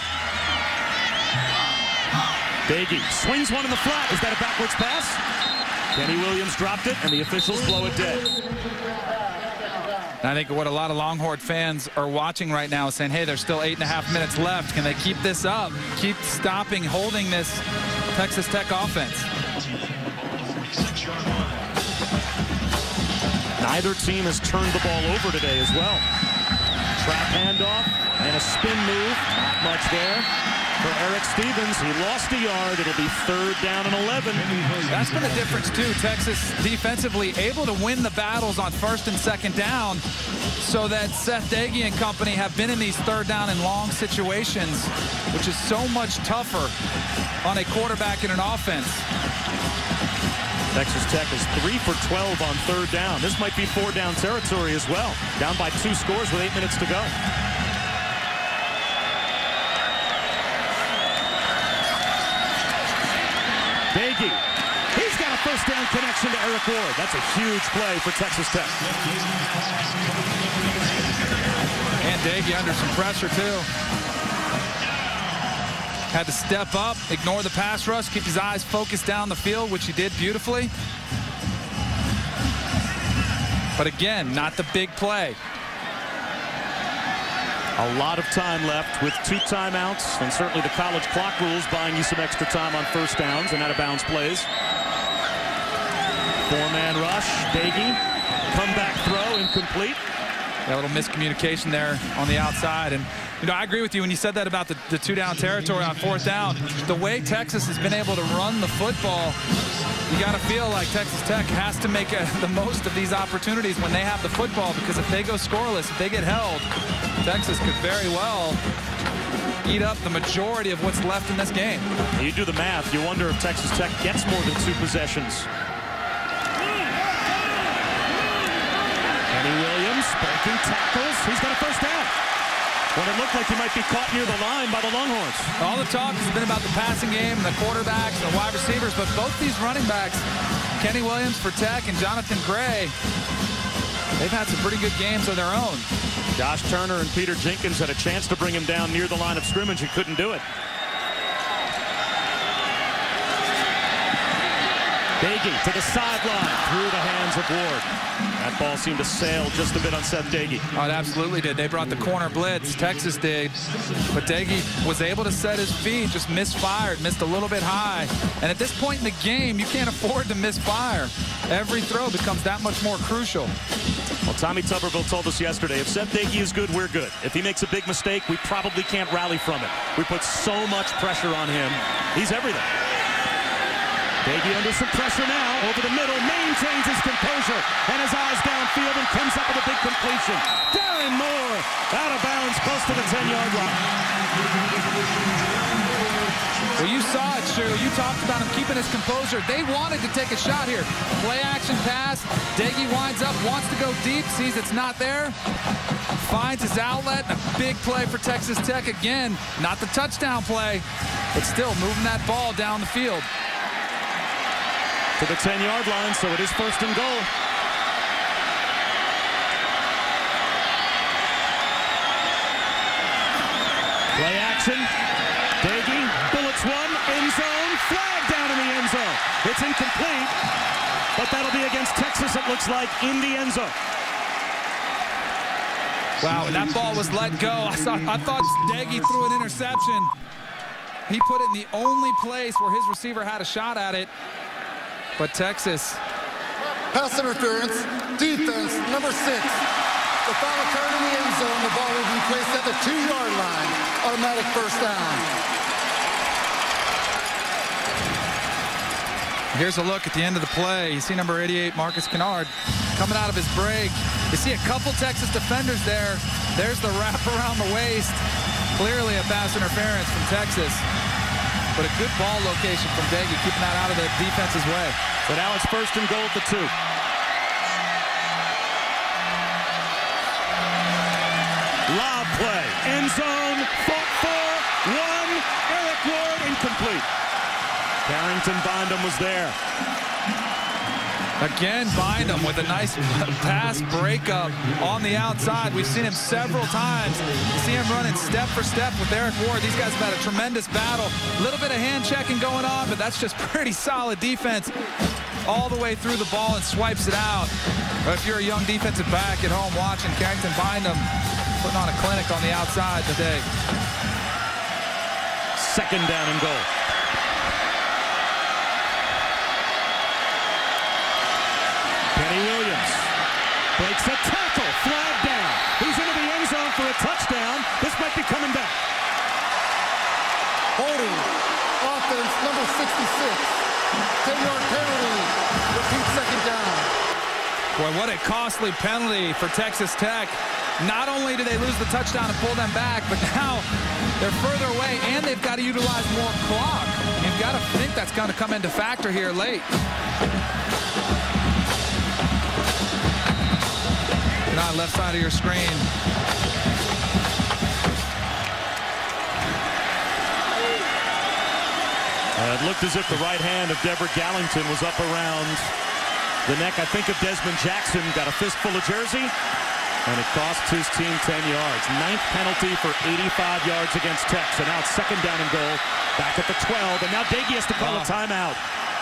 Doege swings one in the flat. Is that a backwards pass? Kenny Williams dropped it, and the officials blow it dead. And I think what a lot of Longhorn fans are watching right now is saying, hey, there's still eight and a half minutes left. Can they keep this up? Keep stopping, holding this Texas Tech offense. Neither team has turned the ball over today as well. Trap handoff and a spin move. Not much there. for Eric Stevens. He lost a yard. It'll be third down and eleven. That's been a difference, too. Texas defensively able to win the battles on first and second down so that Seth Doege and company have been in these third down and long situations, which is so much tougher on a quarterback in an offense. Texas Tech is three for twelve on third down. This might be four down territory as well. Down by two scores with eight minutes to go. Doege, he's got a first down connection to Eric Ward. That's a huge play for Texas Tech. And Doege under some pressure, too. Had to step up, ignore the pass rush, keep his eyes focused down the field, which he did beautifully. But again, not the big play. A lot of time left with two timeouts, and certainly the college clock rules buying you some extra time on first downs and out-of-bounds plays. Four-man rush, Doege, comeback throw, incomplete. A little miscommunication there on the outside. And, you know, I agree with you when you said that about the, the two-down territory on fourth down. The way Texas has been able to run the football, you got to feel like Texas Tech has to make a, the most of these opportunities when they have the football, because if they go scoreless, if they get held, Texas could very well eat up the majority of what's left in this game. You do the math, you wonder if Texas Tech gets more than two possessions. Kenny Williams breaking tackles. He's got a first down. When it looked like he might be caught near the line by the Longhorns. All the talk has been about the passing game and the quarterbacks and the wide receivers, but both these running backs, Kenny Williams for Tech and Jonathan Gray, they've had some pretty good games of their own. Josh Turner and Peter Jenkins had a chance to bring him down near the line of scrimmage and couldn't do it. Doege to the sideline through the hands of Ward. That ball seemed to sail just a bit on Seth Doege. Oh, it absolutely did. They brought the corner blitz. Texas did. But Doege was able to set his feet, just misfired, missed a little bit high. And at this point in the game, you can't afford to misfire. Every throw becomes that much more crucial. Well, Tommy Tuberville told us yesterday, if Seth Doege is good, we're good. If he makes a big mistake, we probably can't rally from it. We put so much pressure on him. He's everything. Doege under some pressure now, over the middle, maintains his composure and his eyes downfield and comes up with a big completion. Darren Moore out of bounds close to the ten-yard line. Well, you saw it, Stu. You talked about him keeping his composure. They wanted to take a shot here. Play action pass. Doege winds up, wants to go deep, sees it's not there. Finds his outlet. A big play for Texas Tech again. Not the touchdown play, but still moving that ball down the field. To the ten-yard line, so it is first and goal. Play action. Doege, bullets one, end zone, flag down in the end zone. It's incomplete, but that'll be against Texas, it looks like, in the end zone. Wow, and that ball was let go. I, saw, I thought Doege threw an interception. He put it in the only place where his receiver had a shot at it. But Texas. Pass interference, defense, number six. The foul occurred in the end zone. The ball will be placed at the two-yard line. Automatic first down. Here's a look at the end of the play. You see number eighty-eight, Marcus Kennard, coming out of his break. You see a couple Texas defenders there. There's the wrap around the waist. Clearly a pass interference from Texas. But a good ball location from Doege, keeping that out of the defense's way. So now it's first and goal at the two. Lob play. End zone. Fought for. One. Eric Ward incomplete. Carrington Bindum was there. Again, Bindum with a nice pass breakup on the outside. We've seen him several times. You see him running step for step with Eric Ward. These guys have had a tremendous battle. A little bit of hand checking going on, but that's just pretty solid defense all the way through the ball and swipes it out. But if you're a young defensive back at home watching, Carrington Bindum putting on a clinic on the outside today. Second down and goal. Kenny Williams breaks a tackle, flag down. He's into the end zone for a touchdown. This might be coming back. fifty-six. ten-yard penalty. Repeat second down. Boy, what a costly penalty for Texas Tech. Not only do they lose the touchdown and pull them back, but now they're further away, and they've got to utilize more clock. You've got to think that's going to come into factor here late. On left side of your screen. Uh, it looked as if the right hand of Deborah Gallington was up around the neck, I think, of Desmond Jackson. Got a fistful of jersey, and it cost his team ten yards. Ninth penalty for eighty-five yards against Tech. So now it's second down and goal, back at the twelve, and now Doege has to call oh. a timeout.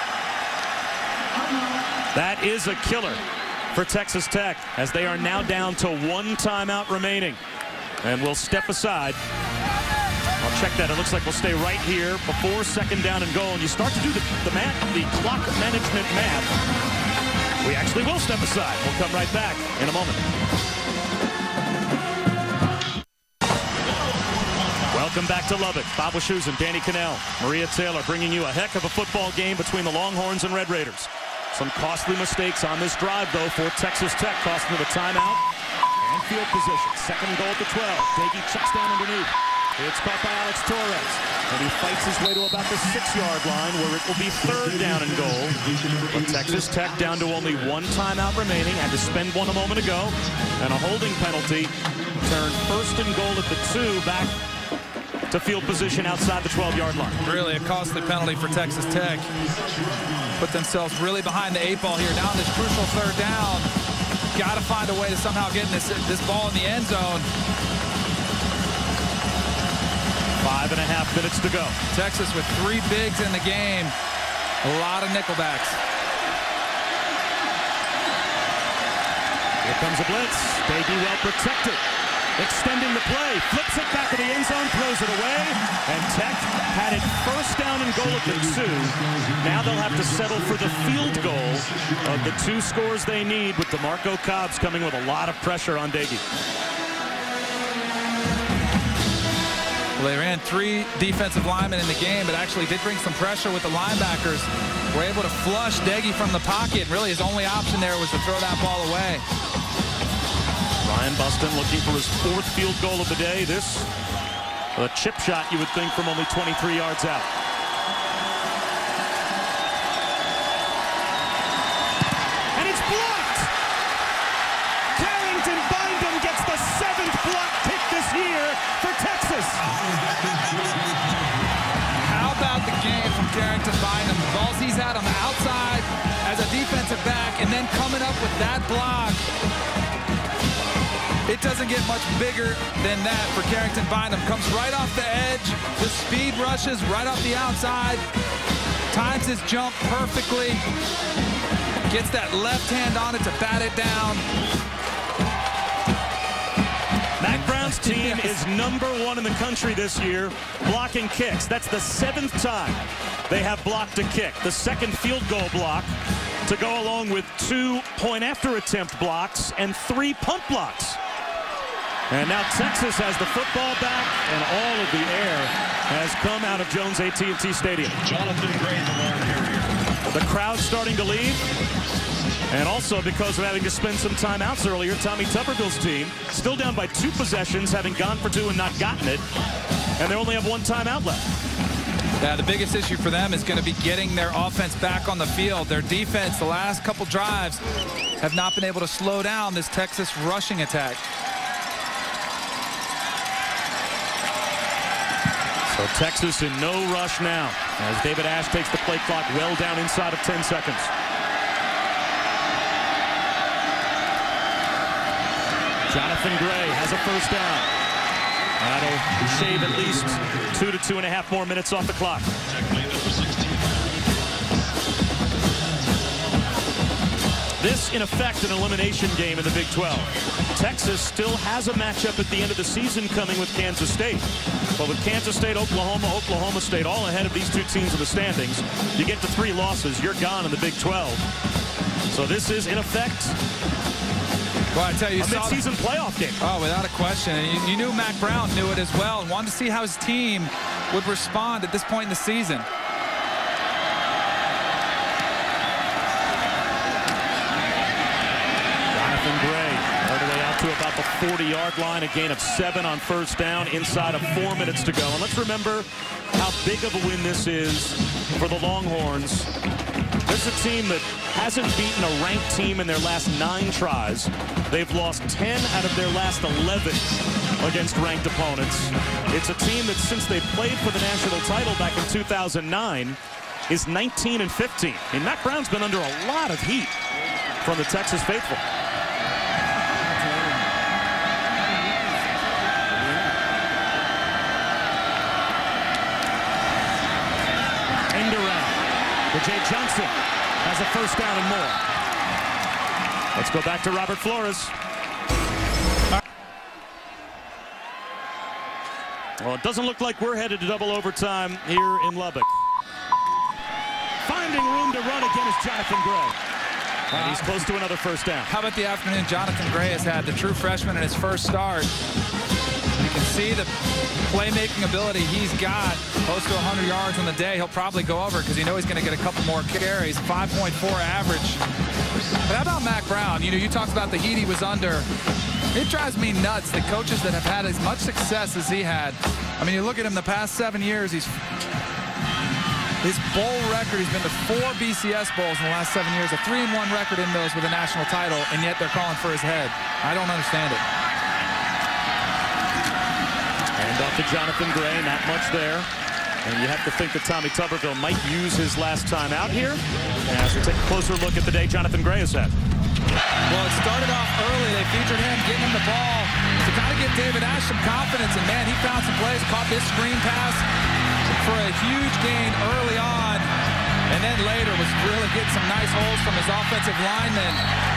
That is a killer for Texas Tech, as they are now down to one timeout remaining. And we'll step aside. I'll check that. It looks like we'll stay right here before second down and goal. And you start to do the, the math, the clock management math. We actually will step aside. We'll come right back in a moment. Welcome back to Lubbock. Bob Wischusen, Danny Cannell, Maria Taylor bringing you a heck of a football game between the Longhorns and Red Raiders. Some costly mistakes on this drive, though, for Texas Tech, costing them a timeout and field position. Second and goal at the twelve. Doege checks down underneath. It's caught by Alex Torres, and he fights his way to about the six-yard line, where it will be third down and goal. But Texas Tech down to only one timeout remaining. Had to spend one a moment ago, and a holding penalty turned first and goal at the two, back to field position outside the twelve-yard line. Really a costly penalty for Texas Tech. Put themselves really behind the eight ball here. Now this crucial third down. Got to find a way to somehow get this, this ball in the end zone. Five and a half minutes to go. Texas with three bigs in the game. A lot of nickelbacks. Here comes a blitz. Doege well protected. Extending the play, flips it back to the end zone, throws it away, and Tech had it first down and goal at the two. Now they'll have to settle for the field goal of the two scores they need, with DeMarco Cobbs coming with a lot of pressure on Doege. Well, they ran three defensive linemen in the game, but actually did bring some pressure with the linebackers. Were able to flush Doege from the pocket. Really, his only option there was to throw that ball away. Ryan Buston looking for his fourth field goal of the day. This, a chip shot, you would think, from only twenty-three yards out. And it's blocked! Carrington Bynum gets the seventh block pick this year for Texas. How about the game from Carrington Bynum? The balls he's had on the outside as a defensive back, and then coming up with that block. It doesn't get much bigger than that for Carrington Bynum. Comes right off the edge. The speed rushes right off the outside. Times his jump perfectly. Gets that left hand on it to bat it down. Mac Brown's team yes. is number one in the country this year blocking kicks. That's the seventh time they have blocked a kick. The second field goal block to go along with two point after attempt blocks and three punt blocks. And now Texas has the football back, and all of the air has come out of Jones A T and T Stadium. Jonathan Gray, the Lord Harrier. The crowd starting to leave, and also because of having to spend some timeouts earlier, Tommy Tuberville's team still down by two possessions, having gone for two and not gotten it, and they only have one timeout left. Yeah, the biggest issue for them is going to be getting their offense back on the field. Their defense, the last couple drives, have not been able to slow down this Texas rushing attack. So Texas in no rush now, as David Ash takes the play clock well down inside of ten seconds. Jonathan Gray has a first down. That'll shave at least two to two and a half more minutes off the clock. This, in effect, an elimination game in the Big twelve. Texas still has a matchup at the end of the season coming with Kansas State. But with Kansas State, Oklahoma, Oklahoma State all ahead of these two teams in the standings, you get to three losses, you're gone in the Big twelve. So this is, in effect, well, I tell you, a mid-season playoff game. Oh, without a question. And you, you knew Mac Brown knew it as well and wanted to see how his team would respond at this point in the season. forty-yard line, a gain of seven on first down inside of four minutes to go. And let's remember how big of a win this is for the Longhorns. This is a team that hasn't beaten a ranked team in their last nine tries. They've lost ten out of their last eleven against ranked opponents. It's a team that, since they played for the national title back in two thousand nine, is nineteen and fifteen. And Mack Brown's been under a lot of heat from the Texas faithful. End around. Jay Johnson has a first down and more. Let's go back to Robert Flores. Well, it doesn't look like we're headed to double overtime here in Lubbock. Finding room to run again is Jonathan Gray. And he's close to another first down. How about the afternoon Jonathan Gray has had, the true freshman in his first start. You can see the playmaking ability he's got. Close to one hundred yards on the day. He'll probably go over because you know he's going to get a couple more carries. five point four average. But how about Mack Brown? You know, you talked about the heat he was under. It drives me nuts that coaches that have had as much success as he had. I mean, you look at him the past seven years, he's his bowl record, he's been to four B C S bowls in the last seven years, a three and one record in those with a national title, and yet they're calling for his head. I don't understand it. Hand off to Jonathan Gray, not much there. And you have to think that Tommy Tuberville might use his last time out here. As we take a closer look at the day Jonathan Gray has had. Well, it started off early. They featured him getting him the ball to kind of give David Ash some confidence. And, man, he found some plays, caught this screen pass for a huge gain early on. And then later was really getting some nice holes from his offensive linemen.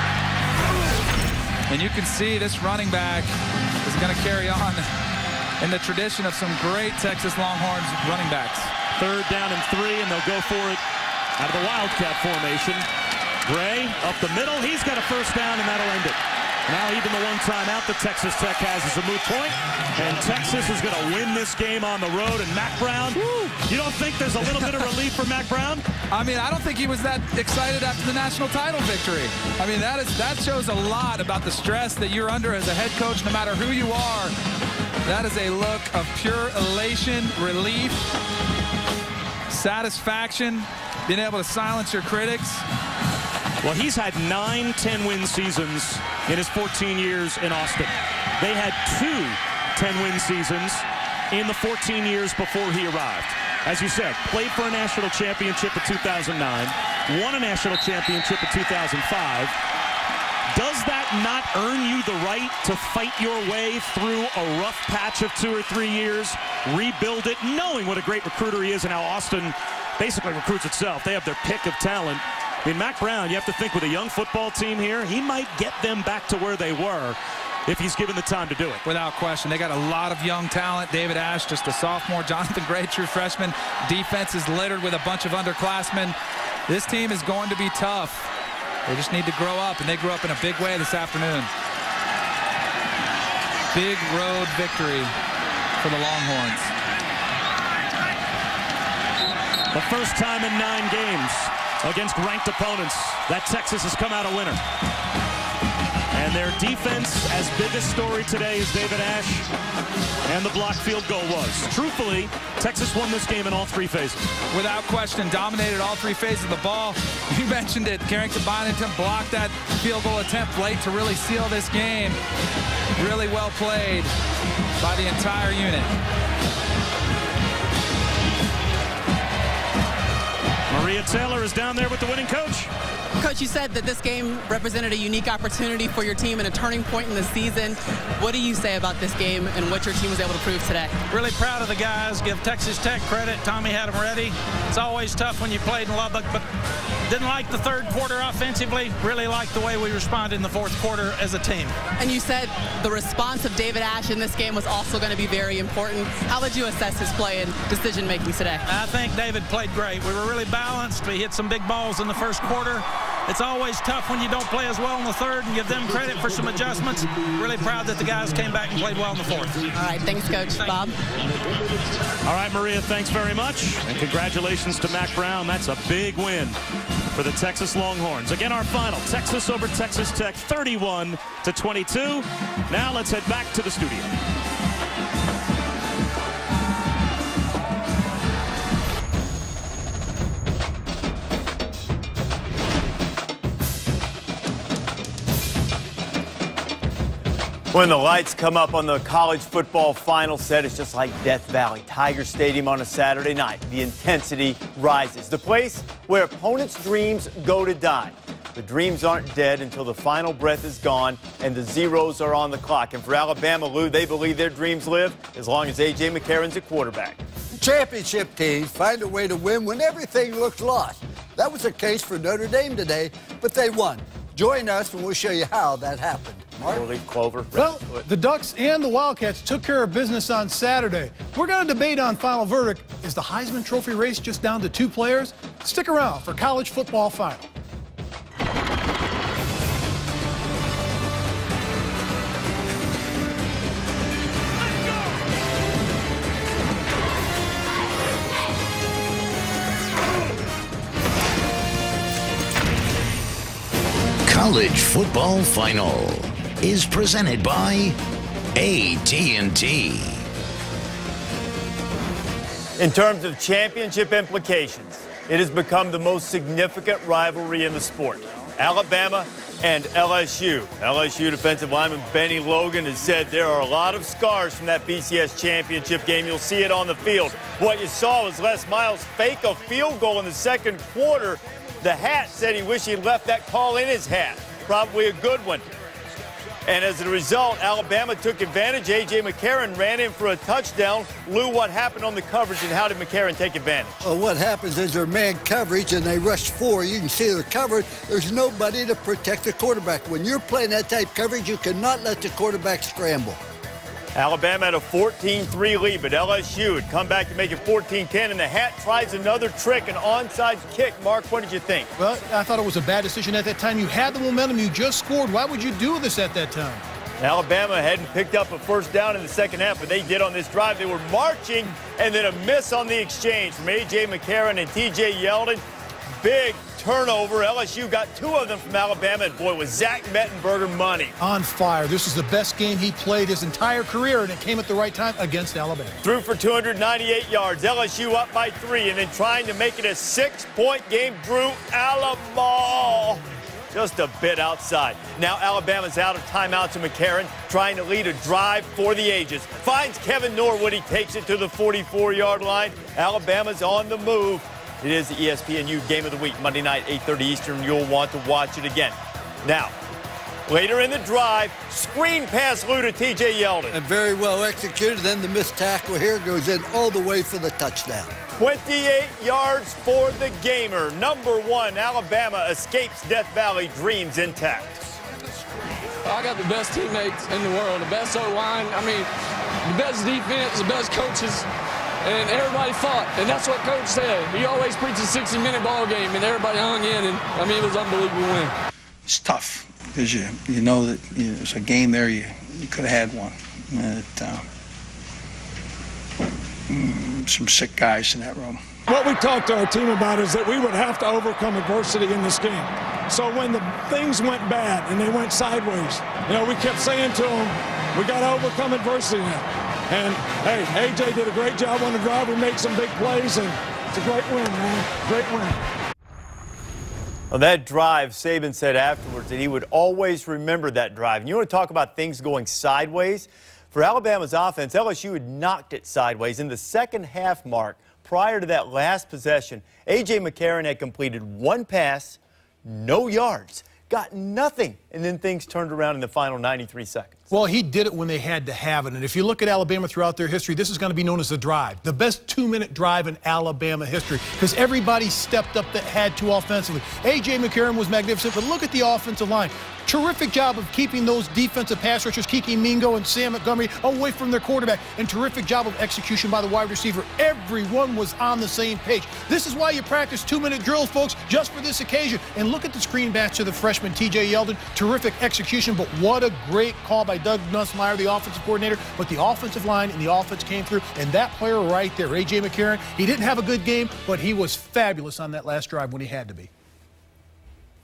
And you can see this running back is going to carry on in the tradition of some great Texas Longhorns running backs. Third down and three, and they'll go for it out of the Wildcat formation. Gray up the middle. He's got a first down, and that'll end it. Now even the one timeout that Texas Tech has is a moot point, and Texas is going to win this game on the road. And Mack Brown, woo, you don't think there's a little bit of relief for Mack Brown? I mean, I don't think he was that excited after the national title victory. I mean, that is that shows a lot about the stress that you're under as a head coach, no matter who you are. That is a look of pure elation, relief, satisfaction, being able to silence your critics. Well, he's had nine ten-win seasons in his fourteen years in Austin. They had two ten-win seasons in the fourteen years before he arrived. As you said, played for a national championship in two thousand nine, won a national championship in two thousand five. Does that not earn you the right to fight your way through a rough patch of two or three years, rebuild it, knowing what a great recruiter he is and how Austin basically recruits itself? They have their pick of talent. I mean, Mack Brown, you have to think with a young football team here, he might get them back to where they were if he's given the time to do it. Without question. They got a lot of young talent. David Ash, just a sophomore. Jonathan Gray, true freshman. Defense is littered with a bunch of underclassmen. This team is going to be tough. They just need to grow up, and they grew up in a big way this afternoon. Big road victory for the Longhorns. The first time in nine games against ranked opponents that Texas has come out a winner. And their defense, as big a story today as David Ash and the block field goal was. Truthfully, Texas won this game in all three phases. Without question, dominated all three phases of the ball. You mentioned it. Carrington Bynington blocked that field goal attempt late to really seal this game. Really well played by the entire unit. Maria Taylor is down there with the winning coach. Coach, you said that this game represented a unique opportunity for your team and a turning point in the season. What do you say about this game and what your team was able to prove today? Really proud of the guys. Give Texas Tech credit. Tommy had them ready. It's always tough when you played in Lubbock, but didn't like the third quarter offensively. Really liked the way we responded in the fourth quarter as a team. And you said the response of David Ash in this game was also going to be very important. How would you assess his play and decision-making today? I think David played great. We were really balanced. We hit some big balls in the first quarter. It's always tough when you don't play as well in the third, and give them credit for some adjustments. Really proud that the guys came back and played well in the fourth. All right, thanks, Coach. Thank Bob? All right, Maria, thanks very much. And congratulations to Mack Brown. That's a big win for the Texas Longhorns. Again, our final, Texas over Texas Tech, thirty-one to twenty-two. Now let's head back to the studio. When the lights come up on the college football final set, it's just like Death Valley, Tiger Stadium on a Saturday night. The intensity rises. The place where opponents' dreams go to die. The dreams aren't dead until the final breath is gone and the zeros are on the clock. And for Alabama, Lou, they believe their dreams live as long as A J McCarron's at quarterback. Championship teams find a way to win when everything looks lost. That was the case for Notre Dame today, but they won. Join us and we'll show you how that happened. Mark? Clover. Well, the Ducks and the Wildcats took care of business on Saturday. We're going to debate on final verdict. Is the Heisman Trophy race just down to two players? Stick around for College Football Final. College Football Final is presented by A T and T. In terms of championship implications, it has become the most significant rivalry in the sport. Alabama and L S U. L S U defensive lineman Benny Logan has said there are a lot of scars from that B C S championship game. You'll see it on the field. What you saw was Les Miles fake a field goal in the second quarter. The hat said he wished he'd left that call in his hat. Probably a good one. And as a result, Alabama took advantage. A J McCarron ran in for a touchdown. Lou, what happened on the coverage and how did McCarron take advantage? Well, what happens is they're man coverage and they rush four. You can see they're covered. There's nobody to protect the quarterback. When you're playing that type coverage, you cannot let the quarterback scramble. Alabama had a fourteen three lead, but L S U had come back to make it fourteen ten, and the hat tries another trick, an onside kick. Mark, what did you think? Well, I thought it was a bad decision at that time. You had the momentum. You just scored. Why would you do this at that time? Alabama hadn't picked up a first down in the second half, but they did on this drive. They were marching, and then a miss on the exchange from A J McCarron and T J Yeldon. Big turnover. L S U got two of them from Alabama, and boy, was Zach Mettenberger money. On fire. This is the best game he played his entire career, and it came at the right time against Alabama. Threw for two hundred ninety-eight yards. L S U up by three, and then trying to make it a six-point game, Drew Alamo. Just a bit outside. Now Alabama's out of timeout to McCarron, trying to lead a drive for the ages. Finds Kevin Norwood. He takes it to the forty-four yard line. Alabama's on the move. It is the E S P N U Game of the Week, Monday night, eight thirty Eastern. You'll want to watch it again. Now, later in the drive, screen pass Lou to T J Yeldon. And very well executed. Then the missed tackle here goes in all the way for the touchdown. twenty-eight yards for the gamer. Number one, Alabama escapes Death Valley, dreams intact. I got the best teammates in the world, the best O-line. I mean, the best defense, the best coaches. And everybody fought, and that's what Coach said. He always preached a sixty minute ball game, and everybody hung in, and, I mean, it was an unbelievable win. It's tough because you, you know that you know, there's a game there you, you could have had one. It, uh, mm, some sick guys in that room. What we talked to our team about is that we would have to overcome adversity in this game. So when the things went bad and they went sideways, you know, we kept saying to them, we got to overcome adversity now. And, hey, A J did a great job on the drive. We made some big plays, and it's a great win, man. Great win. On that drive, Saban said afterwards that he would always remember that drive. And you want to talk about things going sideways? For Alabama's offense, L S U had knocked it sideways. In the second half mark, prior to that last possession, A J McCarron had completed one pass, no yards, got nothing, and then things turned around in the final ninety-three seconds. Well, he did it when they had to have it. And if you look at Alabama throughout their history, this is going to be known as the drive, the best two-minute drive in Alabama history, because everybody stepped up that had to offensively. A J McCarron was magnificent, but look at the offensive line. Terrific job of keeping those defensive pass rushers, Kiki Mingo and Sam Montgomery, away from their quarterback, and terrific job of execution by the wide receiver. Everyone was on the same page. This is why you practice two-minute drills, folks, just for this occasion. And look at the screen back to the freshman, T J Yeldon. Terrific execution, but what a great call by Doug Nussmeier, the offensive coordinator. But the offensive line and the offense came through, and that player right there, A J McCarron, he didn't have a good game, but he was fabulous on that last drive when he had to be.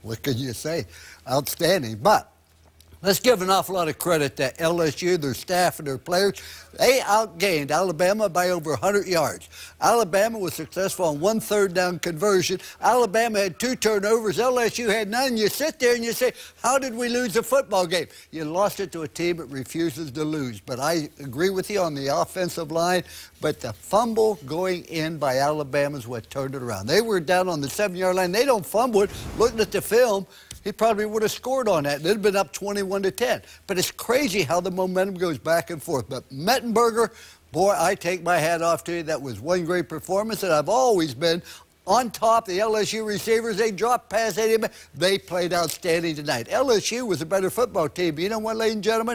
what can you say? Outstanding. But let's give an awful lot of credit to L S U, their staff, and their players. They outgained Alabama by over one hundred yards. Alabama was successful on one third down conversion. Alabama had two turnovers. L S U had none. You sit there and you say, how did we lose a football game? You lost it to a team that refuses to lose. But I agree with you on the offensive line. But the fumble going in by Alabama is what turned it around. They were down on the seven-yard line. They don't fumble it. Looking at the film, he probably would have scored on that. They'd have been up twenty-one to ten. But it's crazy how the momentum goes back and forth. But Mettenberger, boy, I take my hat off to you. That was one great performance, and I've always been on top. The L S U receivers, they dropped past anybody. They played outstanding tonight. L S U was a better football team. You know what, ladies and gentlemen?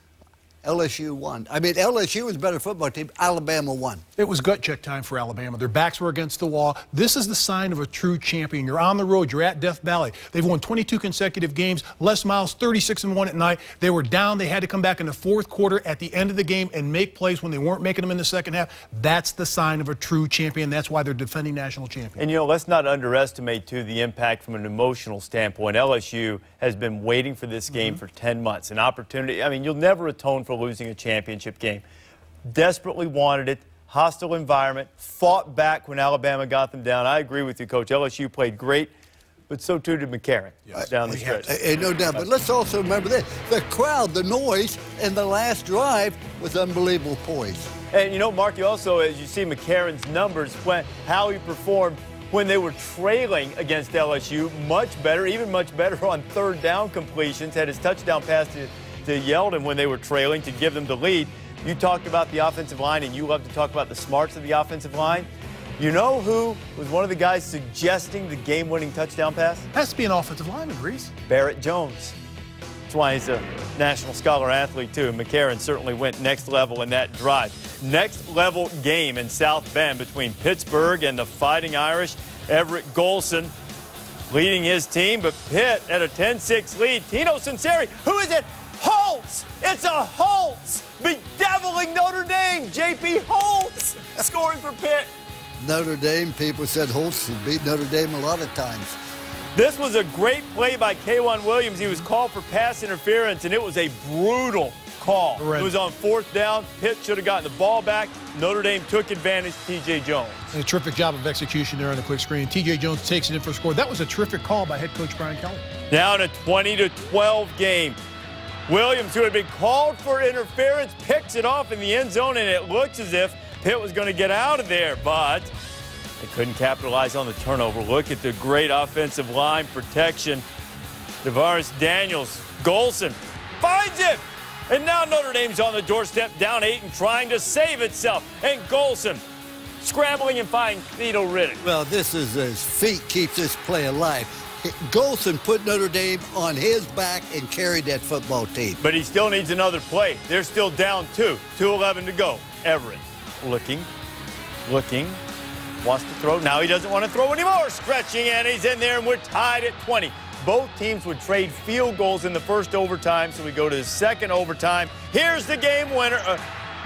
L S U won. I mean, L S U was a better football team. Alabama won. It was gut check time for Alabama. Their backs were against the wall. This is the sign of a true champion. You're on the road. You're at Death Valley. They've won twenty-two consecutive games. Les Miles, thirty-six and one at night. They were down. They had to come back in the fourth quarter at the end of the game and make plays when they weren't making them in the second half. That's the sign of a true champion. That's why they're defending national champion. And, you know, let's not underestimate, too, the impact from an emotional standpoint. L S U has been waiting for this game mm-hmm. for ten months. An opportunity. I mean, you'll never atone for losing a championship game. Desperately wanted it. Hostile environment. Fought back when Alabama got them down. I agree with you, Coach. L S U played great, but so too did McCarron yes. down the stretch. Hey, no doubt. But let's also remember this. The crowd, the noise, and the last drive was unbelievable poise. And, you know, Mark, you also, as you see McCarron's numbers, when, how he performed when they were trailing against L S U, much better, even much better on third down completions. Had his touchdown pass to, to Yeldon when they were trailing to give them the lead. You talked about the offensive line, and you love to talk about the smarts of the offensive line. You know who was one of the guys suggesting the game-winning touchdown pass? Has to be an offensive lineman, Reese. Barrett Jones. That's why he's a National Scholar athlete, too. McCarron certainly went next level in that drive. Next level game in South Bend between Pittsburgh and the Fighting Irish. Everett Golson leading his team, but Pitt at a ten six lead. Tino Sunseri, who is it? Holtz! It's a Holtz! Bedeviling Notre Dame! J P Holtz scoring for Pitt. Notre Dame, people said Holtz had beat Notre Dame a lot of times. This was a great play by K'Wan Williams. He was called for pass interference, and it was a brutal call. Correct. It was on fourth down. Pitt should have gotten the ball back. Notre Dame took advantage. T J Jones. And a terrific job of execution there on the quick screen. T J Jones takes it in for a score. That was a terrific call by head coach Brian Kelly. Now in a twenty to twelve game. Williams, who had been called for interference, picks it off in the end zone, and it looks as if Pitt was going to get out of there, but they couldn't capitalize on the turnover. Look at the great offensive line protection. Tavares Daniels, Golson finds him, and now Notre Dame's on the doorstep, down eight and trying to save itself. And Golson scrambling and finding Theodore Riddick. Well, this is his feet keeps this play alive. Golson put Notre Dame on his back and carried that football team. But he still needs another play. They're still down two. two eleven to go. Everett looking, looking, wants to throw. Now he doesn't want to throw anymore. Stretching, and he's in there, and we're tied at twenty. Both teams would trade field goals in the first overtime, so we go to the second overtime. Here's the game winner, uh,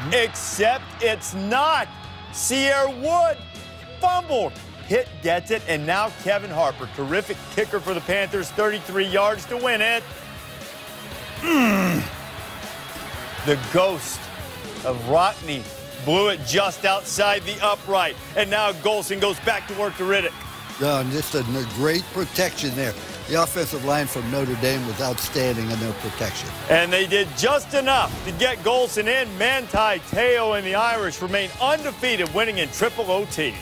except it's not. Sierra Wood fumbled. Pitt gets it, and now Kevin Harper, terrific kicker for the Panthers, thirty-three yards to win it. Mm. The ghost of Rockney blew it just outside the upright, and now Golson goes back to work to Riddick. Oh, and just a great protection there. The offensive line from Notre Dame was outstanding in their protection. And they did just enough to get Golson in. Manti Te'o and the Irish remain undefeated, winning in triple O T.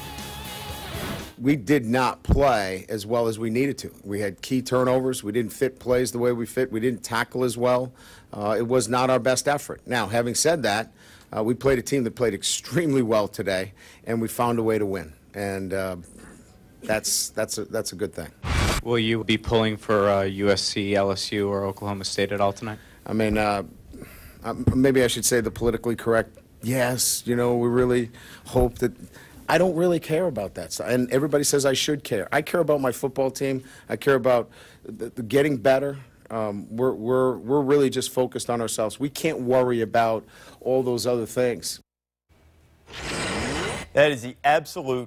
We did not play as well as we needed to. We had key turnovers. We didn't fit plays the way we fit. We didn't tackle as well. Uh, it was not our best effort. Now, having said that, uh, we played a team that played extremely well today, and we found a way to win. And uh, that's, that's, a, that's a good thing. Will you be pulling for uh, U S C, L S U, or Oklahoma State at all tonight? I mean, uh, maybe I should say the politically correct yes. You know, we really hope that – I don't really care about that stuff, and everybody says I should care. I care about my football team. I care about the, the getting better. Um, we're, we're, we're really just focused on ourselves. We can't worry about all those other things. That is the absolute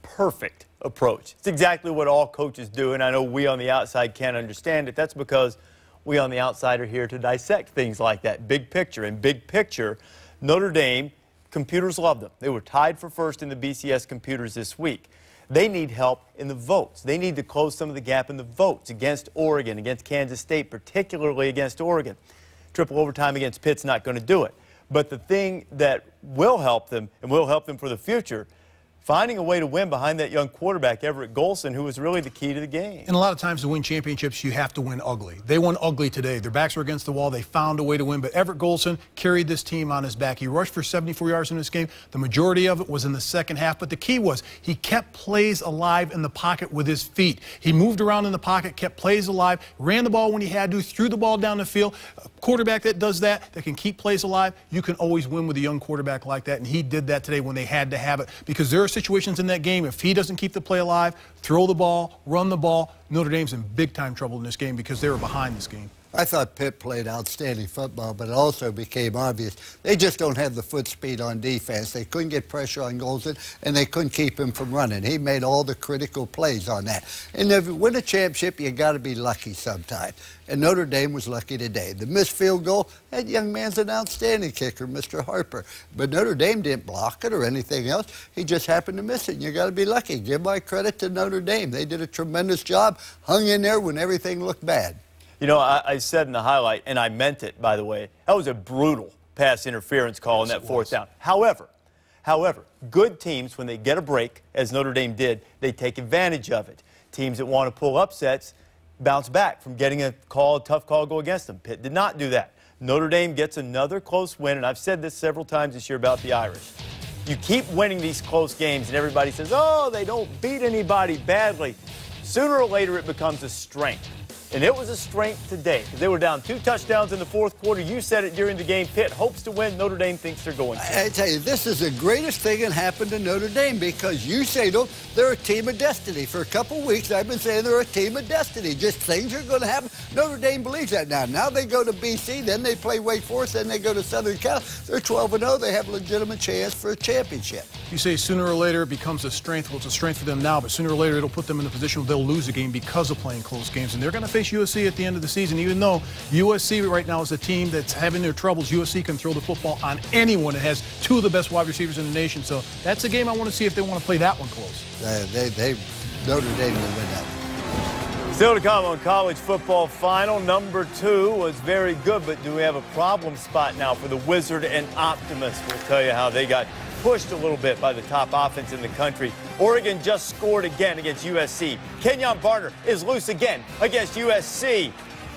perfect approach. It's exactly what all coaches do, and I know we on the outside can't understand it. That's because we on the outside are here to dissect things like that, big picture. And big picture, Notre Dame, computers love them. They were tied for first in the B C S computers this week. They need help in the votes. They need to close some of the gap in the votes against Oregon, against Kansas State, particularly against Oregon. Triple overtime against Pitt's not going to do it. But the thing that will help them and will help them for the future, finding a way to win behind that young quarterback, Everett Golson, who was really the key to the game. And a lot of times to win championships, you have to win ugly. They won ugly today. Their backs were against the wall. They found a way to win. But Everett Golson carried this team on his back. He rushed for seventy-four yards in this game. The majority of it was in the second half. But the key was he kept plays alive in the pocket with his feet. He moved around in the pocket, kept plays alive, ran the ball when he had to, threw the ball down the field. A quarterback that does that, that can keep plays alive, you can always win with a young quarterback like that. And he did that today when they had to have it. Because there are situations in that game, if he doesn't keep the play alive, throw the ball, run the ball, Notre Dame's in big-time trouble in this game because they were behind this game. I thought Pitt played outstanding football, but it also became obvious they just don't have the foot speed on defense. They couldn't get pressure on Golson, and they couldn't keep him from running. He made all the critical plays on that. And if you win a championship, you got to be lucky sometimes. And Notre Dame was lucky today. The missed field goal, that young man's an outstanding kicker, Mister Harper. But Notre Dame didn't block it or anything else. He just happened to miss it, and you got to be lucky. Give my credit to Notre Dame. They did a tremendous job, hung in there when everything looked bad. You know, I, I said in the highlight, and I meant it, by the way, that was a brutal pass interference call in that fourth down. However, however, good teams, when they get a break, as Notre Dame did, they take advantage of it. Teams that want to pull upsets bounce back from getting a call, a tough call go against them. Pitt did not do that. Notre Dame gets another close win, and I've said this several times this year about the Irish. You keep winning these close games, and everybody says, oh, they don't beat anybody badly. Sooner or later, it becomes a strength. And it was a strength today. They were down two touchdowns in the fourth quarter. You said it during the game. Pitt hopes to win. Notre Dame thinks they're going to. I tell you, this is the greatest thing that happened to Notre Dame because you say no, they're a team of destiny. For a couple of weeks, I've been saying they're a team of destiny. Just things are going to happen. Notre Dame believes that now. Now they go to B C, then they play Wake Forest, then they go to Southern Cal. They're twelve and oh. They have a legitimate chance for a championship. You say sooner or later it becomes a strength. Well, it's a strength for them now, but sooner or later it'll put them in a position where they'll lose a game because of playing close games. And they're going to face U S C at the end of the season. Even though U S C right now is a team that's having their troubles, U S C can throw the football on anyone. It has two of the best wide receivers in the nation. So that's a game I want to see if they want to play that one close. Uh, they, they, Notre Dame will win that one. Still to come on college football final. Number two was very good, but do we have a problem spot now for the Wizard and Optimist? We'll tell you how they got pushed a little bit by the top offense in the country. Oregon just scored again against U S C. Kenyon Barner is loose again against U S C.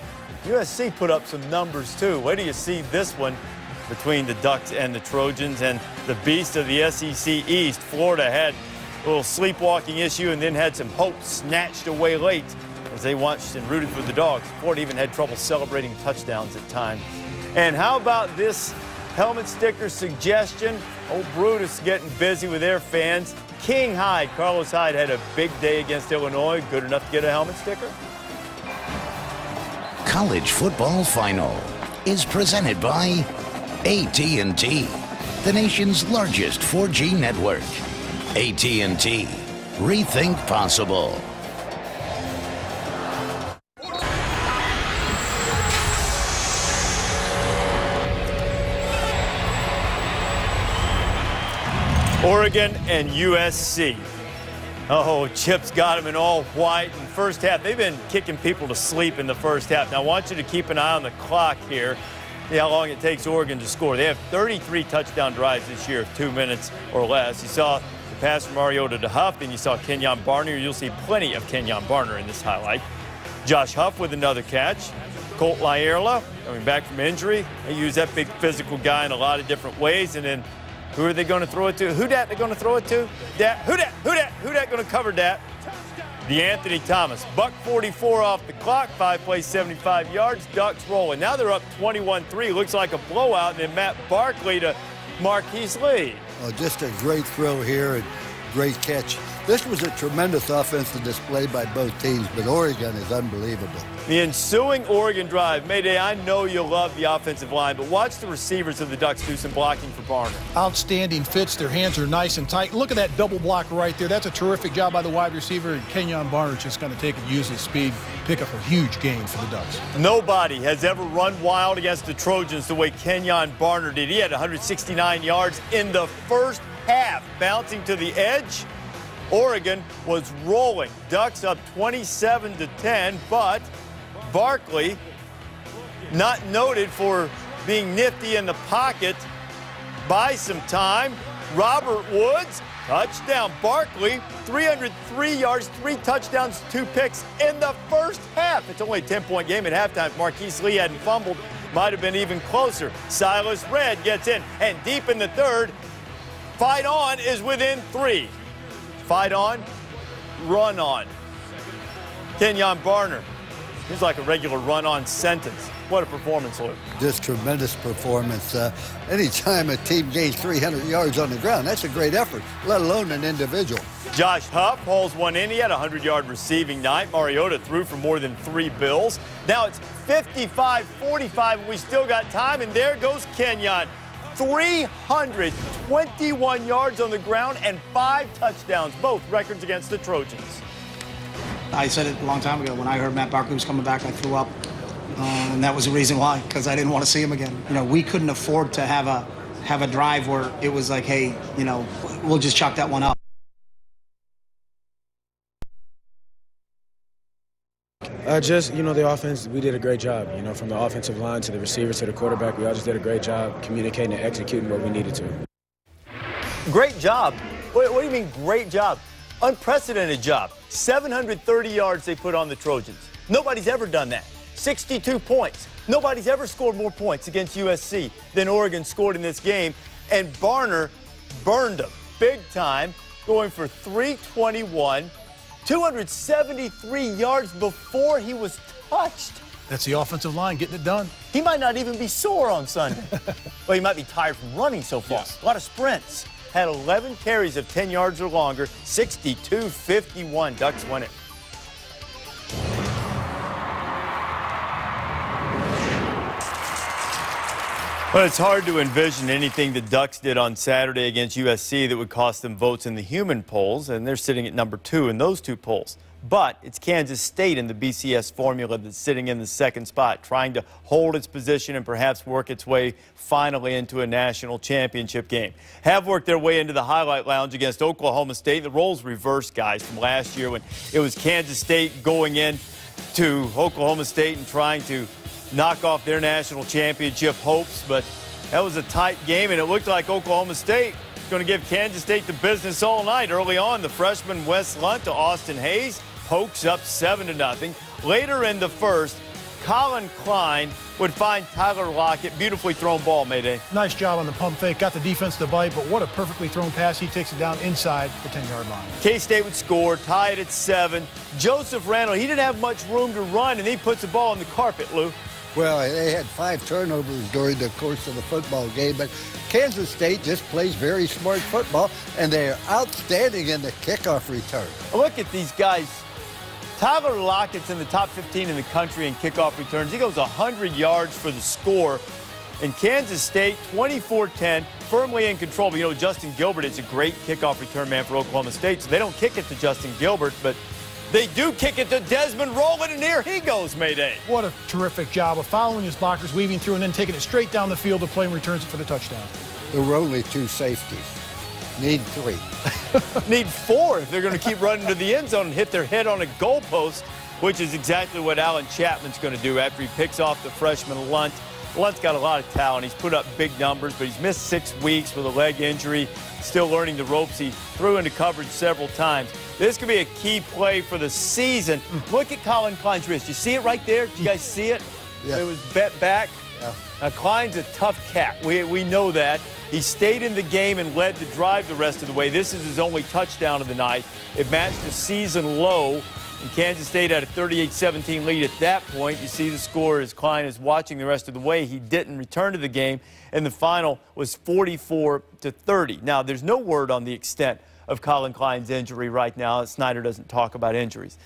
U S C put up some numbers too. Where do you see this one between the Ducks and the Trojans and the beast of the S E C East? Florida had a little sleepwalking issue and then had some hope snatched away late as they watched and rooted for the Dogs. Florida even had trouble celebrating touchdowns at times. And how about this helmet sticker suggestion? Old Brutus getting busy with their fans. King Hyde, Carlos Hyde, had a big day against Illinois. Good enough to get a helmet sticker? College Football Final is presented by A T and T, the nation's largest four G network. A T and T, rethink possible. Oregon and U S C. Oh, Chip's got them in all white in the first half. They've been kicking people to sleep in the first half. Now, I want you to keep an eye on the clock here. See how long it takes Oregon to score. They have thirty-three touchdown drives this year of two minutes or less. You saw the pass from Mariota to Huff, and you saw Kenyon Barner. You'll see plenty of Kenyon Barner in this highlight. Josh Huff with another catch. Colt Laierla coming back from injury. They use that big physical guy in a lot of different ways, and then who are they going to throw it to? Who dat they going to throw it to? Dat. Who dat? Who dat? Who dat going to cover dat? DeAnthony Thomas. Buck forty-four off the clock. Five plays, seventy-five yards. Ducks rolling. Now they're up twenty-one three. Looks like a blowout. And then Matt Barkley to Marquise Lee. Oh, just a great throw here. And great catch. This was a tremendous offensive display by both teams, but Oregon is unbelievable. The ensuing Oregon drive. Mayday, I know you love the offensive line, but watch the receivers of the Ducks do some blocking for Barner. Outstanding fits. Their hands are nice and tight. Look at that double block right there. That's a terrific job by the wide receiver. And Kenyon Barner just going to take and use his speed, pick up a huge gain for the Ducks. Nobody has ever run wild against the Trojans the way Kenyon Barner did. He had one hundred sixty-nine yards in the first half, bouncing to the edge. Oregon was rolling. Ducks up twenty-seven to ten, but Barkley, not noted for being nifty in the pocket, buys some time. Robert Woods, touchdown. Barkley, three hundred three yards, three touchdowns, two picks in the first half. It's only a ten-point game at halftime. If Marquise Lee hadn't fumbled, might have been even closer. Silas Red gets in, and deep in the third, Fight On is within three. Fight On, run on. Kenyon Barner. He's like a regular run-on sentence. What a performance, Luke. Just tremendous performance. Uh, anytime a team gains three hundred yards on the ground, that's a great effort, let alone an individual. Josh Huff hauls one in. He had a hundred-yard receiving night. Mariota threw for more than three bills. Now it's fifty-five forty-five, and we still got time, and there goes Kenyon. three hundred twenty-one yards on the ground and five touchdowns, both records against the Trojans. I said it a long time ago. When I heard Matt Barkley was coming back, I threw up. Uh, and that was the reason why, because I didn't want to see him again. You know, we couldn't afford to have a have a drive where it was like, hey, you know, we'll just chalk that one up. Uh, just, you know, the offense, we did a great job. You know, from the offensive line to the receivers to the quarterback, we all just did a great job communicating and executing what we needed to. Great job? What, what do you mean great job? Unprecedented job. seven hundred thirty yards they put on the Trojans. Nobody's ever done that. sixty-two points. Nobody's ever scored more points against U S C than Oregon scored in this game. And Barner burned them big time, going for three twenty-one, two hundred seventy-three yards before he was touched. That's the offensive line getting it done. He might not even be sore on Sunday. Well, he might be tired from running so far. Yes. A lot of sprints. Had eleven carries of ten yards or longer, sixty-two fifty-one. Ducks win it. Well, it's hard to envision anything the Ducks did on Saturday against U S C that would cost them votes in the human polls, and they're sitting at number two in those two polls. But it's Kansas State in the B C S formula that's sitting in the second spot, trying to hold its position and perhaps work its way finally into a national championship game. Have worked their way into the highlight lounge against Oklahoma State. The roles reversed, guys, from last year when it was Kansas State going in to Oklahoma State and trying to knock off their national championship hopes. But that was a tight game, and it looked like Oklahoma State was going to give Kansas State the business all night. Early on, the freshman Wes Lunt to Austin Hayes. Pokes up seven to nothing. Later in the first, Colin Klein would find Tyler Lockett. Beautifully thrown ball, Mayday. Nice job on the pump fake. Got the defense to bite, but what a perfectly thrown pass. He takes it down inside the ten-yard line. K-State would score, tie it at seven. Joseph Randall, he didn't have much room to run, and he puts the ball on the carpet, Lou. Well, they had five turnovers during the course of the football game, but Kansas State just plays very smart football, and they are outstanding in the kickoff return. Look at these guys. Tyler Lockett's in the top fifteen in the country in kickoff returns. He goes one hundred yards for the score. And Kansas State, twenty-four ten, firmly in control. But, you know, Justin Gilbert is a great kickoff return man for Oklahoma State, so they don't kick it to Justin Gilbert, but they do kick it to Desmond Rowland, and here he goes, Mayday. What a terrific job of following his blockers, weaving through, and then taking it straight down the field to play and returns it for the touchdown. There were only two safeties. Need three. Need four if they're going to keep running to the end zone and hit their head on a goalpost, which is exactly what Alan Chapman's going to do after he picks off the freshman Lunt. Lunt's got a lot of talent. He's put up big numbers, but he's missed six weeks with a leg injury, still learning the ropes. He threw into coverage several times. This could be a key play for the season. Look at Colin Klein's wrist. You see it right there? Did you guys see it? Yeah. It was bet back. Yeah. Now, Klein's a tough cat. We, we know that. He stayed in the game and led the drive the rest of the way. This is his only touchdown of the night. It matched the season low, and Kansas State had a thirty-eight seventeen lead at that point. You see the score as Klein is watching the rest of the way. He didn't return to the game, and the final was forty-four to thirty. Now, there's no word on the extent of Colin Klein's injury right now. Snyder doesn't talk about injuries.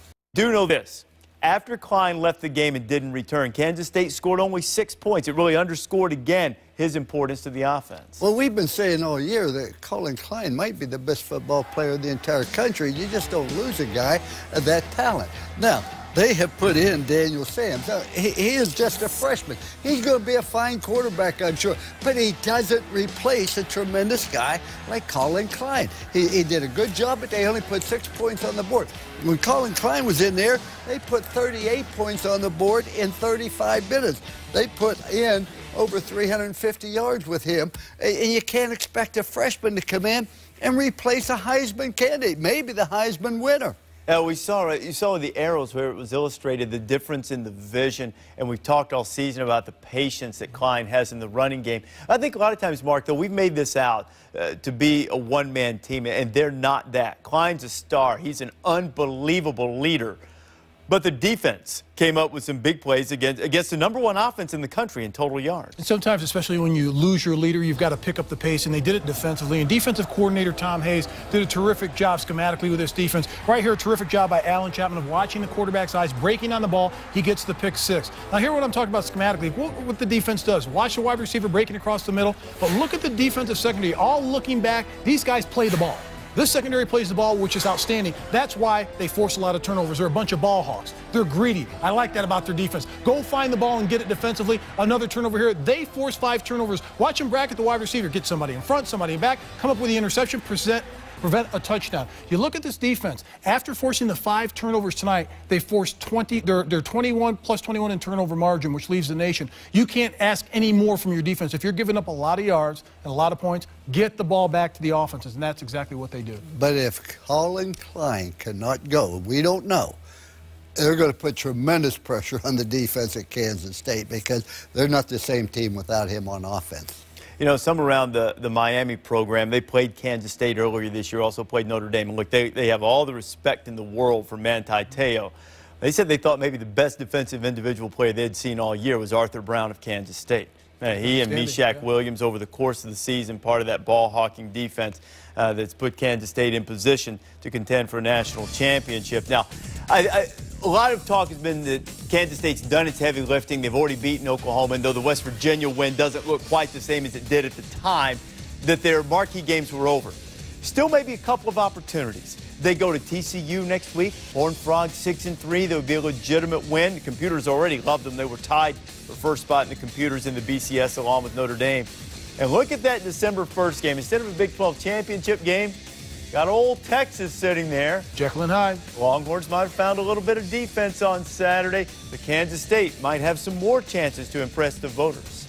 Do know this. After Klein left the game and didn't return, Kansas State scored only six points. It really underscored again his importance to the offense. Well, we've been saying all year that Colin Klein might be the best football player in the entire country. You just don't lose a guy of that talent. Now, they have put in Daniel Sams. Now, he, he is just a freshman. He's going to be a fine quarterback, I'm sure. But he doesn't replace a tremendous guy like Colin Klein. He, he did a good job, but they only put six points on the board. When Colin Klein was in there, they put thirty-eight points on the board in thirty-five minutes. They put in over three hundred fifty yards with him. And you can't expect a freshman to come in and replace a Heisman candidate, maybe the Heisman winner. Uh, we saw it. You saw the arrows where it was illustrated the difference in the vision, and we've talked all season about the patience that Klein has in the running game. I think a lot of times, Mark, though, we've made this out uh, to be a one-man team, and they're not that. Klein's a star. He's an unbelievable leader. But the defense came up with some big plays against, against the number one offense in the country in total yards. And sometimes, especially when you lose your leader, you've got to pick up the pace, and they did it defensively. And defensive coordinator Tom Hayes did a terrific job schematically with this defense. Right here, a terrific job by Alan Chapman of watching the quarterback's eyes, breaking on the ball. He gets the pick six. Now, here what I'm talking about schematically, what, what the defense does. Watch the wide receiver breaking across the middle, but look at the defensive secondary. All looking back, these guys play the ball. This secondary plays the ball, which is outstanding. That's why they force a lot of turnovers. They're a bunch of ball hawks. They're greedy. I like that about their defense. Go find the ball and get it defensively. Another turnover here. They force five turnovers. Watch them bracket the wide receiver. Get somebody in front, somebody in back, come up with the interception, present, prevent a touchdown. You look at this defense. After forcing the five turnovers tonight, they forced twenty. They're, they're twenty-one plus twenty-one in turnover margin, which leaves the nation. You can't ask any more from your defense. If you're giving up a lot of yards and a lot of points, get the ball back to the offenses, and that's exactly what they do. But if Colin Klein cannot go, we don't know. They're going to put tremendous pressure on the defense at Kansas State because they're not the same team without him on offense. You know, some around the, the Miami program, they played Kansas State earlier this year, also played Notre Dame. And look, they, they have all the respect in the world for Manti Te'o. They said they thought maybe the best defensive individual player they'd seen all year was Arthur Brown of Kansas State. Uh, he and Meshack yeah. Williams over the course of the season, part of that ball-hawking defense uh, that's put Kansas State in position to contend for a national championship. Now, I, I, a lot of talk has been that Kansas State's done its heavy lifting. They've already beaten Oklahoma, and though the West Virginia win doesn't look quite the same as it did at the time, that their marquee games were over. Still maybe a couple of opportunities. They go to T C U next week. Horned Frogs six and three. That would be a legitimate win. The computers already loved them. They were tied for first spot in the computers in the B C S along with Notre Dame. And look at that December first game. Instead of a Big twelve championship game, got old Texas sitting there. Jekyll and Hyde. Longhorns might have found a little bit of defense on Saturday. But Kansas State might have some more chances to impress the voters.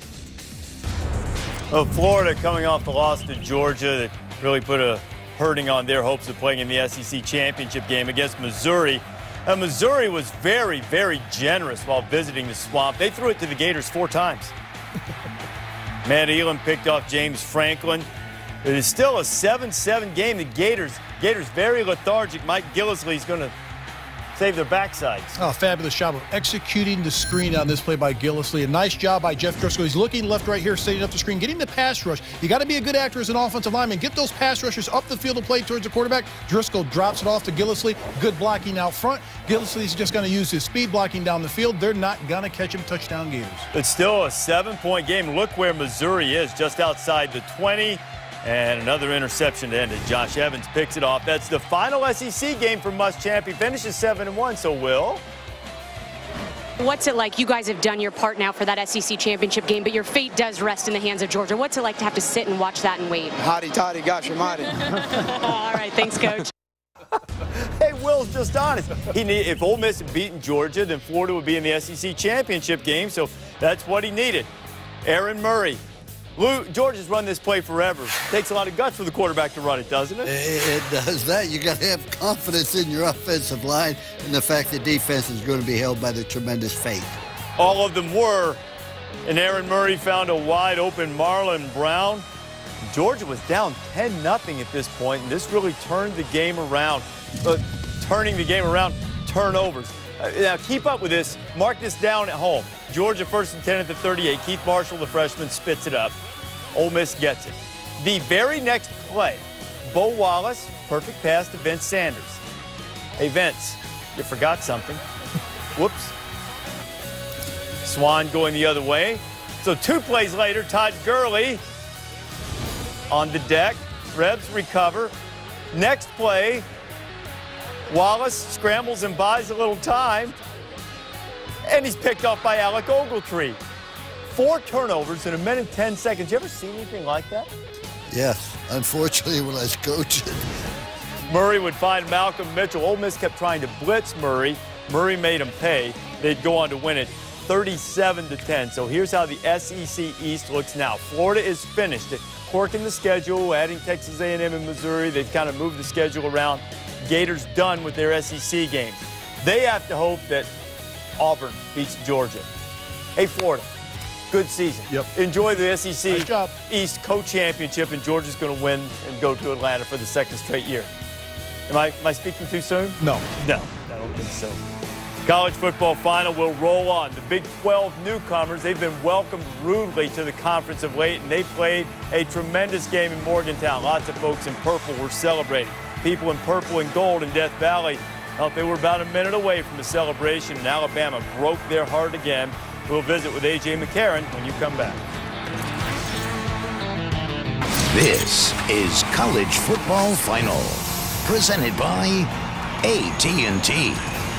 Well, Florida coming off the loss to Georgia that really put a hurting on their hopes of playing in the S E C championship game against Missouri. Uh, Missouri was very, very generous while visiting the Swamp. They threw it to the Gators four times. Matt Elam picked off James Franklin. It is still a seven seven game. The Gators, Gators very lethargic. Mike Gillislee's going to save their backsides. Oh, fabulous job of executing the screen on this play by Gillislee. A nice job by Jeff Driscoll. He's looking left, right here, setting up the screen, getting the pass rush. You got to be a good actor as an offensive lineman. Get those pass rushers up the field of play towards the quarterback. Driscoll drops it off to Gillislee. Good blocking out front. Gillislee's just going to use his speed blocking down the field. They're not going to catch him. Touchdown Gators. It's still a seven-point game. Look where Missouri is, just outside the twenty. And another interception to end it. Josh Evans picks it off. That's the final S E C game for Muschamp. He finishes seven and one, so Will. What's it like? You guys have done your part now for that S E C championship game, but your fate does rest in the hands of Georgia. What's it like to have to sit and watch that and wait? Hotty toddy, gosh almighty. All right, thanks, Coach. Hey, Will's just honest. He need, if Ole Miss had beaten Georgia, then Florida would be in the S E C championship game, so that's what he needed. Aaron Murray. Lou, Georgia's run this play forever. Takes a lot of guts for the quarterback to run it, doesn't it? It does that. You got to have confidence in your offensive line and the fact that defense is going to be held by the tremendous faith. All of them were. And Aaron Murray found a wide open Marlon Brown. Georgia was down ten nothing at this point, and this really turned the game around. Uh, turning the game around, turnovers. Uh, now, keep up with this. Mark this down at home. Georgia first and ten at the thirty-eight. Keith Marshall, the freshman, spits it up. Ole Miss gets it. The very next play, Bo Wallace, perfect pass to Vince Sanders. Hey, Vince, you forgot something. Whoops. Swan going the other way. So two plays later, Todd Gurley on the deck. Rebs recover. Next play, Wallace scrambles and buys a little time. And he's picked off by Alec Ogletree. Four turnovers in a minute and ten seconds. You ever seen anything like that? Yes, unfortunately when I was coaching. Murray would find Malcolm Mitchell. Ole Miss kept trying to blitz Murray. Murray made him pay. They'd go on to win it thirty-seven to ten. So here's how the S E C East looks now. Florida is finished. Corking the schedule, adding Texas A and M and Missouri. They've kind of moved the schedule around. Gators done with their S E C games. They have to hope that Auburn beats Georgia. Hey, Florida, good season. Yep. Enjoy the S E C Nice job. East co-championship, and Georgia's going to win and go to Atlanta for the second straight year. Am I, am I speaking too soon? No. No, I don't think so. College football final will roll on. The Big twelve newcomers, they've been welcomed rudely to the conference of late, and they played a tremendous game in Morgantown. Lots of folks in purple were celebrating. People in purple and gold in Death Valley, well, they were about a minute away from the celebration, and Alabama broke their heart again. We'll visit with A J McCarron when you come back. This is College Football Final, presented by A T and T.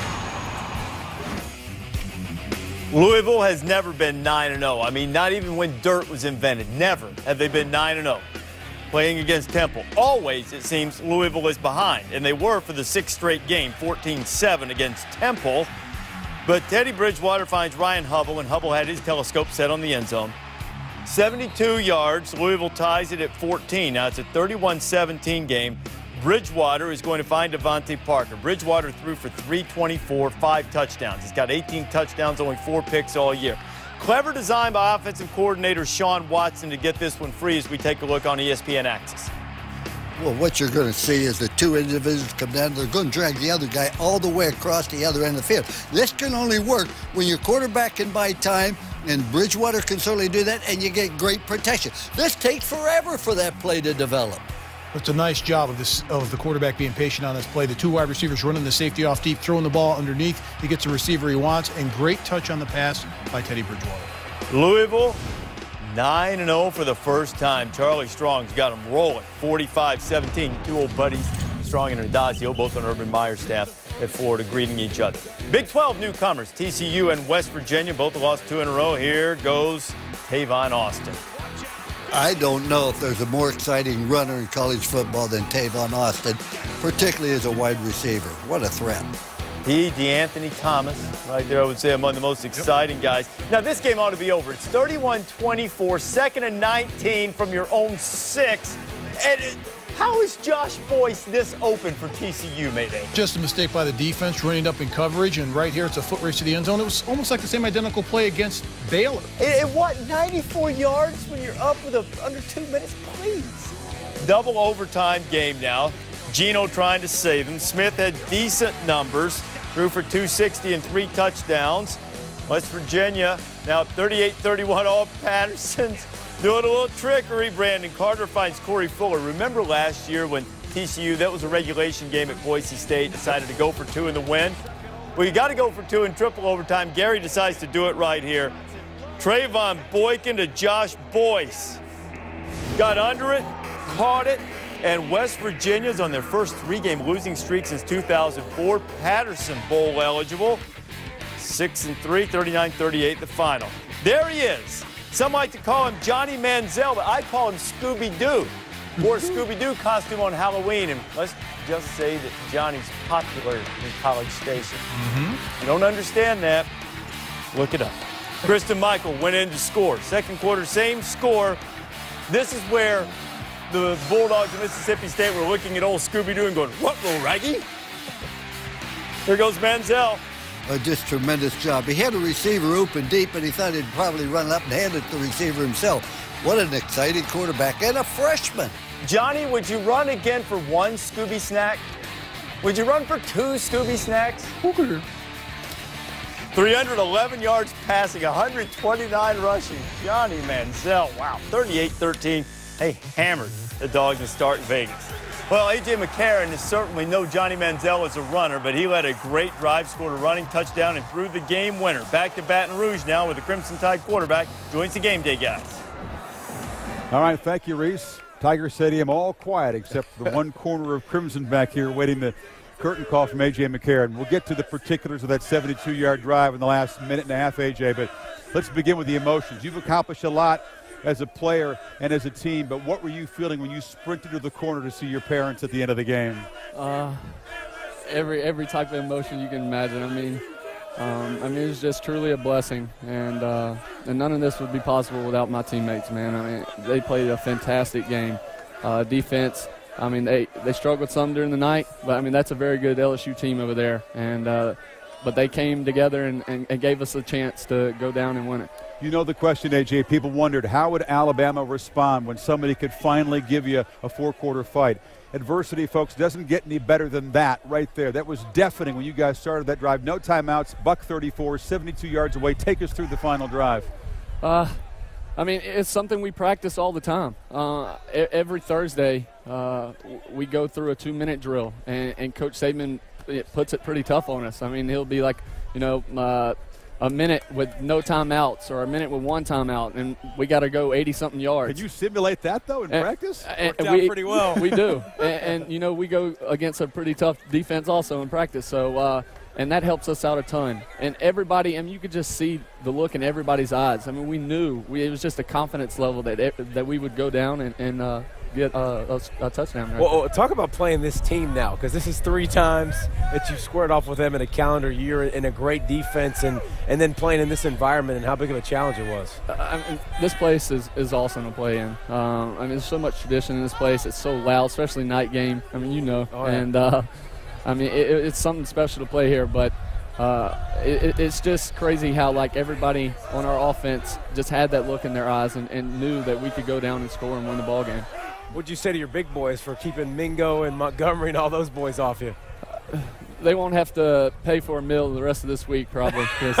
Louisville has never been nine and oh. I mean, not even when dirt was invented. Never have they been nine and oh. Playing against Temple. Always, it seems, Louisville is behind. And they were for the sixth straight game, fourteen seven against Temple. But Teddy Bridgewater finds Ryan Hubble, and Hubble had his telescope set on the end zone. seventy-two yards. Louisville ties it at fourteen. Now, it's a thirty-one seventeen game. Bridgewater is going to find Devontae Parker. Bridgewater threw for three twenty-four, five touchdowns. He's got eighteen touchdowns, only four picks all year. Clever design by offensive coordinator Sean Watson to get this one free as we take a look on E S P N Access. Well, what you're going to see is the two individuals come down. They're going to drag the other guy all the way across the other end of the field. This can only work when your quarterback can buy time, and Bridgewater can certainly do that, and you get great protection. This takes forever for that play to develop. It's a nice job of this of the quarterback being patient on this play. The two wide receivers running the safety off deep, throwing the ball underneath. He gets the receiver he wants, and great touch on the pass by Teddy Bridgewater. Louisville, nine and oh for the first time. Charlie Strong's got them rolling, forty-five seventeen. Two old buddies, Strong and Adazio, both on Urban Meyer's staff at Florida, greeting each other. Big twelve newcomers, T C U and West Virginia, both lost two in a row. Here goes Tavon Austin. I don't know if there's a more exciting runner in college football than Tavon Austin, particularly as a wide receiver. What a threat. He, DeAnthony Thomas, right there, I would say among the most exciting guys. Now, this game ought to be over. It's thirty-one twenty-four, second and nineteen from your own six. And it, how is Josh Boyce this open for T C U, Mayday? Just a mistake by the defense, running up in coverage, and right here it's a foot race to the end zone. It was almost like the same identical play against Baylor. And, and what, ninety-four yards when you're up with a, under two minutes? Please. Double overtime game now. Geno trying to save him. Smith had decent numbers, threw for two sixty and three touchdowns. West Virginia now thirty-eight thirty-one. All Patterson's doing a little trickery. Brandon Carter finds Corey Fuller. Remember last year when T C U, that was a regulation game at Boise State, decided to go for two in the win? Well, you got to go for two in triple overtime. Gary decides to do it right here. Trayvon Boykin to Josh Boyce. Got under it, caught it, and West Virginia's on their first three-game losing streak since two thousand four. Patterson bowl eligible. six and three, thirty-nine thirty-eight the final. There he is. Some like to call him Johnny Manziel, but I call him Scooby-Doo. Wore a Scooby-Doo costume on Halloween, and let's just say that Johnny's popular in College Station. Mm-hmm. You don't understand that? Look it up. Kristen Michael went in to score. Second quarter, same score. This is where the Bulldogs of Mississippi State were looking at old Scooby-Doo and going, what, little Raggy? Here goes Manziel. A just tremendous job. He had a receiver open deep, and he thought he'd probably run up and hand it to the receiver himself. What an exciting quarterback, and a freshman. Johnny, would you run again for one Scooby snack? Would you run for two Scooby snacks? Okay. three hundred eleven yards passing, one hundred twenty-nine rushing. Johnny Manziel, wow, thirty-eight thirteen. They hammered the Dogs to start in Vegas. Well, A J McCarron is certainly no Johnny Manziel as a runner, but he led a great drive, scored a running touchdown, and threw the game winner. Back to Baton Rouge now with the Crimson Tide quarterback. Joins the game day guys. All right, thank you, Reese. Tiger Stadium all quiet except for the one corner of Crimson back here waiting the curtain call from A J McCarron. We'll get to the particulars of that seventy-two yard drive in the last minute and a half, A J, but let's begin with the emotions. You've accomplished a lot as a player and as a team, but what were you feeling when you sprinted to the corner to see your parents at the end of the game? Uh, every every type of emotion you can imagine. I mean, um, I mean it was just truly a blessing, and uh, and none of this would be possible without my teammates, man. I mean, they played a fantastic game. Uh, defense, I mean, they they struggled some during the night, but I mean that's a very good L S U team over there, and uh, but they came together and, and, and gave us a chance to go down and win it. You know the question, A J. People wondered, how would Alabama respond when somebody could finally give you a four-quarter fight? Adversity, folks, doesn't get any better than that right there. That was deafening when you guys started that drive. No timeouts, buck thirty-four, seventy-two yards away. Take us through the final drive. Uh, I mean, it's something we practice all the time. Uh, every Thursday, uh, we go through a two-minute drill, and, and Coach Saban it puts it pretty tough on us. I mean, he'll be like, you know, uh, a minute with no timeouts or a minute with one timeout, and we got to go eighty-something yards. Can you simulate that, though, in and, practice? And, Worked we, out pretty well. We do. and, and, you know, we go against a pretty tough defense also in practice. So, uh, and that helps us out a ton. And everybody, I mean, you could just see the look in everybody's eyes. I mean, we knew. We, it was just a confidence level that that we would go down and, and uh, get uh, a, a touchdown. Right well, there. Talk about playing this team now, because this is three times that you've squared off with them in a calendar year in a great defense, and, and then playing in this environment and how big of a challenge it was. Uh, I mean, this place is, is awesome to play in. Um, I mean, there's so much tradition in this place. It's so loud, especially night game. I mean, you know. Oh, yeah. And, uh, I mean, it, it's something special to play here, but uh, it, it's just crazy how, like, everybody on our offense just had that look in their eyes and, and knew that we could go down and score and win the ball game. What'd you say to your big boys for keeping Mingo and Montgomery and all those boys off you? They won't have to pay for a meal the rest of this week, probably. You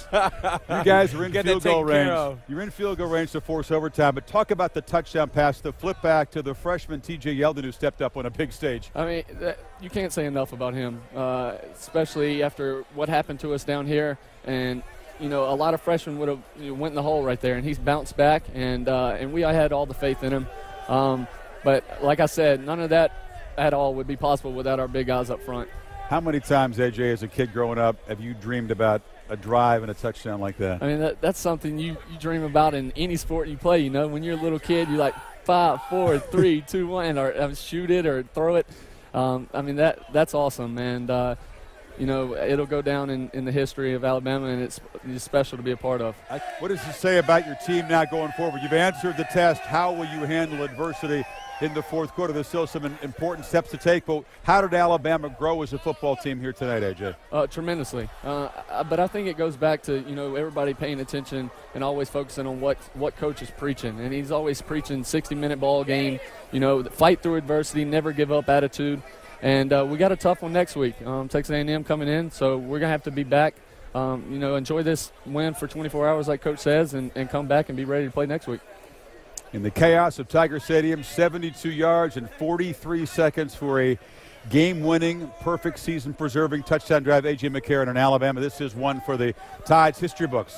guys are in Get field goal range. Of. You're in field goal range to force overtime. But talk about the touchdown pass, the flip back to the freshman T J Yeldon, who stepped up on a big stage. I mean, that, you can't say enough about him, uh, especially after what happened to us down here. And you know, a lot of freshmen would have you know, went in the hole right there, and he's bounced back. And uh, and we I had all the faith in him. Um, but like I said, none of that at all would be possible without our big guys up front. How many times, A J, as a kid growing up, have you dreamed about a drive and a touchdown like that? I mean, that, that's something you, you dream about in any sport you play. You know, when you're a little kid, you're like five, four, three, two, one, or uh, shoot it or throw it. Um, I mean, that that's awesome, and uh, you know, it'll go down in, in the history of Alabama, and it's, it's special to be a part of. What does it say about your team now going forward? You've answered the test. How will you handle adversity in the fourth quarter? There's still some important steps to take, but how did Alabama grow as a football team here tonight, A J? Uh, tremendously. Uh, but I think it goes back to, you know, everybody paying attention and always focusing on what, what coach is preaching. And he's always preaching sixty-minute ball game, you know, fight through adversity, never give up attitude. And uh, we got a tough one next week. Um, Texas A and M coming in, so we're going to have to be back. Um, you know, enjoy this win for twenty-four hours, like Coach says, and, and come back and be ready to play next week. In the chaos of Tiger Stadium, seventy-two yards and forty-three seconds for a game-winning, perfect season-preserving touchdown drive. A J McCarron in Alabama. This is one for the Tide's history books.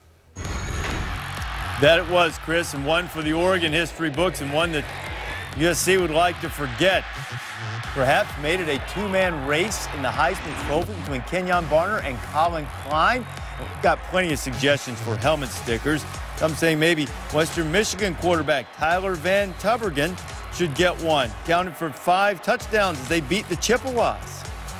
That it was, Chris, and one for the Oregon history books, and one that U S C would like to forget. Perhaps made it a two-man race in the Heisman Trophy between Kenyon Barner and Colin Klein. We've got plenty of suggestions for helmet stickers. Some saying maybe Western Michigan quarterback Tyler Van Tubergen should get one. Counted for five touchdowns as they beat the Chippewas.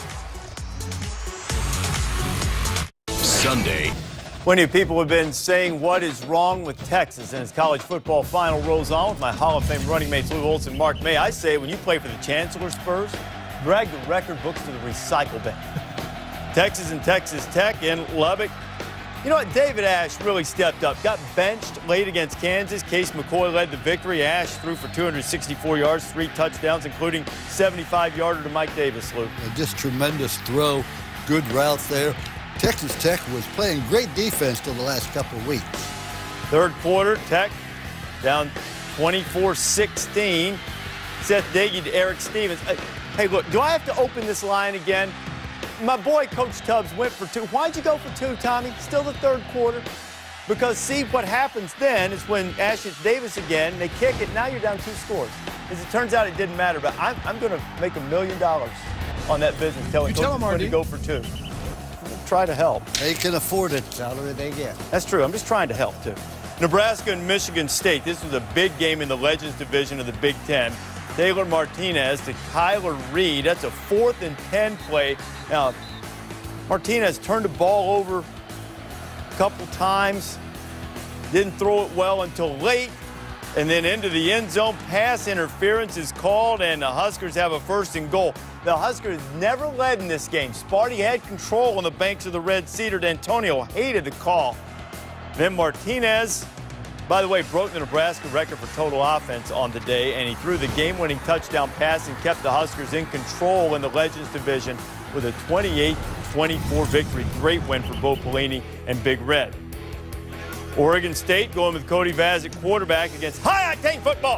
Sunday. Plenty of people have been saying what is wrong with Texas and as college football final rolls on with my Hall of Fame running mates Lou Holtz and Mark May. I say when you play for the Chancellor Spurs, drag the record books to the recycle bin. Texas and Texas Tech in Lubbock. You know what? David Ash really stepped up. Got benched late against Kansas. Case McCoy led the victory. Ash threw for two hundred sixty-four yards, three touchdowns, including seventy-five yarder to Mike Davis, Luke. Yeah, just tremendous throw. Good routes there. Texas Tech was playing great defense till the last couple of weeks. Third quarter, Tech down twenty-four sixteen. Seth Diggy to Eric Stevens. Hey, look, do I have to open this line again? My boy, Coach Tubbs, went for two. Why'd you go for two, Tommy? Still the third quarter? Because, see, what happens then is when Ashley Davis again, they kick it, now you're down two scores. As it turns out, it didn't matter, but I'm, I'm going to make a million dollars on that business telling coaches to go for two. Try to help. They can afford it, salary they get. That's true. I'm just trying to help, too. Nebraska and Michigan State. This was a big game in the Legends division of the Big Ten. Taylor Martinez to Kyler Reed. That's a fourth and ten play. Now, Martinez turned the ball over a couple times. Didn't throw it well until late. And then into the end zone. Pass interference is called, and the Huskers have a first and goal. The Huskers never led in this game. Sparty had control on the banks of the Red Cedar. D'Antonio hated the call. Then Martinez, by the way, broke the Nebraska record for total offense on the day, and he threw the game-winning touchdown pass and kept the Huskers in control in the Legends division with a twenty-eight twenty-four victory. Great win for Bo Pelini and Big Red. Oregon State going with Cody Vaz at quarterback against high-octane football.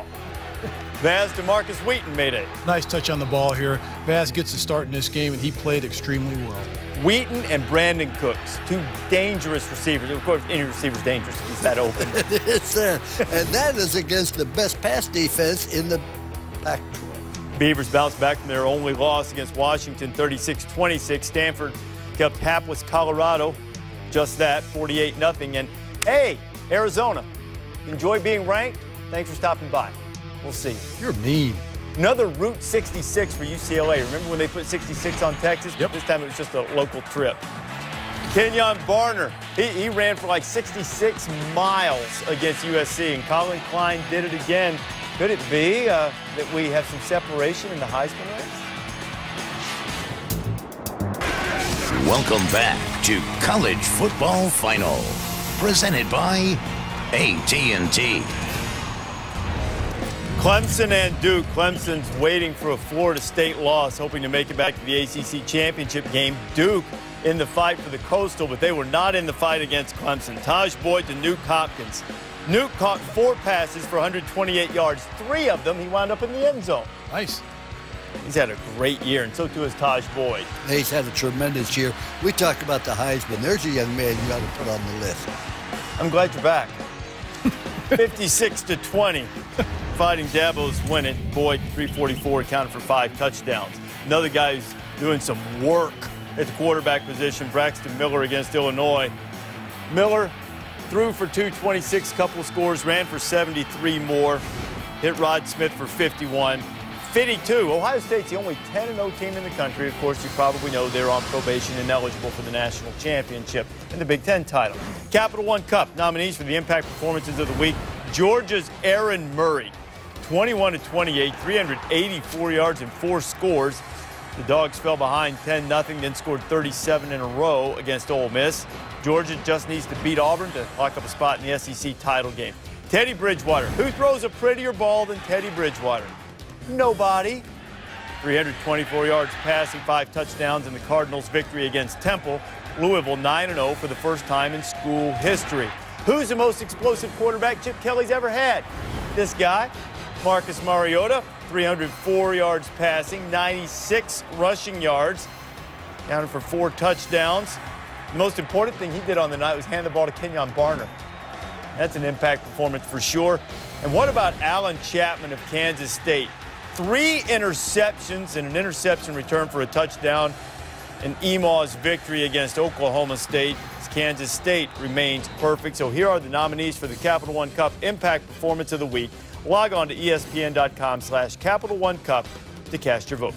Vaz to Marcus Wheaton made it. Nice touch on the ball here. Vaz gets to start in this game, and he played extremely well. Wheaton and Brandon Cooks, two dangerous receivers. Of course, any receiver's dangerous if he's that open. It's, uh, and that is against the best pass defense in the Pac twelve. Beavers bounced back from their only loss against Washington, thirty-six twenty-six. Stanford kept hapless Colorado, just that, forty-eight nothing. And hey, Arizona, enjoy being ranked. Thanks for stopping by. We'll see you. You're mean. Another Route sixty-six for U C L A. Remember when they put sixty-six on Texas? Yep. This time it was just a local trip. Kenyon Barner, he, he ran for like sixty-six miles against U S C, and Colin Klein did it again. Could it be uh, that we have some separation in the Heisman race? Welcome back to College Football Final, presented by A T and T. Clemson and Duke. Clemson's waiting for a Florida State loss, hoping to make it back to the A C C championship game. Duke in the fight for the Coastal, but they were not in the fight against Clemson. Taj Boyd to Nuke Hopkins. Nuke caught four passes for one hundred twenty-eight yards. Three of them, he wound up in the end zone. Nice. He's had a great year, and so too has Taj Boyd. He's had a tremendous year. We talk about the Heisman. There's a young man you got to put on the list. I'm glad you're back. fifty-six to twenty. Fighting Dabo's winning. Boyd, three forty-four, accounted for five touchdowns. Another guy who's doing some work at the quarterback position, Braxton Miller against Illinois. Miller threw for two twenty-six, couple of scores, ran for seventy-three more, hit Rod Smith for fifty-one. fifty-two, Ohio State's the only ten and oh team in the country. Of course, you probably know they're on probation and eligible for the national championship and the Big Ten title. Capital One Cup nominees for the impact performances of the week. Georgia's Aaron Murray, twenty-one to twenty-eight, three hundred eighty-four yards and four scores. The Dogs fell behind ten nothing, then scored thirty-seven in a row against Ole Miss. Georgia just needs to beat Auburn to lock up a spot in the S E C title game. Teddy Bridgewater. Who throws a prettier ball than Teddy Bridgewater? Nobody. three hundred twenty-four yards passing, five touchdowns in the Cardinals' victory against Temple. Louisville nine and oh for the first time in school history. Who's the most explosive quarterback Chip Kelly's ever had? This guy, Marcus Mariota, three hundred four yards passing, ninety-six rushing yards, counted for four touchdowns. The most important thing he did on the night was hand the ball to Kenyon Barner. That's an impact performance for sure. And what about Alan Chapman of Kansas State? Three interceptions and an interception return for a touchdown in E M A W's victory against Oklahoma State. Kansas State remains perfect. So here are the nominees for the Capital One Cup Impact Performance of the Week. Log on to E S P N dot com slash Capital One Cup to cast your vote.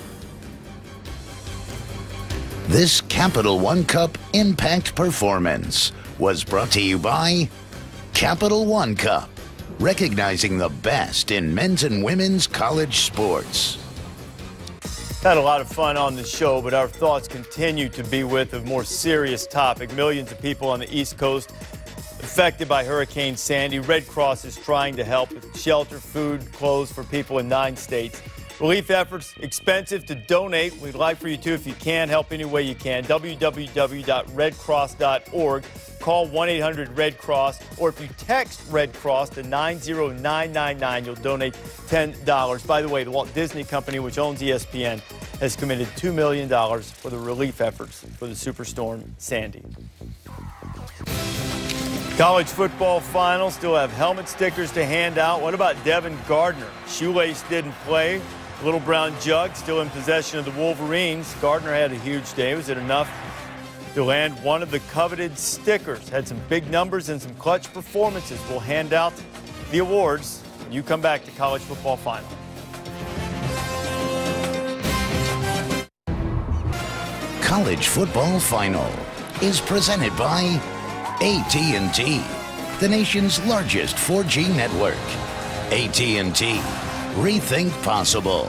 This Capital One Cup Impact Performance was brought to you by Capital One Cup, recognizing the best in men's and women's college sports. Had a lot of fun on the show, but our thoughts continue to be with a more serious topic. Millions of people on the East Coast affected by Hurricane Sandy. Red Cross is trying to help with shelter, food, clothes for people in nine states. Relief efforts, expensive to donate. We'd like for you to, if you can, help any way you can. w w w dot red cross dot org. call one eight hundred red cross, or if you text Red Cross to nine zero nine nine nine, you'll donate ten dollars. By the way, the Walt Disney Company, which owns E S P N, has committed two million dollars for the relief efforts for the Superstorm Sandy. College football finals still have helmet stickers to hand out. What about Devin Gardner? Shoelace didn't play. Little Brown Jug still in possession of the Wolverines. Gardner had a huge day. Was it enough to land one of the coveted stickers? Had some big numbers and some clutch performances. We'll hand out the awards when you come back to College Football Final. College Football Final is presented by A T and T, the nation's largest four G network. A T and T, rethink possible.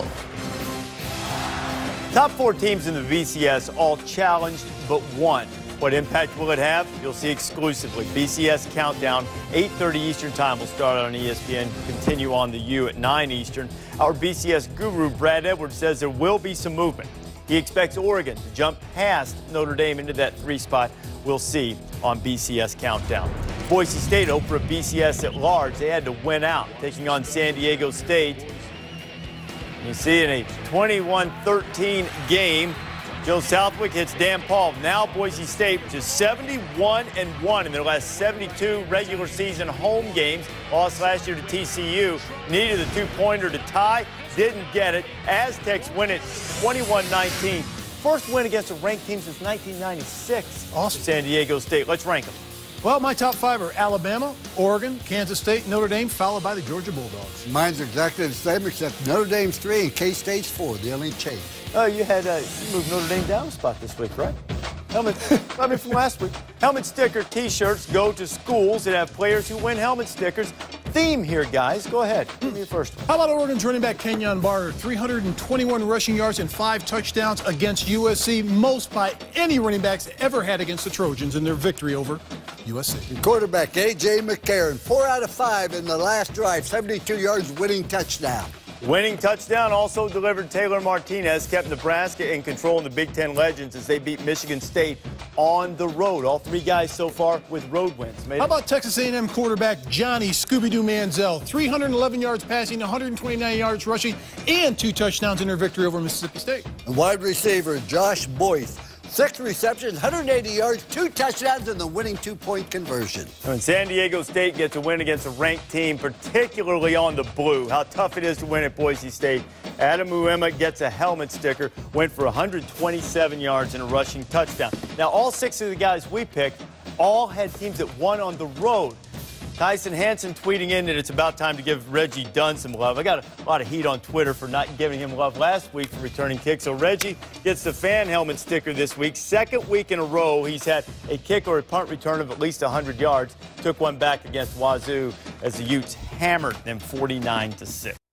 Top four teams in the B C S all challenged but one. What impact will it have? You'll see exclusively. B C S Countdown, eight thirty Eastern Time will start on E S P N, continue on the U at nine Eastern. Our B C S guru, Brad Edwards, says there will be some movement. He expects Oregon to jump past Notre Dame into that three spot. We'll see on B C S Countdown. Boise State hoped for a B C S at large. They had to win out, taking on San Diego State. You see in a twenty-one thirteen game, Joe Southwick hits Dan Paul. Now Boise State, which is seventy-one and one in their last seventy-two regular season home games, lost last year to T C U, needed a two-pointer to tie, didn't get it. Aztecs win it twenty-one nineteen. First win against a ranked team since nineteen ninety-six. Awesome. San Diego State. Let's rank them. Well, my top five are Alabama, Oregon, Kansas State, Notre Dame, followed by the Georgia Bulldogs. Mine's exactly the same, except Notre Dame's three and K-State's four. The only change. Oh, you had uh, you moved Notre Dame down a spot this week, right? Helmet, I mean from last week. Helmet sticker T-shirts go to schools that have players who win helmet stickers. Theme here, guys. Go ahead. Give me the first one. How about Oregon's running back Kenyon Barner? three hundred twenty-one rushing yards and five touchdowns against U S C, most by any running backs ever had against the Trojans in their victory over U S C. And quarterback A J McCarron, four out of five in the last drive, seventy-two yards, winning touchdown. Winning touchdown also delivered Taylor Martinez, kept Nebraska in control in the Big Ten Legends as they beat Michigan State on the road. All three guys so far with road wins. Made How it. about Texas A and M quarterback Johnny Scooby-Doo Manziel? three hundred eleven yards passing, one hundred twenty-nine yards rushing, and two touchdowns in their victory over Mississippi State. And wide receiver Josh Boyce, six receptions, one hundred eighty yards, two touchdowns, and the winning two-point conversion. When San Diego State gets a win against a ranked team, particularly on the blue, how tough it is to win at Boise State. Adam Uema gets a helmet sticker, went for one hundred twenty-seven yards and a rushing touchdown. Now, all six of the guys we picked all had teams that won on the road. Tyson Hansen tweeting in that it's about time to give Reggie Dunn some love. I got a lot of heat on Twitter for not giving him love last week for returning kicks. So Reggie gets the fan helmet sticker this week. Second week in a row, he's had a kick or a punt return of at least one hundred yards. Took one back against Wazoo as the Utes hammered them forty-nine to six.